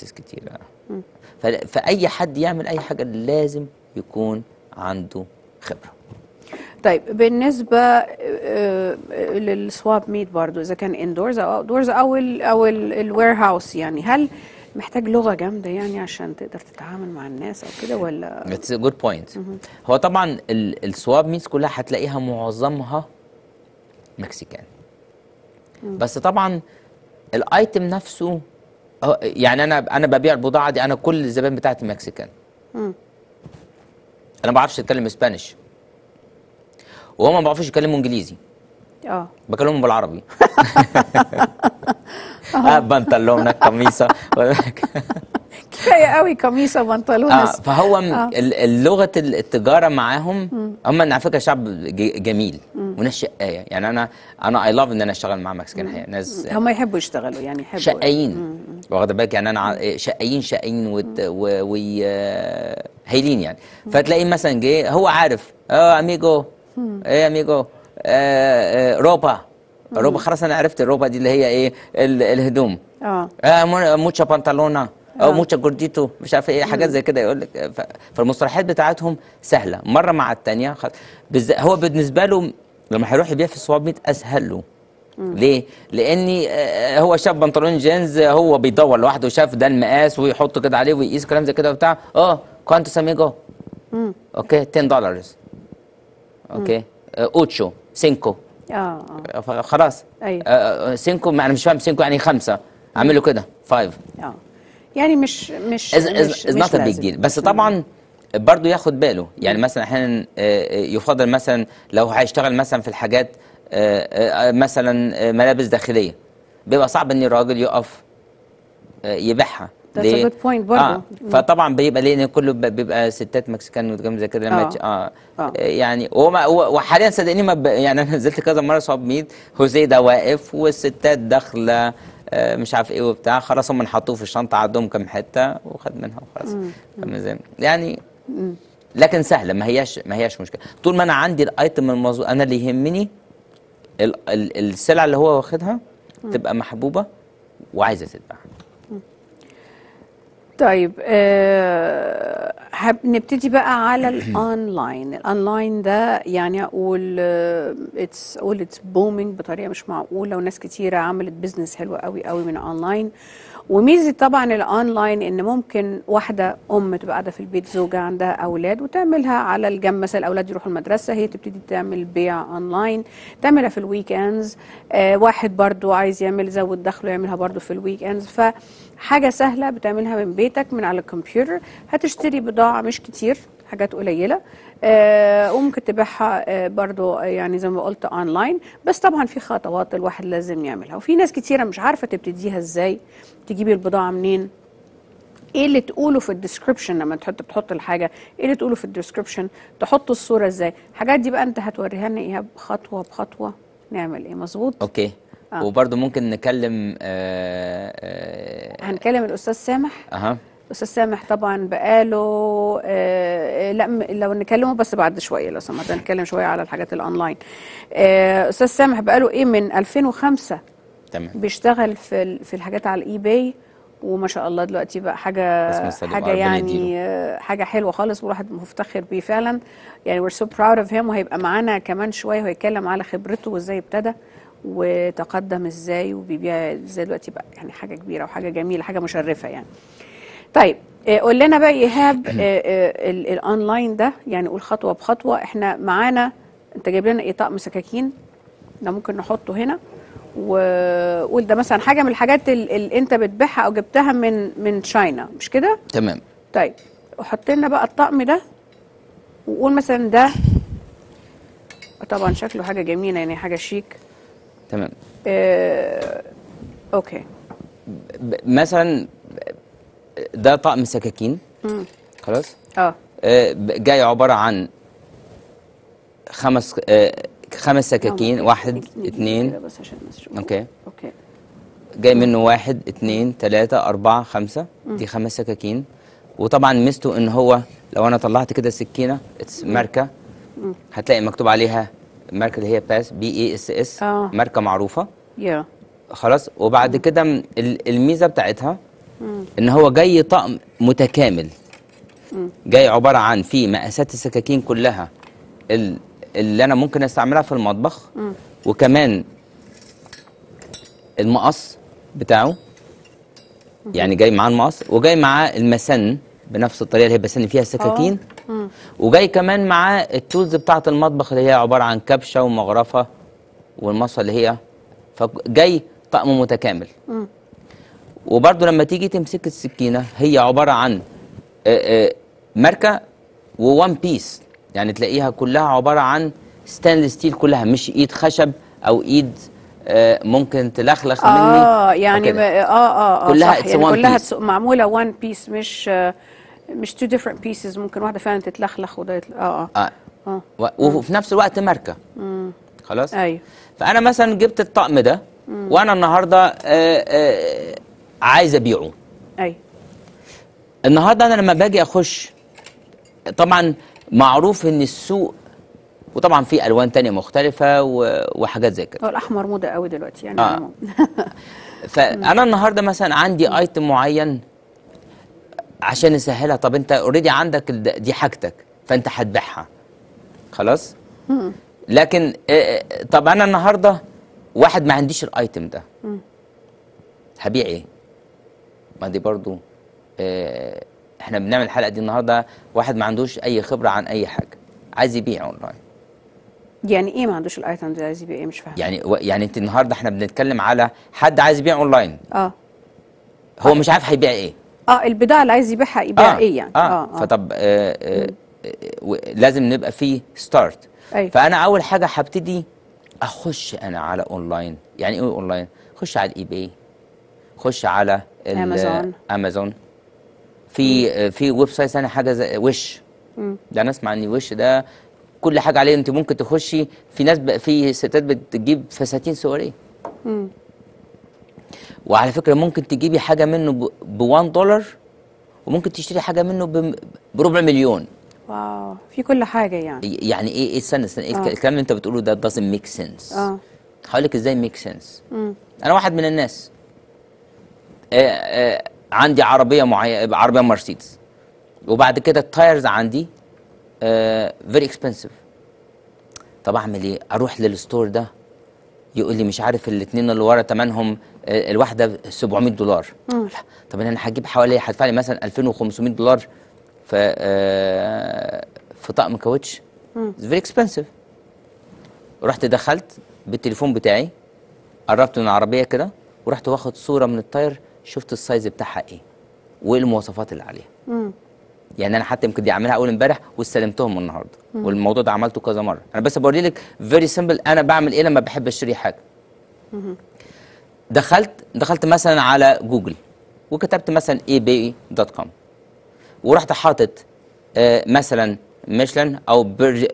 [SPEAKER 2] فاي حد يعمل اي حاجه لازم يكون عنده خبره.
[SPEAKER 1] طيب بالنسبه للسواب ميت برضو، اذا كان اندورز او اوتدورز او الوير هاوس، يعني هل محتاج لغه جامده يعني عشان تقدر تتعامل مع الناس او كده ولا؟
[SPEAKER 2] That's a good point. هو طبعا السواب ميتس كلها هتلاقيها معظمها مكسيكان، بس طبعا الايتم نفسه يعني انا ببيع البضاعه دي، انا كل الزبائن بتاعتي مكسيكان. انا ما بعرفش اتكلم اسبانيش وهم ما بيعرفوش يتكلموا انجليزي. بكلمهم بالعربي. بنطلونه قميصه
[SPEAKER 1] كفايه قوي قميصه بنطلونه.
[SPEAKER 2] فهو لغه التجاره معاهم هم على فكره شعب جميل وناس شقايه. يعني انا اي لاف ان انا اشتغل مع مكسيكان. الحقيقه ناس
[SPEAKER 1] هم يحبوا يشتغلوا، يعني يحبوا
[SPEAKER 2] شقايين، واخده بالك؟ يعني انا شقايين هايلين يعني. فتلاقيه مثلا جه هو عارف اميجو ايه اميجو روبا خلاص انا عرفت الروبا دي اللي هي ايه الهدوم. موتشا بانتالونا او موتشا جورديتو مش عارف ايه حاجات زي كده يقول لك. فالمصطلحات بتاعتهم سهله مره مع الثانيه. هو بالنسبه له لما هيروح يبيع في السواب ميت اسهل له. ليه؟ لاني هو شاف بنطلون جينز، هو بيدور لوحده وشاف ده المقاس ويحطه كده عليه ويقيس كلام زي كده وبتاع. كوانتو اميجو؟ اوكي $10. اوكي اوتشو سينكو. خلاص.
[SPEAKER 1] ايوه
[SPEAKER 2] سينكو، انا مش فاهم سينكو يعني 5، اعمل له كده 5.
[SPEAKER 1] يعني مش
[SPEAKER 2] نوت بيج ديل. بس طبعا برضه ياخد باله. يعني مثلا احيانا يفضل مثلا لو هيشتغل مثلا في الحاجات مثلا ملابس داخليه، بيبقى صعب ان الراجل يقف يبيعها.
[SPEAKER 1] That's a good point برضه.
[SPEAKER 2] فطبعا بيبقى لان كله بيبقى ستات مكسيكان وكلام زي كده لما يعني وحاليا صدقني يعني انا نزلت كذا مره سواب ميت هوزيه ده واقف والستات داخله مش عارف ايه وبتاع، خلاص هم حطوه في الشنطه عندهم كام حته وخد منها وخلاص. يعني لكن سهله، ما هياش مشكله طول ما انا عندي الايتم المظبوط. انا اللي يهمني السلعه اللي هو واخدها تبقى محبوبه وعايزه تتباع.
[SPEAKER 1] طيب نبتدي بقى على الاونلاين. الاونلاين ده يعني اقول اتس بومينج بطريقه مش معقوله، وناس كتيره عملت بيزنس حلو قوي قوي من اونلاين. وميزه طبعا الاونلاين ان ممكن واحده تبقى قاعده في البيت، زوجه عندها اولاد، وتعملها على الجنب. مثلا الاولاد يروحوا المدرسه، هي تبتدي تعمل بيع اونلاين، تعملها في الويك اندز. واحد برضو عايز يزود دخله، يعملها برضو في الويك اندز. فحاجه سهله بتعملها من بيتك من على الكمبيوتر. هتشتري بضاعه مش كتير، حاجات قليله، وممكن تبيعها برضو يعني زي ما قلت اونلاين. بس طبعا في خطوات الواحد لازم يعملها، وفي ناس كتيره مش عارفه تبتديها ازاي، تجيبي البضاعه منين، ايه اللي تقوله في الديسكربشن لما بتحط الحاجه، ايه اللي تقوله في الديسكربشن، تحط الصوره ازاي. الحاجات دي بقى انت هتوريها لنا اياها خطوه بخطوه نعمل ايه. مظبوط؟
[SPEAKER 2] اوكي. وبرضه ممكن نكلم
[SPEAKER 1] هنكلم الاستاذ سامح. الاستاذ سامح طبعا بقاله لا لو نكلمه بس بعد شويه، لو سمحت نتكلم شويه على الحاجات الاونلاين. استاذ سامح بقاله ايه من 2005
[SPEAKER 2] تمام
[SPEAKER 1] بيشتغل في الحاجات على الاي باي، وما شاء الله دلوقتي بقى حاجه يعني حاجه حلوه خالص، والواحد مفتخر بيه فعلا. يعني we're so proud of him. وهيبقى معانا كمان شويه وهيتكلم على خبرته وازاي ابتدى وتقدم ازاي وبيبيع ازاي دلوقتي بقى. يعني حاجه كبيره وحاجه جميله، حاجه مشرفه يعني. طيب قول لنا بقى ايهاب الاونلاين ده، يعني قول خطوه بخطوه. احنا معانا، انت جايب لنا ايه؟ طقم سكاكين ده ممكن نحطه هنا، وقول ده مثلا حاجه من الحاجات اللي انت بتبيعها او جبتها من تشاينا، مش كده؟
[SPEAKER 2] تمام.
[SPEAKER 1] طيب وحط لنا بقى الطقم ده، وقول مثلا ده طبعا شكله حاجه جميله، يعني حاجه شيك.
[SPEAKER 2] تمام.
[SPEAKER 1] اوكي.
[SPEAKER 2] مثلا ده طقم سكاكين. خلاص. جاي عباره عن خمس سكاكين، 1 2. اوكي. جاي منه 1 2 3 4 5. دي 5 سكاكين. وطبعا ميزته ان هو لو انا طلعت كده سكينه ماركه، هتلاقي مكتوب عليها الماركه اللي هي BASS، ماركه معروفه. خلاص. وبعد كده الميزه بتاعتها ان هو جاي طقم متكامل، جاي عباره عن في مقاسات السكاكين كلها اللي انا ممكن استعملها في المطبخ، وكمان المقص بتاعه، يعني جاي معاه المقص، وجاي معاه المسن بنفس الطريقه اللي هي بسن فيها السكاكين، وجاي كمان معاه التولز بتاعه المطبخ اللي هي عباره عن كبشه ومغرفه والمصه اللي هي، فجاي طقم متكامل. وبرده لما تيجي تمسك السكينه هي عباره عن ماركه وون بيس، يعني تلاقيها كلها عباره عن ستانلس ستيل، كلها مش ايد خشب او ايد ممكن تلخلخ مني.
[SPEAKER 1] يعني
[SPEAKER 2] كلها
[SPEAKER 1] صح، يعني كلها معموله وان بيس، مش تو ديفرنت بيسز. ممكن واحده فعلا تتلخلخ وده
[SPEAKER 2] وفي نفس الوقت ماركه. خلاص.
[SPEAKER 1] ايوه.
[SPEAKER 2] فانا مثلا جبت الطقم ده وانا النهارده عايز ابيعه.
[SPEAKER 1] ايوه.
[SPEAKER 2] النهارده انا لما باجي اخش، طبعا معروف ان السوق، وطبعا في الوان تانية مختلفه وحاجات زي كده.
[SPEAKER 1] هو الاحمر موضه قوي دلوقتي يعني.
[SPEAKER 2] فانا النهارده مثلا عندي ايتم معين عشان نسهلها. طب انت اوريدي عندك دي حاجتك، فانت هتبيعها. خلاص. لكن طب انا النهارده واحد ما عنديش الايتم ده، هبيع ايه؟ ما دي برضو احنا بنعمل الحلقه دي النهارده، واحد ما عندوش اي خبره عن اي حاجه، عايز يبيع اونلاين.
[SPEAKER 1] يعني ايه ما عندوش الايتم ده عايز يبيع ايه؟ مش فاهم.
[SPEAKER 2] يعني انت النهارده احنا بنتكلم على حد عايز يبيع اونلاين. هو مش عارف هيبيع ايه.
[SPEAKER 1] البضاعه اللي عايز يبيعها يبيع ايه يعني.
[SPEAKER 2] فطب لازم نبقى فيه ستارت. فانا اول حاجه هبتدي اخش انا على اونلاين. يعني ايه اونلاين؟ خش على الاي باي، خش على امازون. في ويب سايت ثاني حاجه زي وش. ده انا اسمع ان وش ده كل حاجه عليه. انت ممكن تخشي، في ناس في ستات بتجيب فساتين سوريه. وعلى فكره ممكن تجيبي حاجه منه $1، وممكن تشتري حاجه منه ب250,000.
[SPEAKER 1] واو، في كل حاجه يعني.
[SPEAKER 2] يعني ايه استنى الكلام اللي انت بتقوله ده doesn't make sense. هقول لك ازاي make sense. انا واحد من الناس عندي عربيه معينه، عربيه مرسيدس، وبعد كده التايرز عندي فيري اكسبنسيف. طب اعمل ايه؟ اروح للستور ده يقول لي مش عارف الاثنين اللي ورا ثمنهم الواحده $700. لا، طب انا هجيب حوالي هدفع لي مثلا $2500 في طقم كاوتش. فيري اكسبنسيف. رحت دخلت بالتليفون بتاعي، قربت من العربيه كده ورحت واخد صوره من التاير، شفت السايز بتاعها ايه وايه المواصفات اللي عليها. يعني انا حتى يمكن دي عاملها اول امبارح واستلمتهم النهارده، والموضوع ده عملته كذا مره. انا بس بوري لك فيري سمبل انا بعمل ايه لما بحب اشتري حاجه. دخلت مثلا على جوجل وكتبت مثلا ebay.com ورحت حاطط مثلا ميشلان او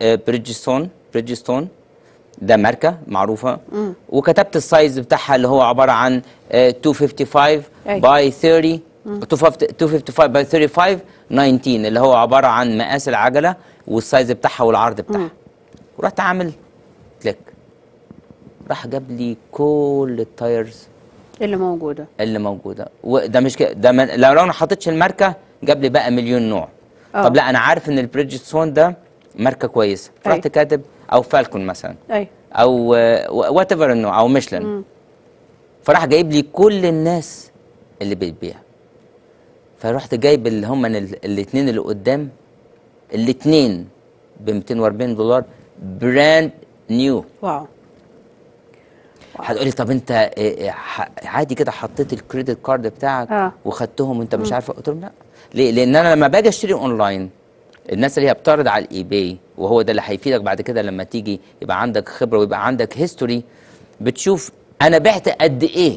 [SPEAKER 2] بريدجستون، ده ماركه معروفه، وكتبت السايز بتاعها اللي هو عباره عن 255 باي 30 255 باي 35 19 اللي هو عباره عن مقاس العجله والسايز بتاعها والعرض بتاعها. ورحت عامل كليك، راح جاب لي كل التايرز اللي موجوده. وده مش كده، ده لو انا ما حطيتش الماركه جاب لي بقى مليون نوع. طب لا، انا عارف ان البريدجستون ده ماركه كويسه، فرحت كاتب او فالكون مثلا او وات ايفر النوع او ميشلان. فراح جايب لي كل الناس اللي بتبيع. فرحت جايب اللي هم الاثنين اللي قدام، الاثنين ب $240 براند نيو.
[SPEAKER 1] واو.
[SPEAKER 2] هتقولي طب انت عادي كده حطيت الكريدت كارد بتاعك وخدتهم وانت مش عارفه؟ قلت لهم لا. ليه؟ لان انا لما باجي اشتري اونلاين، الناس اللي هي بتعرض على الاي باي، وهو ده اللي هيفيدك بعد كده لما تيجي يبقى عندك خبره ويبقى عندك هيستوري، بتشوف انا بعت قد ايه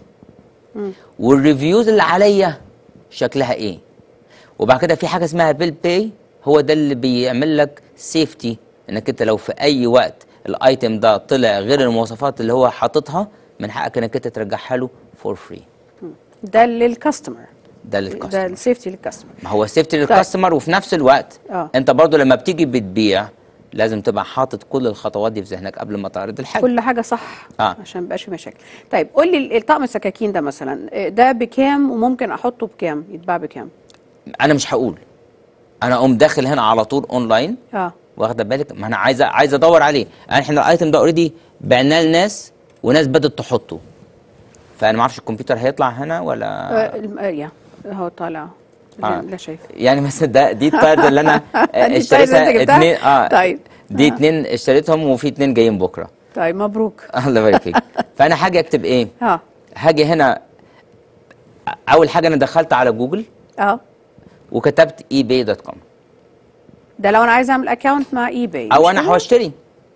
[SPEAKER 2] والريفيوز اللي عليا شكلها ايه. وبعد كده في حاجه اسمها بيل باي، هو ده اللي بيعمل لك سيفتي، انك انت لو في اي وقت الايتم ده طلع غير المواصفات اللي هو حاططها، من حقك انك انت ترجعها له فور فري.
[SPEAKER 1] ده للكاستمر.
[SPEAKER 2] ده للكاستمر.
[SPEAKER 1] ده السيفتي للكاستمر.
[SPEAKER 2] ما هو السيفتي للكاستمر، وفي نفس الوقت انت برضو لما بتيجي بتبيع لازم تبقى حاطط كل الخطوات دي في ذهنك قبل ما تعرض الحاجه.
[SPEAKER 1] كل حاجه صح عشان ما يبقاش في مشاكل. طيب قول لي الطقم السكاكين ده مثلا ده بكام وممكن احطه بكام؟ يتباع بكام؟
[SPEAKER 2] انا مش هقول، انا اقوم داخل هنا على طول اونلاين. واخده بالك؟ ما انا عايز ادور عليه. احنا الايتم ده اوريدي بعناه لناس وناس بدات تحطه، فانا ما اعرفش الكمبيوتر هيطلع هنا ولا
[SPEAKER 1] هو طالع. لا شايف
[SPEAKER 2] يعني مثلا دي التايرز اللي انا اشتريتها اتنين.
[SPEAKER 1] طيب
[SPEAKER 2] دي اتنين اشتريتهم وفي اتنين جايين بكره.
[SPEAKER 1] طيب مبروك.
[SPEAKER 2] الله يبارك فيك. فانا هاجي اكتب ايه؟ هاجي هنا اول حاجه انا دخلت على جوجل وكتبت ebay.com.
[SPEAKER 1] ده لو انا عايز اعمل اكونت مع ايباي
[SPEAKER 2] او انا هشتري،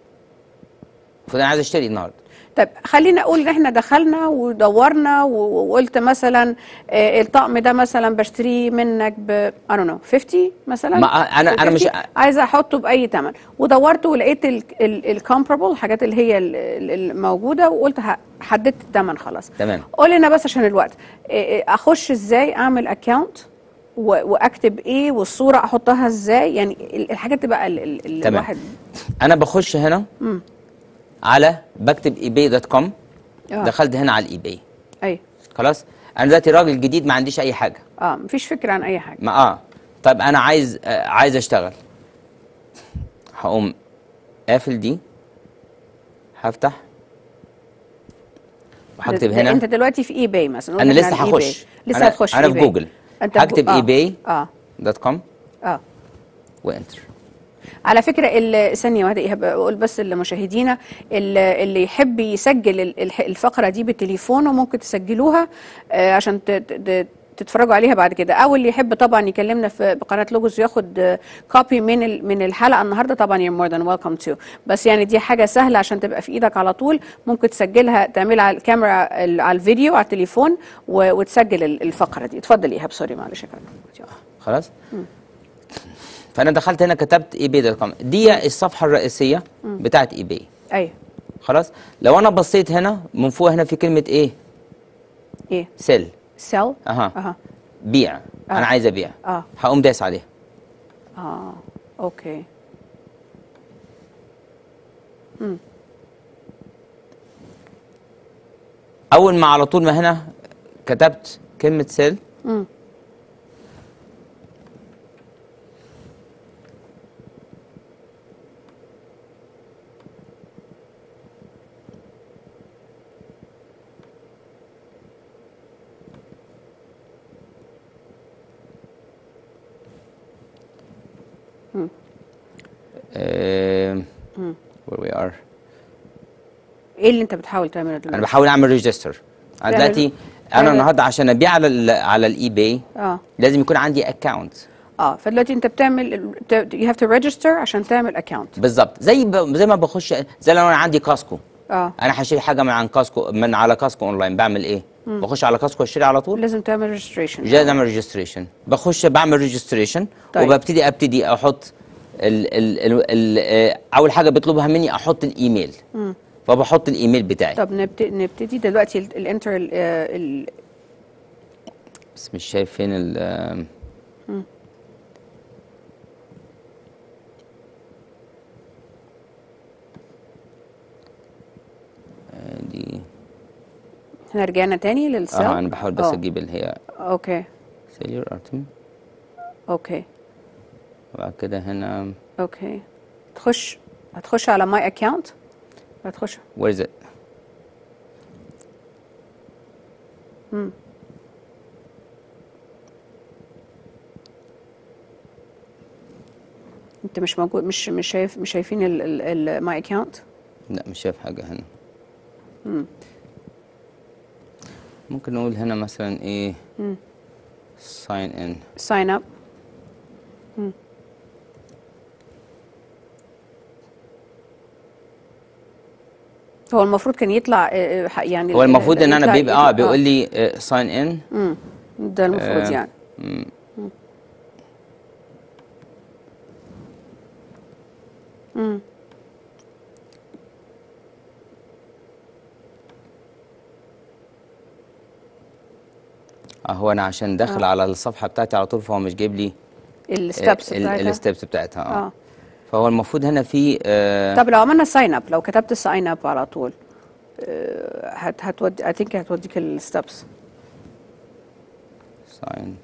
[SPEAKER 2] فانا عايز اشتري النهارده.
[SPEAKER 1] طيب خلينا اقول ان احنا دخلنا ودورنا وقلت مثلا الطقم ده مثلا بشتريه منك ب 50 مثلا.
[SPEAKER 2] ما انا مش
[SPEAKER 1] عايزه احطه باي ثمن، ودورت ولقيت الكومباربل الحاجات اللي هي الموجوده، وقلت حددت الثمن خلاص.
[SPEAKER 2] تمام.
[SPEAKER 1] قول لنا بس عشان الوقت، اخش ازاي اعمل اكونت واكتب ايه والصوره احطها ازاي؟ يعني الحاجات دي بقى الواحد.
[SPEAKER 2] انا بخش هنا على بكتب ebay.com. دخلت هنا على الايباي. خلاص. انا دلوقتي راجل جديد ما عنديش اي حاجه.
[SPEAKER 1] مفيش فكره عن اي حاجه.
[SPEAKER 2] ما طيب انا عايز اشتغل. هقوم قافل دي، هفتح وهكتب هنا.
[SPEAKER 1] انت دلوقتي في ايباي مثلا؟
[SPEAKER 2] انا لسه هخش.
[SPEAKER 1] لسه هتخش
[SPEAKER 2] انا في جوجل هكتب ebay.com وانتر.
[SPEAKER 1] على فكره ثانيه واحده بقول بس لمشاهدينا اللي يحب يسجل الفقره دي بتليفونه ممكن تسجلوها عشان تتفرجوا عليها بعد كده، او اللي يحب طبعا يكلمنا في بقناه لوجوس وياخد كوبي من الحلقه النهارده، طبعا you're more than welcome to. بس يعني دي حاجه سهله عشان تبقى في ايدك على طول، ممكن تسجلها، تعملها على الكاميرا على الفيديو على التليفون وتسجل الفقره دي. اتفضل ايهاب، سوري معلش.
[SPEAKER 2] خلاص. فانا دخلت هنا كتبت ebay.com، دي الصفحه الرئيسيه بتاعت eBay.
[SPEAKER 1] ايوه
[SPEAKER 2] خلاص. لو انا بصيت هنا من فوق هنا في كلمه ايه؟ سيل. بيع. انا عايز ابيع. هقوم داس عليها.
[SPEAKER 1] اوكي.
[SPEAKER 2] اول ما على طول ما هنا كتبت كلمه سيل، where we are.
[SPEAKER 1] ايه اللي انت بتحاول تعمله دلوقتي؟
[SPEAKER 2] انا بحاول اعمل ريجستر. انا دلوقتي انا النهارده عشان ابيع على الاي باي لازم يكون عندي اكونت.
[SPEAKER 1] فدلوقتي انت بتعمل you have to register عشان تعمل اكونت.
[SPEAKER 2] بالظبط زي ما بخش زي لو انا عندي كاسكو. انا هشتري حاجه من على كاسكو اونلاين، بعمل ايه؟ بخش على كاسكو اشتري على طول.
[SPEAKER 1] لازم تعمل ريجستريشن.
[SPEAKER 2] لازم اعمل ريجستريشن. بخش بعمل ريجستريشن. طيب. وببتدي احط اول حاجه بيطلبها مني احط الايميل. فبحط الايميل بتاعي.
[SPEAKER 1] طب نبتدي دلوقتي الانتر
[SPEAKER 2] بس مش شايف فين ال دي.
[SPEAKER 1] احنا رجعنا تاني للسيل.
[SPEAKER 2] انا بحاول بس اجيب اللي هي
[SPEAKER 1] اوكي
[SPEAKER 2] سيليور ارتم.
[SPEAKER 1] اوكي
[SPEAKER 2] وبعد كده هنا
[SPEAKER 1] اوكي هتخش على ماي اكونت. هتخش
[SPEAKER 2] where is it؟
[SPEAKER 1] انت مش موجود، مش شايفين الماي اكونت؟
[SPEAKER 2] لا مش شايف حاجه هنا. ممكن نقول هنا مثلا ايه sign up.
[SPEAKER 1] هو المفروض كان يطلع يعني
[SPEAKER 2] هو المفروض ان انا بيبقى بيقول لي sign in.
[SPEAKER 1] ده المفروض يعني.
[SPEAKER 2] هو انا عشان داخل على الصفحه بتاعتي على طول فهو مش جايب لي
[SPEAKER 1] الستبس
[SPEAKER 2] بتاعتها. فهو المفروض هنا في
[SPEAKER 1] طب لو عملنا ساين اب، لو كتبت ساين اب على طول هتودي I think هتوديك الستبس.
[SPEAKER 2] ساين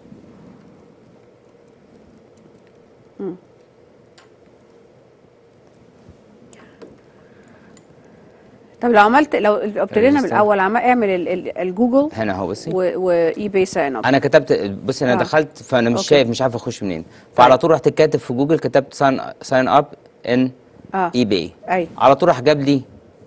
[SPEAKER 1] طب لو ابتدينا من الاول اعمل الجوجل
[SPEAKER 2] هنا اهو بصي
[SPEAKER 1] واي باي ساين اب.
[SPEAKER 2] انا كتبت بصي انا دخلت فانا مش شايف، مش عارف اخش منين، فعلى طول رحت كاتب في جوجل كتبت ساين اب ان اي باي على طول راح جاب لي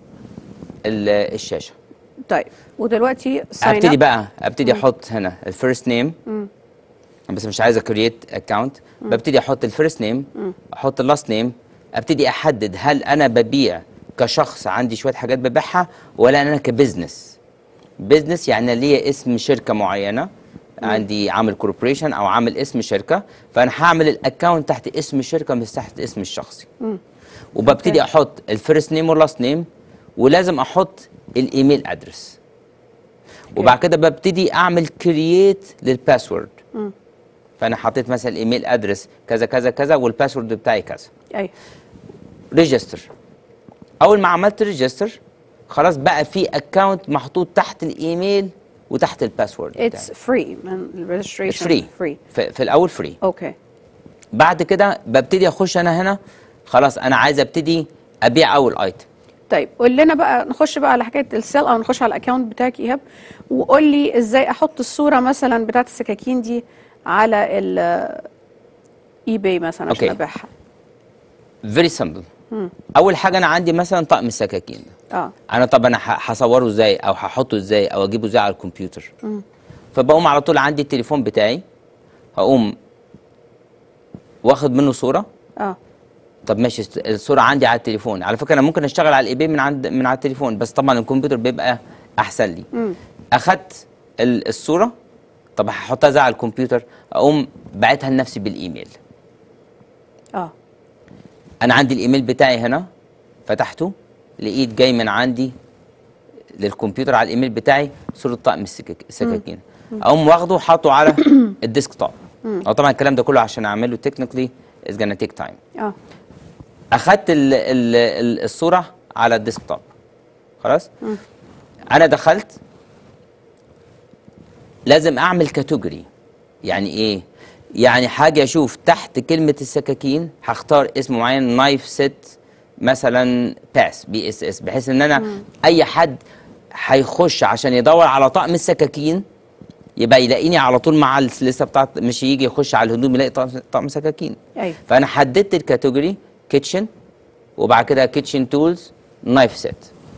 [SPEAKER 2] الشاشه.
[SPEAKER 1] طيب ودلوقتي
[SPEAKER 2] ابتدي احط هنا الفيرست نيم بس مش عايز اكريت اكونت. ببتدي احط الفيرست نيم احط اللاست نيم ابتدي احدد هل انا ببيع كشخص عندي شويه حاجات ببيعها ولا انا كبزنس. بزنس يعني ليا اسم شركه معينه عندي عامل كوربوريشن او عامل اسم شركه، فانا هعمل الاكونت تحت اسم الشركه مش تحت اسم الشخصي. وببتدي احط الفيرست نيم واللاست نيم ولازم احط الايميل ادرس. وبعد كده ببتدي اعمل كرييت للباسورد. فانا حطيت مثلا الايميل ادرس كذا كذا كذا والباسورد بتاعي كذا. ريجستر. اول ما عملت ريجستر خلاص بقى في اكونت محطوط تحت الايميل وتحت الباسورد.
[SPEAKER 1] اتس فري الريجستريشن
[SPEAKER 2] فري في الاول فري.
[SPEAKER 1] اوكي
[SPEAKER 2] بعد كده ببتدي اخش انا هنا خلاص انا عايز ابتدي ابيع اول ايتم.
[SPEAKER 1] طيب قول لنا بقى، نخش بقى على حكايه السيل او نخش على الاكونت بتاعك ايهاب، وقول لي ازاي احط الصوره مثلا بتاعت السكاكين دي على الاي باي مثلا عشان ابيعها.
[SPEAKER 2] فيري سمبل. اول حاجه انا عندي مثلا طقم السكاكين ده. انا هصوره ازاي او هحطه ازاي او اجيبه ازاي على الكمبيوتر. فبقوم على طول عندي التليفون بتاعي هقوم واخد منه صوره. طب ماشي الصوره عندي على التليفون، على فكره انا ممكن اشتغل على الاي باي من على التليفون بس طبعا الكمبيوتر بيبقى احسن لي. اخدت الصوره طب هحطها ازاي على الكمبيوتر، اقوم باعتها لنفسي بالايميل. انا عندي الايميل بتاعي هنا فتحته لقيت جاي من عندي للكمبيوتر على الايميل بتاعي صوره طقم السكاكين. اقوم واخده وحاطه على الديسكتوب. او طبعا الكلام ده كله عشان اعمله تكنيكلي از جونا تيك تايم. اخدت الصوره على الديسكتوب خلاص. انا دخلت لازم اعمل كاتيجوري. يعني ايه؟ يعني حاجه اشوف تحت كلمه السكاكين هختار اسم معين نايف سيت مثلا باس BSS بحيث ان انا اي حد هيخش عشان يدور على طقم السكاكين يبقى يلاقيني على طول مع الليسته بتاعت، مش يجي يخش على الهدوم يلاقي طقم سكاكين.
[SPEAKER 1] أيوة.
[SPEAKER 2] فانا حددت الكاتيجوري كيتشن، وبعد كده كيتشن تولز، نايف سيت.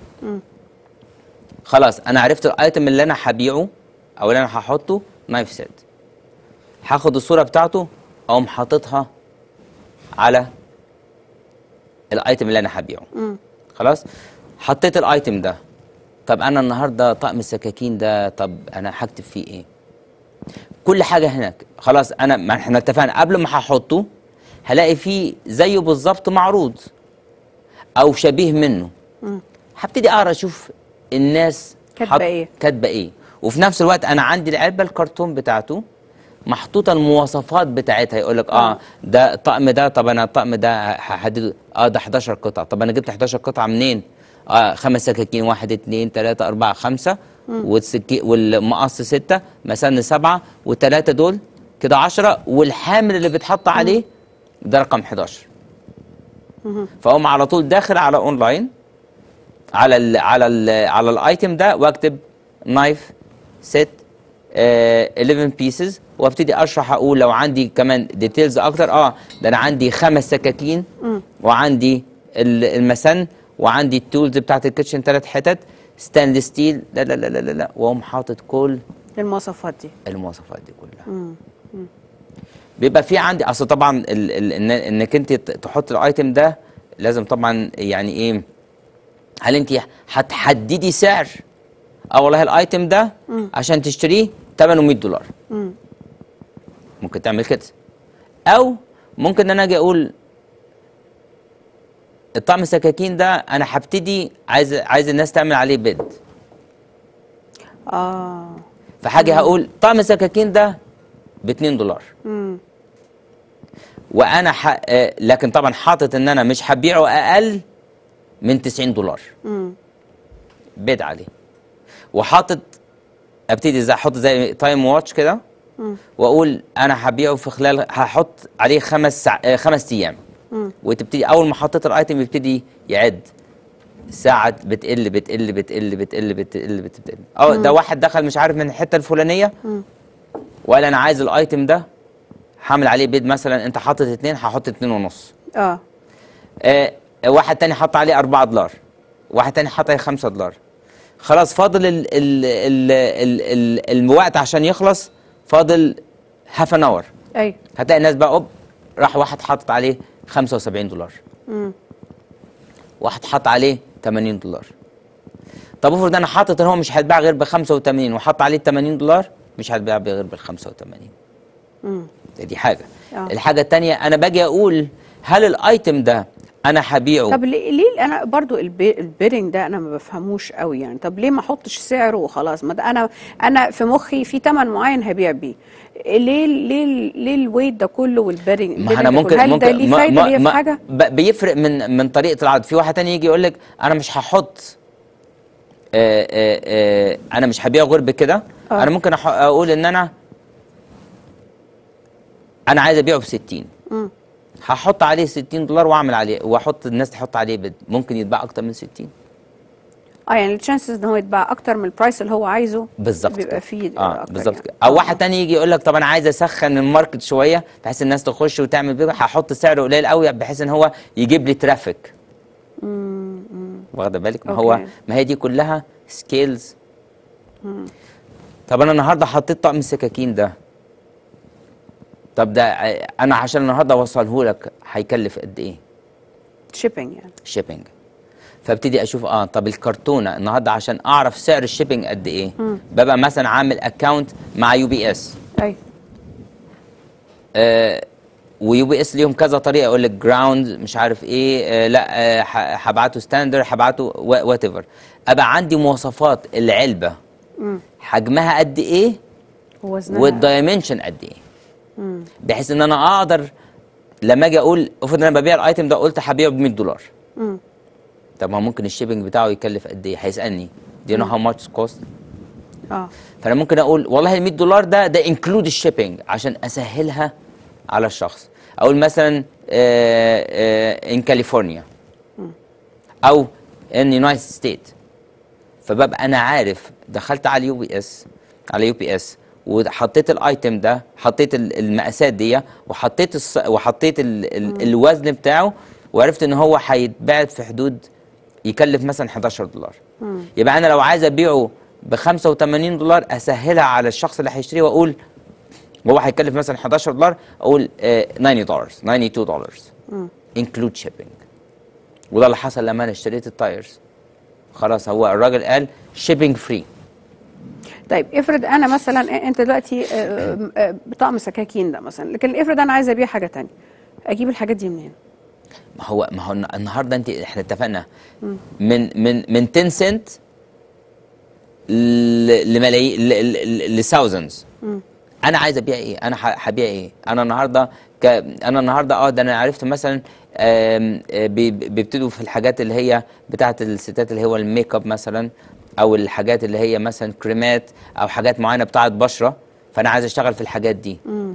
[SPEAKER 2] خلاص انا عرفت الايتم اللي انا هبيعه او اللي انا هحطه نايف سيت. هاخد الصوره بتاعته اقوم حاططها على الايتم اللي انا هبيعه. خلاص حطيت الايتم ده. طب انا النهارده طقم السكاكين ده، طب انا هكتب فيه ايه؟ كل حاجه هناك. خلاص ما احنا اتفقنا قبل ما هحطه هلاقي فيه زيه بالظبط معروض او شبيه منه. هبتدي اقرا اشوف الناس كاتبه ايه، وفي نفس الوقت انا عندي العلبه الكرتون بتاعته محطوطه المواصفات بتاعتها. يقول لك ده الطقم ده، طب انا الطقم ده هحدده ده 11 قطعه. طب انا جبت 11 قطعه منين؟ 5 سكاكين، 1 2 3 4 5 والمقص 6 مسن 7 و3 دول كده 10 والحامل اللي بيتحط عليه ده رقم 11. فاقوم على طول داخل على اونلاين على الايتم ده واكتب نايف سيت 11 بيسز وابتدي اشرح. اقول لو عندي كمان ديتيلز اكتر، ده انا عندي 5 سكاكين وعندي المسن وعندي التولز بتاعت الكيتشن 3 حتت ستانلس ستيل، لا لا لا لا لا، واقوم حاطط كل
[SPEAKER 1] المواصفات دي
[SPEAKER 2] كلها. بيبقى في عندي اصل طبعا انك انت تحط الايتم ده لازم طبعا يعني ايه، هل انت هتحددي سعر؟ والله الايتم ده عشان تشتريه ثمنه $100. ممكن تعمل كده، او ممكن ان انا اجي اقول الطقم السكاكين ده انا هبتدي عايز الناس تعمل عليه بيد. فحاجه هقول طقم السكاكين ده $2. وانا لكن طبعا حاطط ان انا مش هبيعه اقل من $90 بيد عليه. وحاطط ابتدي احط زي تايم واتش كده واقول انا هبيعه في خلال، هحط عليه 5 ايام. وتبتدي اول ما حطيت الايتم يبتدي يعد ساعة بتقل بتقل بتقل بتقل بتقل بتقل. ده واحد دخل مش عارف من الحته الفلانيه وقال انا عايز الايتم ده هعمل عليه بيد مثلا، انت حاطط 2 هحط 2.5. واحد تاني حط عليه $4، واحد تاني حط عليه $5. خلاص فاضل الوقت عشان يخلص، فاضل هاف ان اور. هتلاقي الناس بقى راح واحد حاطط عليه $75، واحد حط عليه $80. طب افرض انا حاطط ان هو مش هيتباع غير ب85 وحط عليه $80، مش هيتباع غير بال85. دي حاجه. الحاجه الثانيه انا باجي اقول هل الايتم ده انا هبيعه.
[SPEAKER 1] طب ليه انا برضو البيرنج ده انا ما بفهموش قوي يعني. طب ليه ما احطش سعره وخلاص؟ ما ده انا في مخي في ثمن معين هبيع بيه. ليه الويت ده كله والبيرنج؟
[SPEAKER 2] ما انا ممكن
[SPEAKER 1] هل ده ليه فايده في حاجه؟
[SPEAKER 2] بيفرق من طريقه العرض. في واحد تاني يجي يقول لك انا مش هحط انا مش هبيعه غير بكده. انا ممكن اقول ان انا عايز ابيعه ب60، هحط عليه $60 واعمل عليه واحط الناس تحط عليه بيد، ممكن يتباع اكتر من 60.
[SPEAKER 1] يعني التشانسز ان هو يتباع اكتر من البرايس اللي هو عايزه
[SPEAKER 2] بالظبط
[SPEAKER 1] بيبقى فيه
[SPEAKER 2] بالظبط يعني. او واحد تاني يجي يقول لك طب انا عايز اسخن الماركت شويه بحيث الناس تخش وتعمل بيه، هحط سعره قليل قوي بحيث ان هو يجيب لي ترافيك. واخده بالك؟ ما هي دي كلها سكيلز. طب انا النهارده حطيت طقم السكاكين ده، طب ده انا عشان النهارده اوصله لك هيكلف قد ايه؟
[SPEAKER 1] شيبنج يعني.
[SPEAKER 2] شيبنج. فابتدي اشوف طب الكرتونه النهارده عشان اعرف سعر الشيبنج قد ايه؟ ببقى مثلا عامل اكونت مع UPS. ويو بي اس ليهم كذا طريقه، يقول لك جراوند مش عارف ايه، لا هبعته ستاندر، هبعته وات ايفر. ابقى عندي مواصفات العلبه حجمها قد ايه والدايمنشن قد ايه، بحيث ان انا اقدر لما اجي اقول افرض انا ببيع الايتم ده قلت هبيعه ب$100. طب ما ممكن الشيبنج بتاعه يكلف قد ايه؟ هيسالني do you know how much cost؟ فانا ممكن اقول والله $100 ده انكلود الشيبنج عشان اسهلها على الشخص. اقول مثلا in كاليفورنيا او in يونايتد ستيت، فببقى انا عارف دخلت على UPS وحطيت الايتم ده، حطيت المقاسات دي وحطيت الوزن بتاعه وعرفت ان هو هيتباع في حدود يكلف مثلا $11. يبقى انا لو عايز ابيعه ب $85 اسهلها على الشخص اللي هيشتريه واقول هو هيكلف مثلا $11 اقول $92 include shipping. وده اللي حصل لما انا اشتريت التايرز. خلاص هو الراجل قال shipping free.
[SPEAKER 1] طيب افرض انا مثلا انت دلوقتي بطقم سكاكين ده مثلا، لكن افرض انا عايزه ابيع حاجه تانية، اجيب الحاجات دي منين؟
[SPEAKER 2] ما هو النهارده احنا اتفقنا من 10 سنت لملايين لثاوزندز. انا عايز ابيع ايه؟ انا هبيع ايه؟ انا النهارده ده انا عرفت مثلا بيبتدوا في الحاجات اللي هي بتاعه الستات اللي هو الميك اب مثلا، او الحاجات اللي هي مثلا كريمات او حاجات معينه بتاعه بشره، فانا عايز اشتغل في الحاجات دي.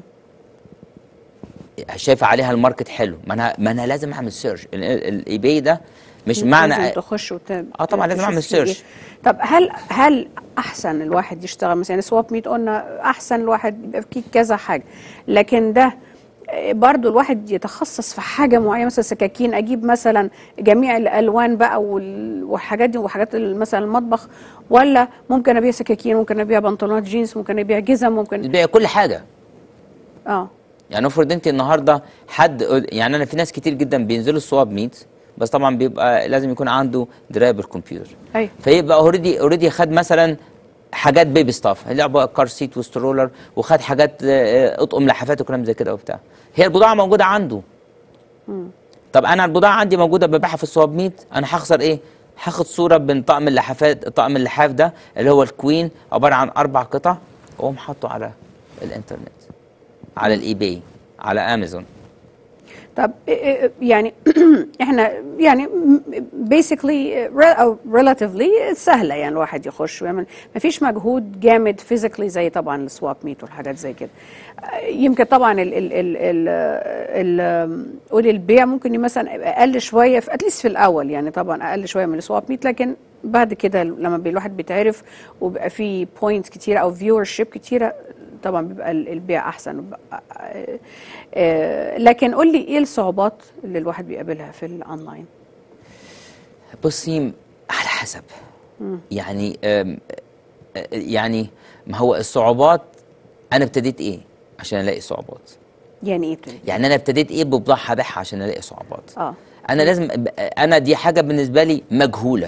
[SPEAKER 2] شايفه عليها الماركت حلو، ما انا لازم اعمل سيرش. الاي باي ده مش معنى
[SPEAKER 1] لازم تخش
[SPEAKER 2] طبعا لازم اعمل سيرش.
[SPEAKER 1] طب هل احسن الواحد يشتغل مثلا سواب ميت؟ قلنا احسن الواحد يبقى فيه كذا حاجه، لكن ده برضو الواحد يتخصص في حاجه معينه، مثلا سكاكين اجيب مثلا جميع الالوان بقى والحاجات دي وحاجات مثلا المطبخ، ولا ممكن ابيع سكاكين، ممكن ابيع بنطلونات جينز، ممكن ابيع جزم، ممكن
[SPEAKER 2] تبيع كل حاجه. يعني افرض انت النهارده حد، يعني انا في ناس كتير جدا بينزلوا السواب ميت، بس طبعا بيبقى لازم يكون عنده درايه بالكمبيوتر.
[SPEAKER 1] ايوه.
[SPEAKER 2] فيبقى اوريدي خد مثلا حاجات بيبي ستاف، لعبه كار سيت وسترولر، وخد حاجات اطقم لحافات وكلام زي كده وبتاع. هي البضاعه موجوده عنده. طب انا البضاعه عندي موجوده ببيعها في السواب ميت، انا هخسر ايه؟ هاخد صوره من طقم اللحاف ده اللي هو الكوين، عباره عن 4 قطع، واقوم حاطه على الانترنت، على الاي باي، على امازون.
[SPEAKER 1] طب يعني احنا يعني بيسكلي او ريلاتيفلي سهله، يعني الواحد يخش ويعمل، ما فيش مجهود جامد فيزيكلي زي طبعا السواب ميت والحاجات زي كده. يمكن طبعا قولي البيع ممكن مثلا اقل شويه في اتليست في الاول، يعني طبعا اقل شويه من السواب ميت، لكن بعد كده لما الواحد بيتعرف وبقى فيه بوينتس كتيره او فيور شيب كتيره، طبعا بيبقى البيع احسن. لكن قول لي ايه الصعوبات اللي الواحد بيقابلها في الاونلاين؟
[SPEAKER 2] بصي على حسب. يعني ما هو الصعوبات، انا ابتديت ايه عشان الاقي صعوبات؟
[SPEAKER 1] يعني ايه ابتديت؟
[SPEAKER 2] يعني انا ابتديت ايه ببضاعه هبيعها عشان الاقي صعوبات؟ انا لازم، انا دي حاجه بالنسبه لي مجهوله.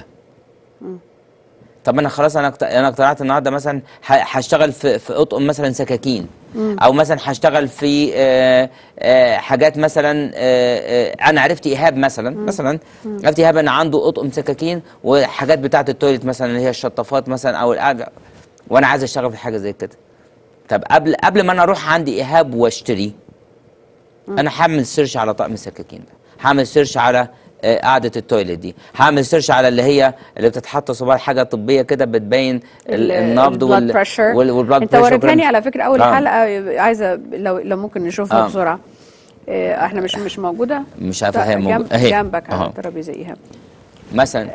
[SPEAKER 2] طب انا خلاص انا اقتنعت النهارده مثلا هشتغل في اطقم مثلا سكاكين، او مثلا هشتغل في حاجات مثلا. انا عرفت ايهاب مثلا عرفت ايهاب ان عنده اطقم سكاكين وحاجات بتاعه التويليت مثلا اللي هي الشطافات مثلا او القعده، وانا عايز اشتغل في حاجه زي كده. طب قبل ما انا اروح عندي ايهاب واشتري، انا هعمل سيرش على طقم السكاكين ده، هعمل سيرش على قاعدة التويليت دي، هعمل سيرش على اللي بتتحط صباع حاجة طبية كده بتبين النبض
[SPEAKER 1] والبلاد بريشر. انت وريتني على فكرة اول حلقة، عايزة لو ممكن نشوفها بسرعة. احنا مش موجودة،
[SPEAKER 2] مش عارفة هي موجودة
[SPEAKER 1] جنبك على الترابيزة ايهاب
[SPEAKER 2] مثلا.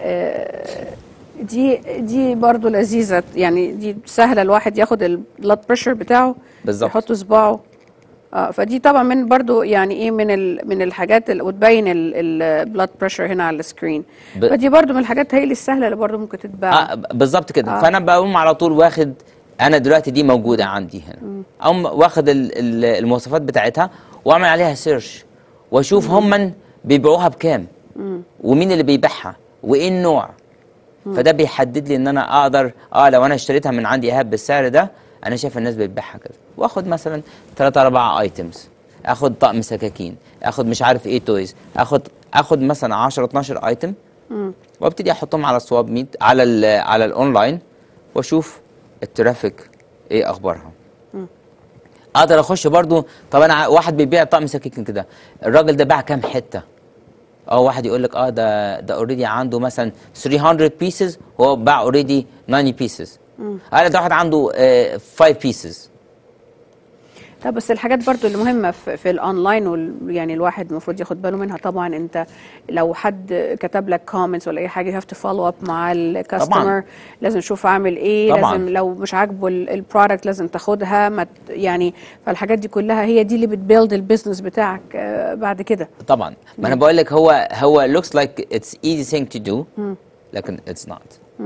[SPEAKER 1] دي برضو لذيذة، يعني دي سهلة الواحد ياخد البلاد بريشر بتاعه بالظبط، يحط صباعه. فدي طبعا من برضو يعني ايه من الحاجات اللي وتبين البلاد بريشر هنا على السكرين. فدي برضو من الحاجات هي اللي السهله اللي برضو ممكن تتباع.
[SPEAKER 2] بالظبط كده. فانا بقوم على طول واخد، انا دلوقتي دي موجوده عندي هنا، اقوم واخد المواصفات بتاعتها واعمل عليها سيرش واشوف هم بيبيعوها بكام ومين اللي بيبيعها وايه النوع. فده بيحدد لي ان انا اقدر لو انا اشتريتها من عندي ايهاب بالسعر ده، انا شايف الناس بتبيعها كده، واخد مثلا 3-4 ايتمز، اخد طقم سكاكين، اخد مش عارف ايه تويز، اخد مثلا 10-12 ايتم، وابتدي احطهم على السواب ميت على الاونلاين، واشوف الترافيك ايه اخبارها. اقدر اخش برضو. طب انا واحد بيبيع طقم سكاكين كده، الراجل ده باع كام حته؟ واحد يقول لك ده اوريدي عنده مثلا 300 بيسز، هو باع اوريدي 90 بيسز. ده واحد عنده 5 بيسز.
[SPEAKER 1] طب بس الحاجات برضو اللي مهمه في الاونلاين يعني الواحد المفروض ياخد باله منها. طبعا انت لو حد كتب لك كومنتس ولا اي حاجه يو هاف تو فولو اب مع الكاستمر، لازم نشوف عامل ايه طبعا. لازم لو مش عاجبه البرودكت لازم تاخدها يعني. فالحاجات دي كلها هي دي اللي بتبيلد البيزنس بتاعك بعد كده
[SPEAKER 2] طبعا. ما انا بقول لك هو looks like it's easy thing to do لكن it's not.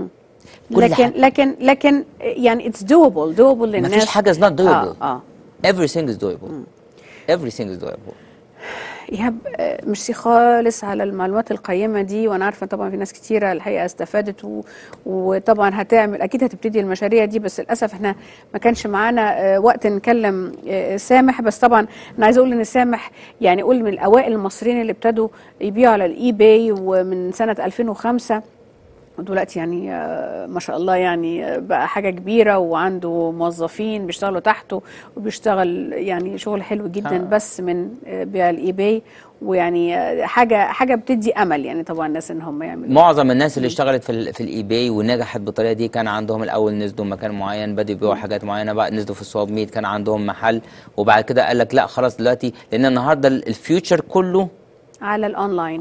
[SPEAKER 1] لكن يعني it's doable للناس.
[SPEAKER 2] مفيش حاجه is not doable. everything is doable. everything is doable.
[SPEAKER 1] إيهاب ميرسي خالص على المعلومات القيمة دي، وأنا عارفة طبعا في ناس كتيرة الحقيقة استفادت وطبعا أكيد هتبتدي المشاريع دي، بس للأسف احنا ما كانش معانا وقت نكلم سامح. بس طبعا أنا عايزة أقول إن سامح يعني قول من الأوائل المصريين اللي ابتدوا يبيعوا على الإي باي ومن سنة 2005 ودلوقتي يعني ما شاء الله يعني بقى حاجة كبيرة وعنده موظفين بيشتغلوا تحته وبيشتغل يعني شغل حلو جدا بس من بيع الاي باي. ويعني حاجة بتدي أمل يعني طبعا الناس إن هم يعملوا.
[SPEAKER 2] معظم الناس اللي اشتغلت في الاي باي ونجحت بالطريقة دي كان عندهم الأول نزلوا مكان معين بدأوا يبيعوا حاجات معينة، بقى نزلوا في السواب ميت كان عندهم محل، وبعد كده قال لك لا خلاص دلوقتي لأن النهاردة الفيوتشر كله
[SPEAKER 1] على الأونلاين.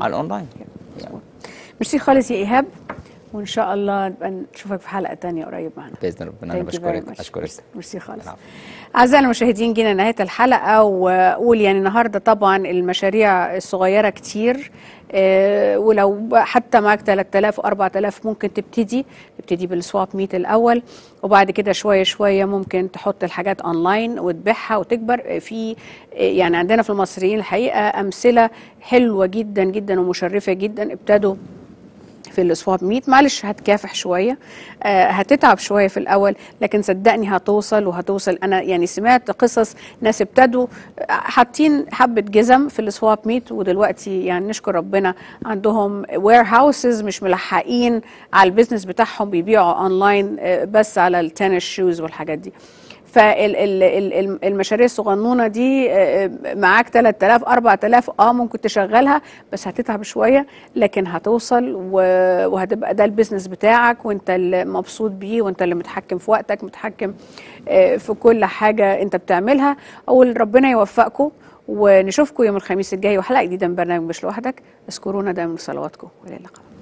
[SPEAKER 1] ميرسي خالص يا إيهاب، وان شاء الله نبقى نشوفك في حلقه تانية قريب معانا
[SPEAKER 2] باذن ربنا. انا بشكرك.
[SPEAKER 1] ميرسي خالص. اعزائي المشاهدين جينا نهايه الحلقه، واقول يعني النهارده طبعا المشاريع الصغيره كتير، ولو حتى معاك 3000 و4000 ممكن تبتدي بالسواب ميت الاول، وبعد كده شويه شويه ممكن تحط الحاجات اونلاين وتبيعها وتكبر. في يعني عندنا في المصريين الحقيقه امثله حلوه جدا جدا ومشرفه جدا ابتدوا في السواب ميت. معلش هتكافح شويه، هتتعب شويه في الاول، لكن صدقني هتوصل. انا يعني سمعت قصص ناس ابتدوا حاطين حبه جزم في السواب ميت ودلوقتي يعني نشكر ربنا عندهم وير هاوسز مش ملحقين على البيزنس بتاعهم بيبيعوا اونلاين بس على التنس شوز والحاجات دي. فالمشاريع الصغنونه دي معاك 3000 4000 ممكن تشغلها، بس هتتعب شويه لكن هتوصل وهتبقى ده البيزنس بتاعك وانت اللي مبسوط بيه وانت اللي متحكم في وقتك، متحكم في كل حاجه انت بتعملها. اقول ربنا يوفقكم ونشوفكم يوم الخميس الجاي وحلقه جديده من برنامج مش لوحدك. اذكرونا دايما بصلواتكم والى اللقاء.